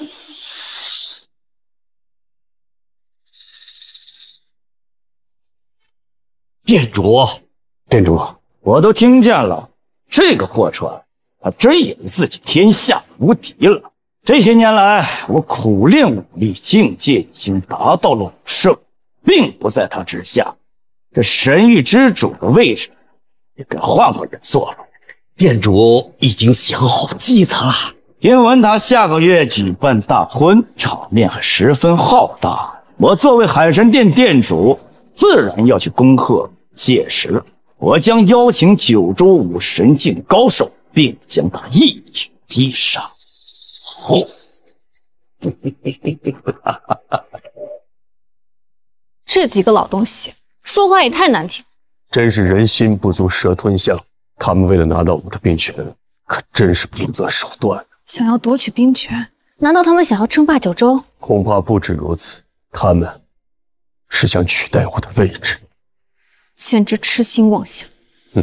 店主， 店主， 我都听见了。这个破船，他真以为自己天下无敌了。这些年来，我苦练武力，境界已经达到了武圣，并不在他之下。这神域之主的位置，也该换个人坐了。店主已经想好计策了。听闻他下个月举办大婚，场面还十分浩大。我作为海神殿殿主，自然要去恭贺。届时，我将邀请九州五神境高手，并将他一举击杀。哦， 这几个老东西说话也太难听。 真是人心不足蛇吞象，他们为了拿到我的兵权，可真是不择手段。 想要夺取兵权，难道他们想要称霸九州？ 恐怕不止如此，他们是想取代我的位置。 简直痴心妄想！ 哼！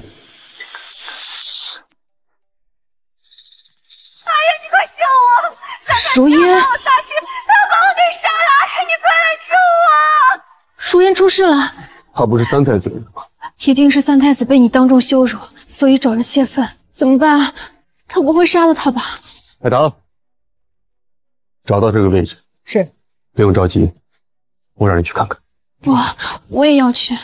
阿爷，你快救我！ 如烟， 他把我给杀了！阿爷，你快来救我！ 如烟出事了， 他不是三太子人吗？ 一定是三太子被你当众羞辱，所以找人泄愤。怎么办？他不会杀了他吧？ 海棠，找到这个位置。 是。 不用着急，我让人去看看。 不，我也要去。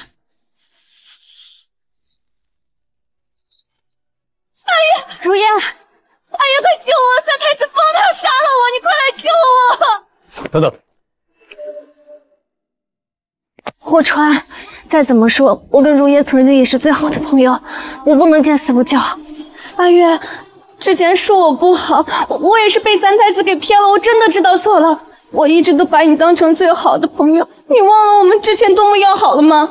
阿爷，如烟，阿爷快救我！三太子疯了，要杀了我！你快来救我！ 等等。 霍川，再怎么说，我跟如烟曾经也是最好的朋友，我不能见死不救。 阿月，之前是我不好，我也是被三太子给骗了，我真的知道错了。我一直都把你当成最好的朋友，你忘了我们之前多么要好了吗？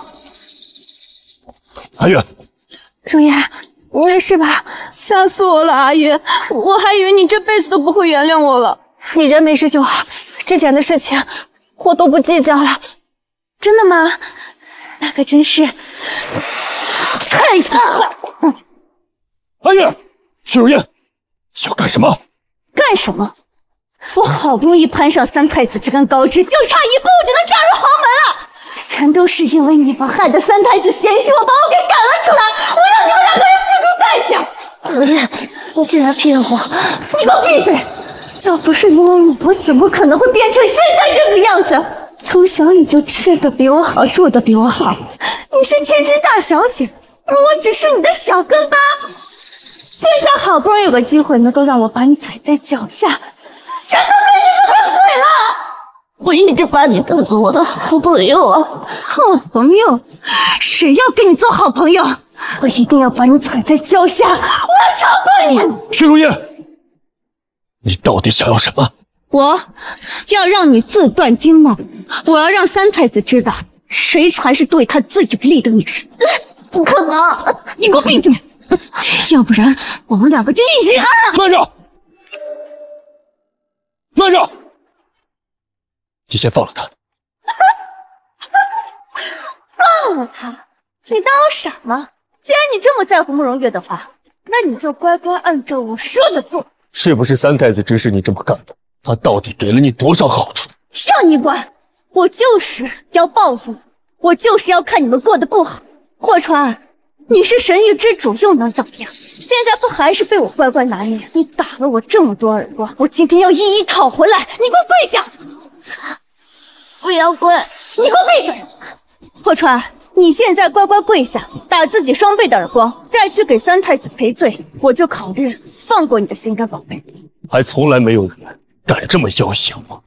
阿月， 如烟，你没事吧？ 吓死我了，阿爷，我还以为你这辈子都不会原谅我了。 你人没事就好，之前的事情我都不计较了。真的吗？那可真是太惨了。 阿月，许如烟，要干什么？ 干什么？我好不容易攀上三太子这根高枝，就差一步就能嫁入豪门了。全都是因为你们害得三太子嫌弃我，把我给赶了出来。我让你们两个人付出代价。 如烟，你竟然骗我！ 你给我闭嘴！要不是因为你，我怎么可能会变成现在这个样子？从小你就吃的比我好，住的比我好，你是千金大小姐，而我只是你的小跟班。现在好不容易有个机会能够让我把你踩在脚下，全都被你们给毁了！我一直把你当做我的好朋友啊，好朋友？谁要跟你做好朋友？我一定要把你踩在脚下，我要超过你！ 许如烟，你到底想要什么？ 我要让你自断经脉，我要让三太子知道谁才是对他最有利的女人。不可能！你给我闭嘴！要不然我们两个就一起死！ 慢着！慢着！你先放了他。 放了他？你当我傻吗？既然你这么在乎慕容月的话，那你就乖乖按照我说的做。 是不是三太子指使你这么干的？他到底给了你多少好处？ 让你管！我就是要报复，我就是要看你们过得不好。霍川，你是神域之主又能怎么样？现在不还是被我乖乖拿捏？你打了我这么多耳光，我今天要一一讨回来！你给我跪下！不要跪！你给我闭嘴！霍川，你现在乖乖跪下，打自己双倍的耳光，再去给三太子赔罪，我就考虑放过你的心肝宝贝。 还从来没有人敢这么要挟我。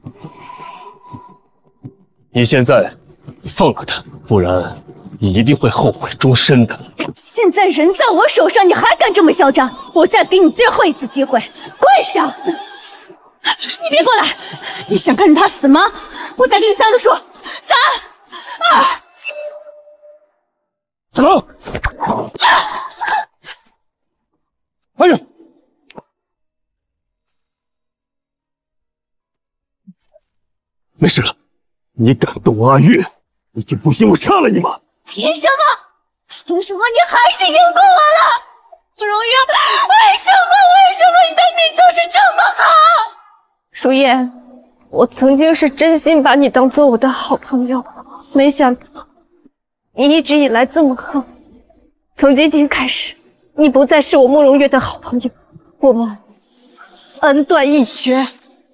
你现在放了他，不然你一定会后悔终身的。 现在人在我手上，你还敢这么嚣张？我再给你最后一次机会，跪下！你别过来！你想看着他死吗？我再给你3个数，3、2。 怎么？哎呀！ 没事了。你敢动我阿月，你就不信我杀了你吗？ 凭什么？凭什么你还是赢过我了？慕容月，为什么你的命就是这么好？ 如烟，我曾经是真心把你当做我的好朋友，没想到你一直以来这么横。从今天开始，你不再是我慕容月的好朋友，我们恩断义绝。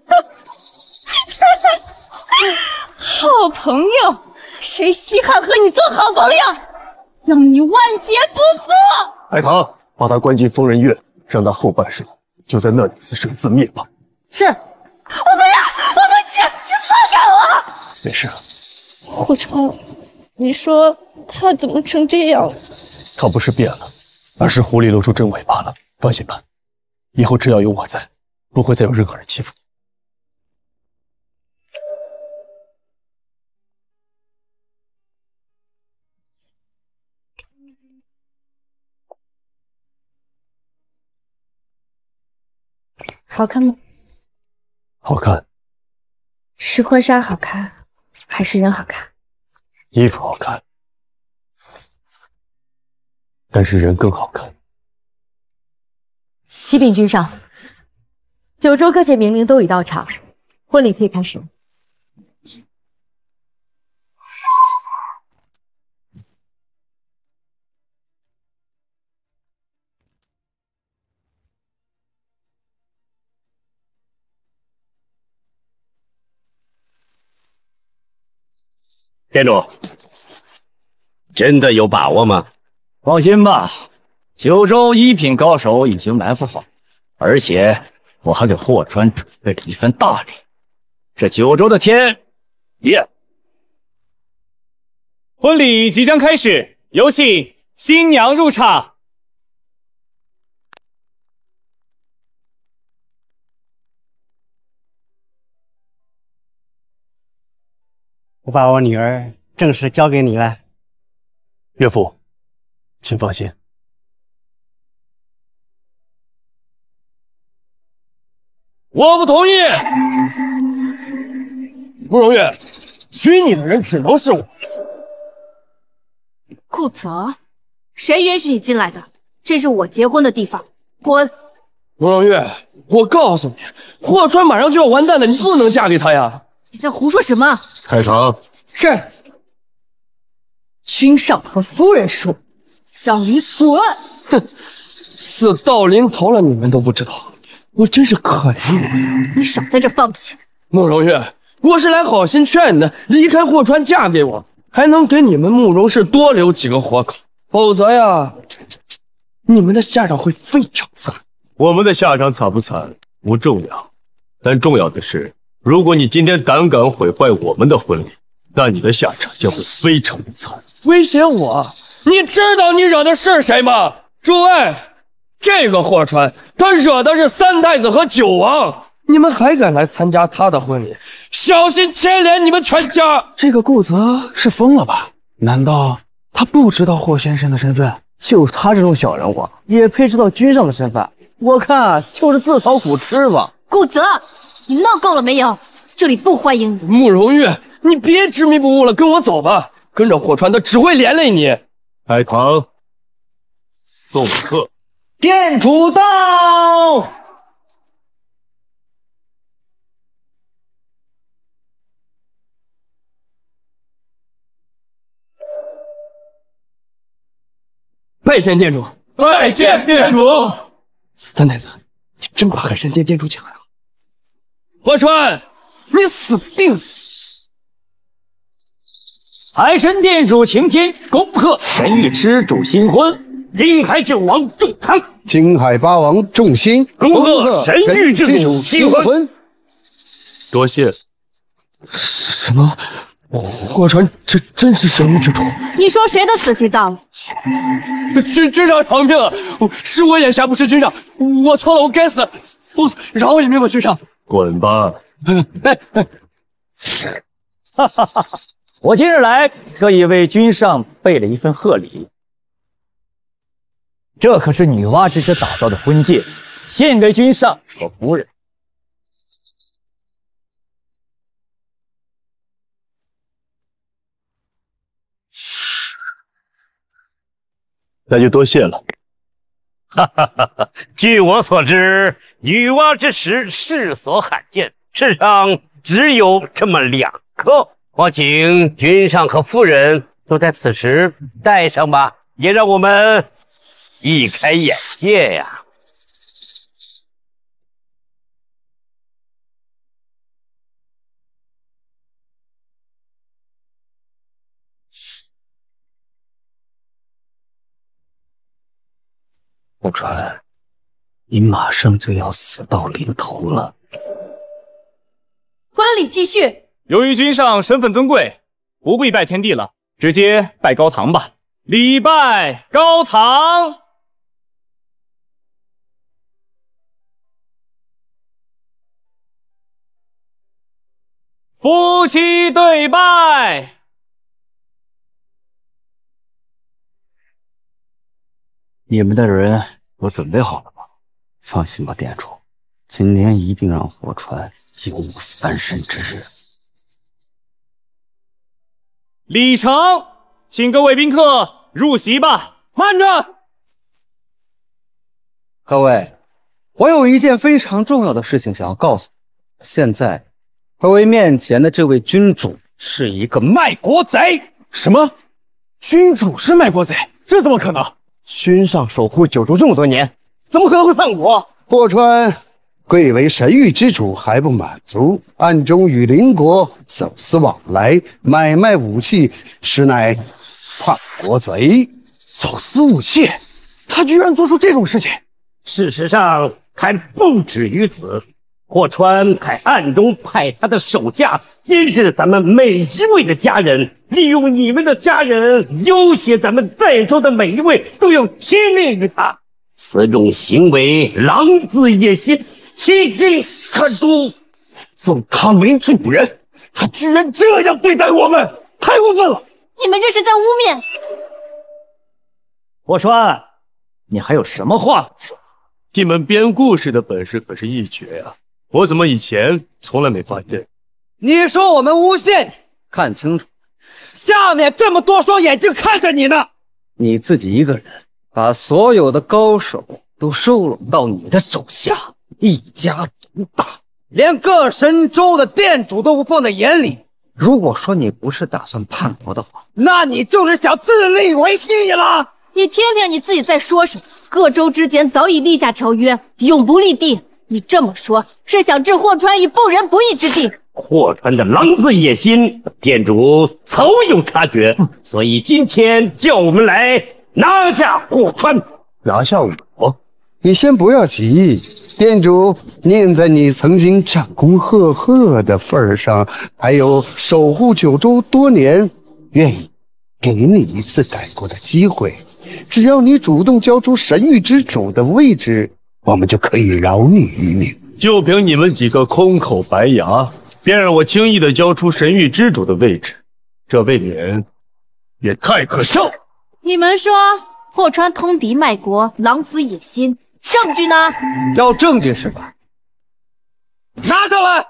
好朋友，谁稀罕和你做好朋友？让你万劫不复！ 海棠，把他关进疯人院，让他后半生就在那里自生自灭吧。 是，我不要，我不去，你放开我！ 没事。 霍川，你说他怎么成这样了？ 他不是变了，而是狐狸露出真尾巴了。放心吧，以后只要有我在，不会再有任何人欺负你。 好看吗？ 好看。 是婚纱好看，还是人好看？ 衣服好看，但是人更好看。 启禀君上，九州各界名伶都已到场，婚礼可以开始了。 店主，真的有把握吗？ 放心吧，九州一品高手已经埋伏好，而且我还给霍川准备了一份大礼。这九州的天爷！ 婚礼即将开始，有请新娘入场。 我把我女儿正式交给你了， 岳父，请放心。 我不同意！慕容月，娶你的人只能是我。 顾泽，谁允许你进来的？这是我结婚的地方，滚！ 慕容月，我告诉你，霍川马上就要完蛋了，你不能嫁给他呀！ 你在胡说什么？ 海棠， 是。君上和夫人说，让你滚！ 哼，死到临头了，你们都不知道，我真是可怜你。 你少在这放屁！ 慕容月，我是来好心劝你的，离开霍川，嫁给我，还能给你们慕容氏多留几个活口。否则呀，你们的下场会非常惨。 我们的下场惨不惨不重要，但重要的是，如果你今天胆敢毁坏我们的婚礼，那你的下场将会非常的惨。 威胁我？你知道你惹的是谁吗？诸位，这个霍川，他惹的是三太子和九王，你们还敢来参加他的婚礼，小心牵连你们全家！ 这个顾泽是疯了吧？难道他不知道霍先生的身份？ 就他这种小人物，也配知道君上的身份？我看就是自讨苦吃吧。 顾泽，你闹够了没有？这里不欢迎你。 慕容月，你别执迷不悟了，跟我走吧。跟着霍川，他只会连累你。 海棠，送客。 店主到。 拜见店主， 拜见店主。 三太子，你真把海神殿店主抢来了？霍川，你死定了！ 海神殿主擎天，恭贺神域之主新婚，银海九王重堂， 金海八王众星， 恭贺神域之主新婚。 多谢。 什么？霍川，这真是神域之主？ 你说谁的死期到了？ 君上偿命啊！是我眼瞎，不是君上，我错了，我该死，饶我一命吧，君上。 滚吧！ 哈哈哈！我今日来，特意为君上备了一份贺礼，这可是女娲之师打造的婚戒，献给君上和夫人。 那就多谢了。 哈哈哈哈！据我所知，女娲之石世所罕见，世上只有这么2颗。我请君上和夫人都在此时戴上吧，也让我们一开眼界呀。 霍川，你马上就要死到临头了。 观礼继续。 由于君上身份尊贵，不必拜天地了，直接拜高堂吧。礼拜高堂。夫妻对拜。 你们的人都准备好了吗？放心吧，店主，今天一定让霍川有翻身之日。 礼成，请各位宾客入席吧。 慢着！ 各位，我有一件非常重要的事情想要告诉你。现在，各位面前的这位君主是一个卖国贼。 什么？君主是卖国贼？这怎么可能？君上守护九州这么多年，怎么可能会叛国？ 霍川贵为神域之主还不满足，暗中与邻国走私往来，买卖武器，实乃叛国贼。 走私武器，他居然做出这种事情！ 事实上还不止于此，霍川还暗中派他的手下监视咱们每一位的家人，利用你们的家人要挟咱们在座的每一位都要听命于他。此种行为狼子野心，岂经可诛？ 奉他为主人，他居然这样对待我们，太过分了！ 你们这是在污蔑！ 霍川，你还有什么话说？ 你们编故事的本事可是一绝呀！我怎么以前从来没发现？ 你说我们诬陷你？看清楚，下面这么多双眼睛看着你呢！ 你自己一个人把所有的高手都收拢到你的手下，一家独大，连各神州的店主都不放在眼里。如果说你不是打算叛国的话， 那你就是想自立为帝了。 你听听你自己在说什么？各州之间早已立下条约，永不立地。你这么说，是想置霍川于不仁不义之地？ 霍川的狼子野心，店主早有察觉，所以今天叫我们来拿下霍川。 拿下我？ 你先不要急，店主念在你曾经战功赫赫的份上，还有守护九州多年，愿意给你一次改过的机会。只要你主动交出神域之主的位置，我们就可以饶你一命。 就凭你们几个空口白牙，便让我轻易的交出神域之主的位置，这未免也太可笑。 你们说霍川通敌卖国，狼子野心，证据呢？ 要证据是吧？ 拿上来！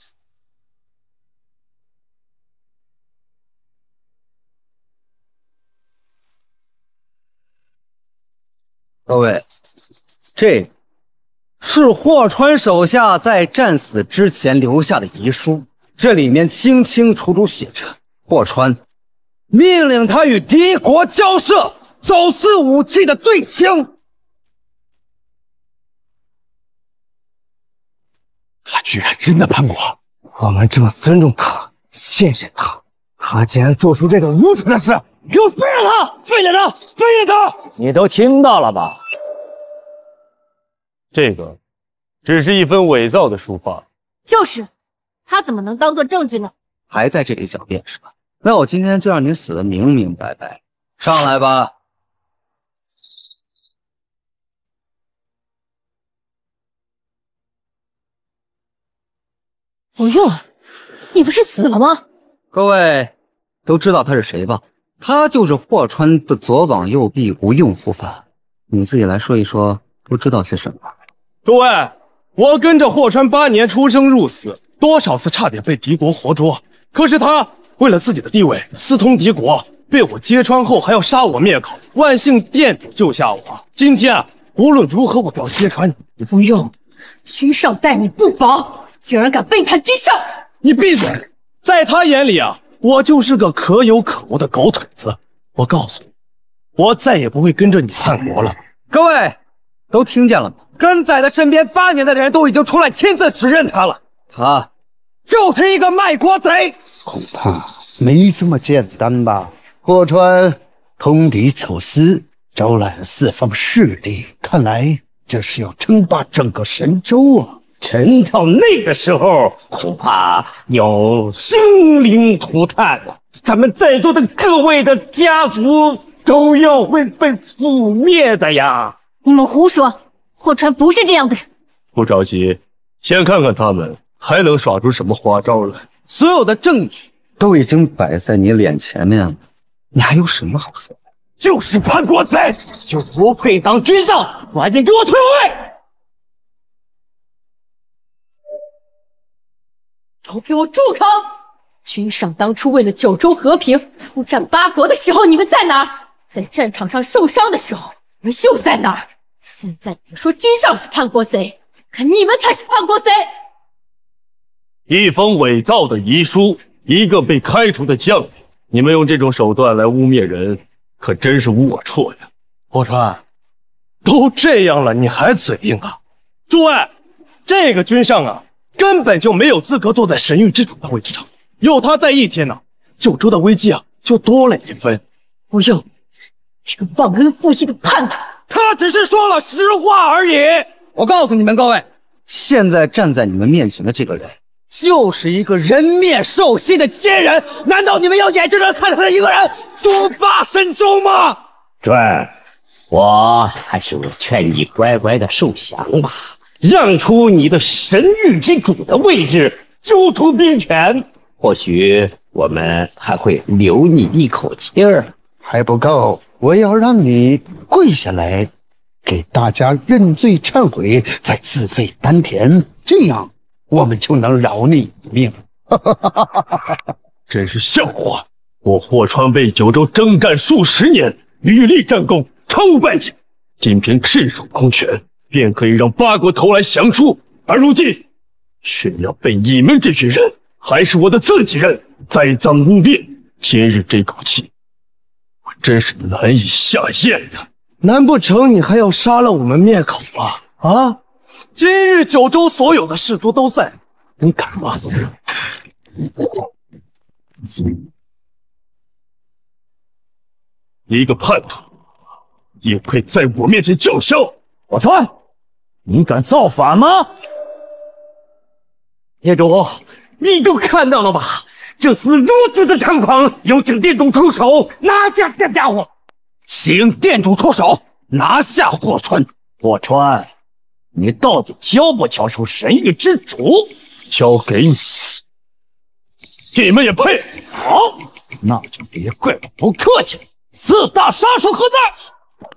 各位，这是霍川手下在战死之前留下的遗书，这里面清清楚楚写着，霍川命令他与敌国交涉，走私武器的罪行。 他居然真的叛国，我们这么尊重他，信任他，他竟然做出这种无耻的事！给我废了他！废了他！废了他！ 你都听到了吧？ 这个只是一份伪造的书法。 就是，他怎么能当做证据呢？ 还在这里狡辩是吧？那我今天就让你死得明明白白。上来吧。 不用，你不是死了吗？ 各位都知道他是谁吧？他就是霍川的左膀右臂无用护法。你自己来说一说，都知道些什么？ 诸位，我跟着霍川8年出生入死，多少次差点被敌国活捉，可是他为了自己的地位私通敌国， 被我揭穿后还要杀我灭口，万幸店主救下我。今天啊，无论如何我都要揭穿你。 不用，君上待你不薄，竟然敢背叛君上！ 你闭嘴！在他眼里啊，我就是个可有可无的狗腿子。我告诉你，我再也不会跟着你叛国了。 各位都听见了吗？跟在他身边8年的人都已经出来亲自指认他了，他就是一个卖国贼。 恐怕没这么简单吧？霍川通敌走私，招揽四方势力，看来这是要称霸整个神州啊！ 臣到那个时候，恐怕要生灵涂炭了。咱们在座的各位的家族都要会被覆灭的呀！ 你们胡说，霍川不是这样的人。 不着急，先看看他们还能耍出什么花招来。 所有的证据都已经摆在你脸前面了，你还有什么好说的？ 就是叛国贼，就不配当君上！赶紧给我退位！ 都给我住口！君上当初为了九州和平出战八国的时候，你们在哪儿？在战场上受伤的时候，你们又在哪儿？现在你们说君上是叛国贼，可你们才是叛国贼！ 一封伪造的遗书，一个被开除的将领，你们用这种手段来污蔑人，可真是龌龊呀！ 霍川，都这样了，你还嘴硬啊？诸位，这个君上啊，根本就没有资格坐在神域之主的位置上。有他在一天呢，九州的危机啊就多了一分。 不用，这个忘恩负义的叛徒， 他只是说了实话而已。我告诉你们各位，现在站在你们面前的这个人，就是一个人面兽心的奸人。难道你们要眼睁睁看着他一个人独霸神州吗？ 传，我还是劝你乖乖的受降吧，让出你的神域之主的位置，揪出兵权。或许我们还会留你一口气儿。 还不够，我要让你跪下来，给大家认罪忏悔，再自废丹田，这样我们就能饶你一命。 真是笑话！我霍川为九州征战数10年，屡立战功，超无败绩，仅凭赤手空拳便可以让8国投来降书，而如今却要被你们这群人，还是我的自己人栽赃污蔑。今日这口气，我真是难以下咽呀！ 难不成你还要杀了我们灭口吗？啊！今日九州所有的士族都在，你敢吗？ 一个叛徒也配在我面前叫嚣？ 霍川，你敢造反吗？ 店主，你都看到了吧？这厮如此的猖狂，有请店主出手拿下这家伙。 请店主出手拿下霍川。霍川，你到底交不交出神域之主？ 交给你，你们也配？ 好，那就别怪我不客气了。4大杀手何在？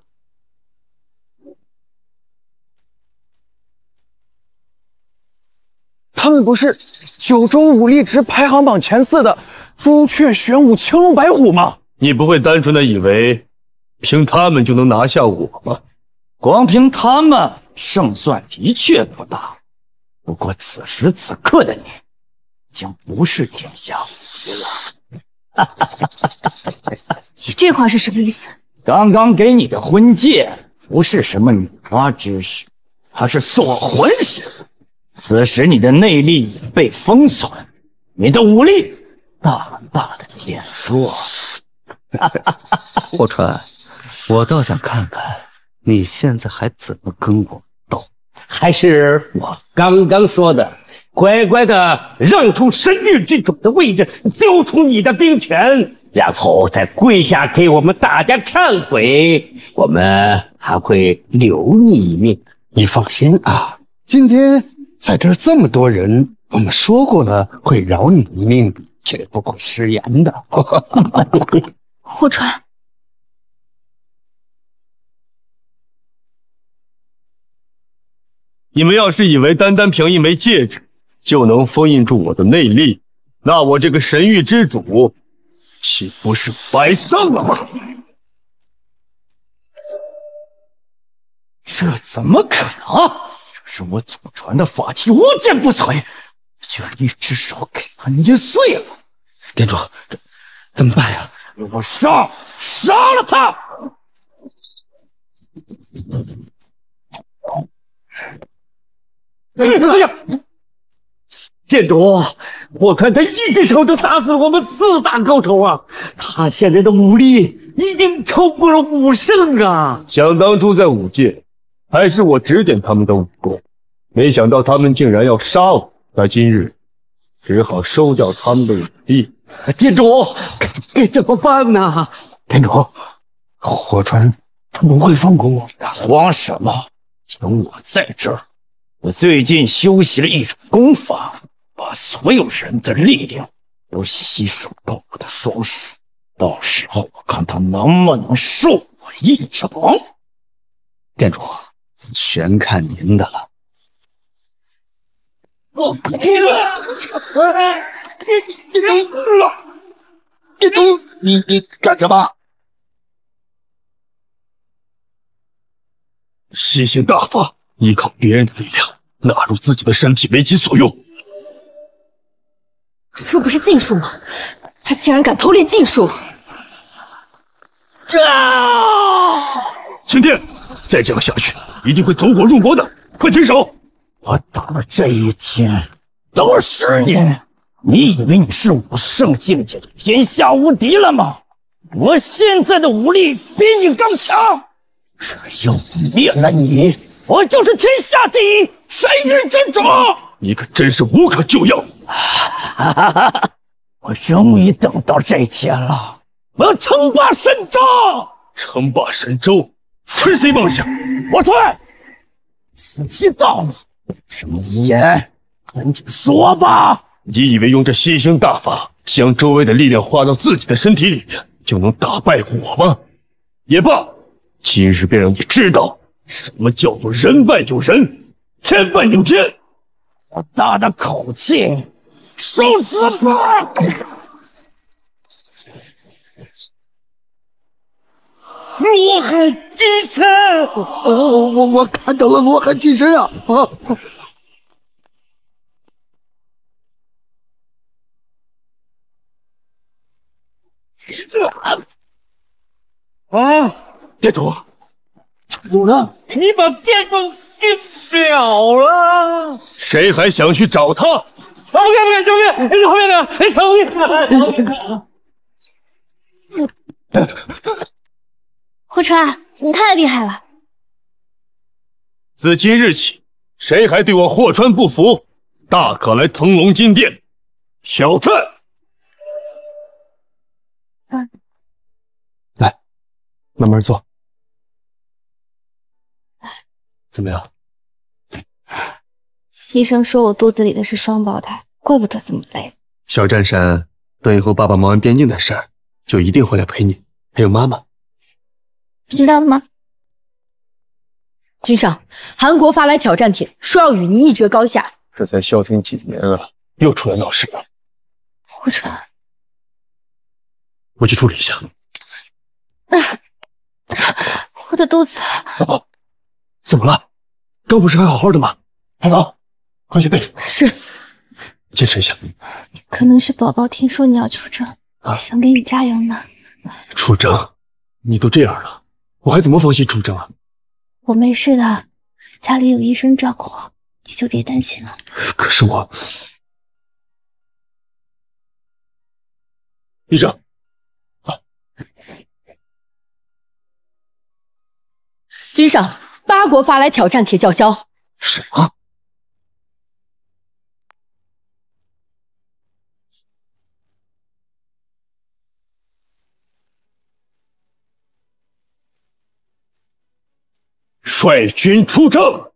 他们不是九州武力值排行榜前4的朱雀、玄武、青龙、白虎吗？ 你不会单纯的以为凭他们就能拿下我吧？ 光凭他们，胜算的确不大。不过此时此刻的你，已经不是天下无敌了。 你这话是什么意思？ 刚刚给你的婚戒不是什么女娲之事，它是锁魂石。此时你的内力被封锁，你的武力大大的减弱。 霍川，我倒想看看你现在还怎么跟我斗。 还是我刚刚说的，乖乖的让出神域之主的位置，交出你的兵权，然后再跪下给我们大家忏悔，我们还会留你一命。 你放心啊，今天在这儿这么多人，我们说过了会饶你一命，绝不会食言的。 霍川， 你们要是以为单单凭一枚戒指就能封印住我的内力，那我这个神域之主岂不是白葬了吗？ 这怎么可能？这是我祖传的法器，无坚不摧，居然一只手给他捏碎了！ 店主，怎么办呀？ 给我杀了他！哎呀！店主，我看他一只手就打死了我们4大高手啊！他现在的武力一定超过了武圣啊！ 想当初在武界，还是我指点他们的武功，没想到他们竟然要杀我。那今日只好收掉他们的武力。 店主，该怎么办呢？ 店主，火川他不会放过我们的。 慌什么？有我在这儿。我最近修习了一种功法，把所有人的力量都吸收到我的双手，到时候我看他能不能受我一掌。 店主，全看您的了。 你干什么？吸星大法，依靠别人的力量纳入自己的身体，为己所用。 这不是禁术吗？他竟然敢偷练禁术！ 青天，再这样下去，一定会走火入魔的！快停手！ 我等了这一天，等了10年。你以为你是武圣境界的天下无敌了吗？我现在的武力比你更强，只要灭了你，我就是天下第一神域之主！ 你可真是无可救药！ 我终于等到这天了，我要称霸神州！ 称霸神州，吹谁妄想！ 我吹！时机到了，有什么遗言，赶紧说吧！ 你以为用这吸星大法将周围的力量化到自己的身体里面，就能打败我吗？也罢，今日便让你知道什么叫做人外有人，天外有天。 我大的口气，受死吧！罗汉金身！ 我看到了罗汉金身啊！ 店主， 主呢？ 你把店主给秒了！ 谁还想去找他？ 不敢，救命！后面的，救命！ 霍川，你太厉害了！ 自今日起，谁还对我霍川不服，大可来腾龙金殿挑战。 来，慢慢坐。怎么样？ 医生说我肚子里的是双胞胎，怪不得这么累。 小战神，等以后爸爸忙完边境的事儿，就一定会来陪你，还有妈妈。 知道了吗？ 君上，韩国发来挑战帖，说要与你一决高下。 这才消停几年啊，又出来闹事了。 霍川， 我去处理一下。 我的肚子。 怎么了？刚不是还好好的吗？海宝，快去备注。 是。 坚持一下。 可能是宝宝听说你要出征，想给你加油呢。 出征？你都这样了，我还怎么放心出征啊？ 我没事的，家里有医生照顾我，你就别担心了。 可是我，医生， 君上，8国发来挑战帖叫嚣。 什么？ 率军出征！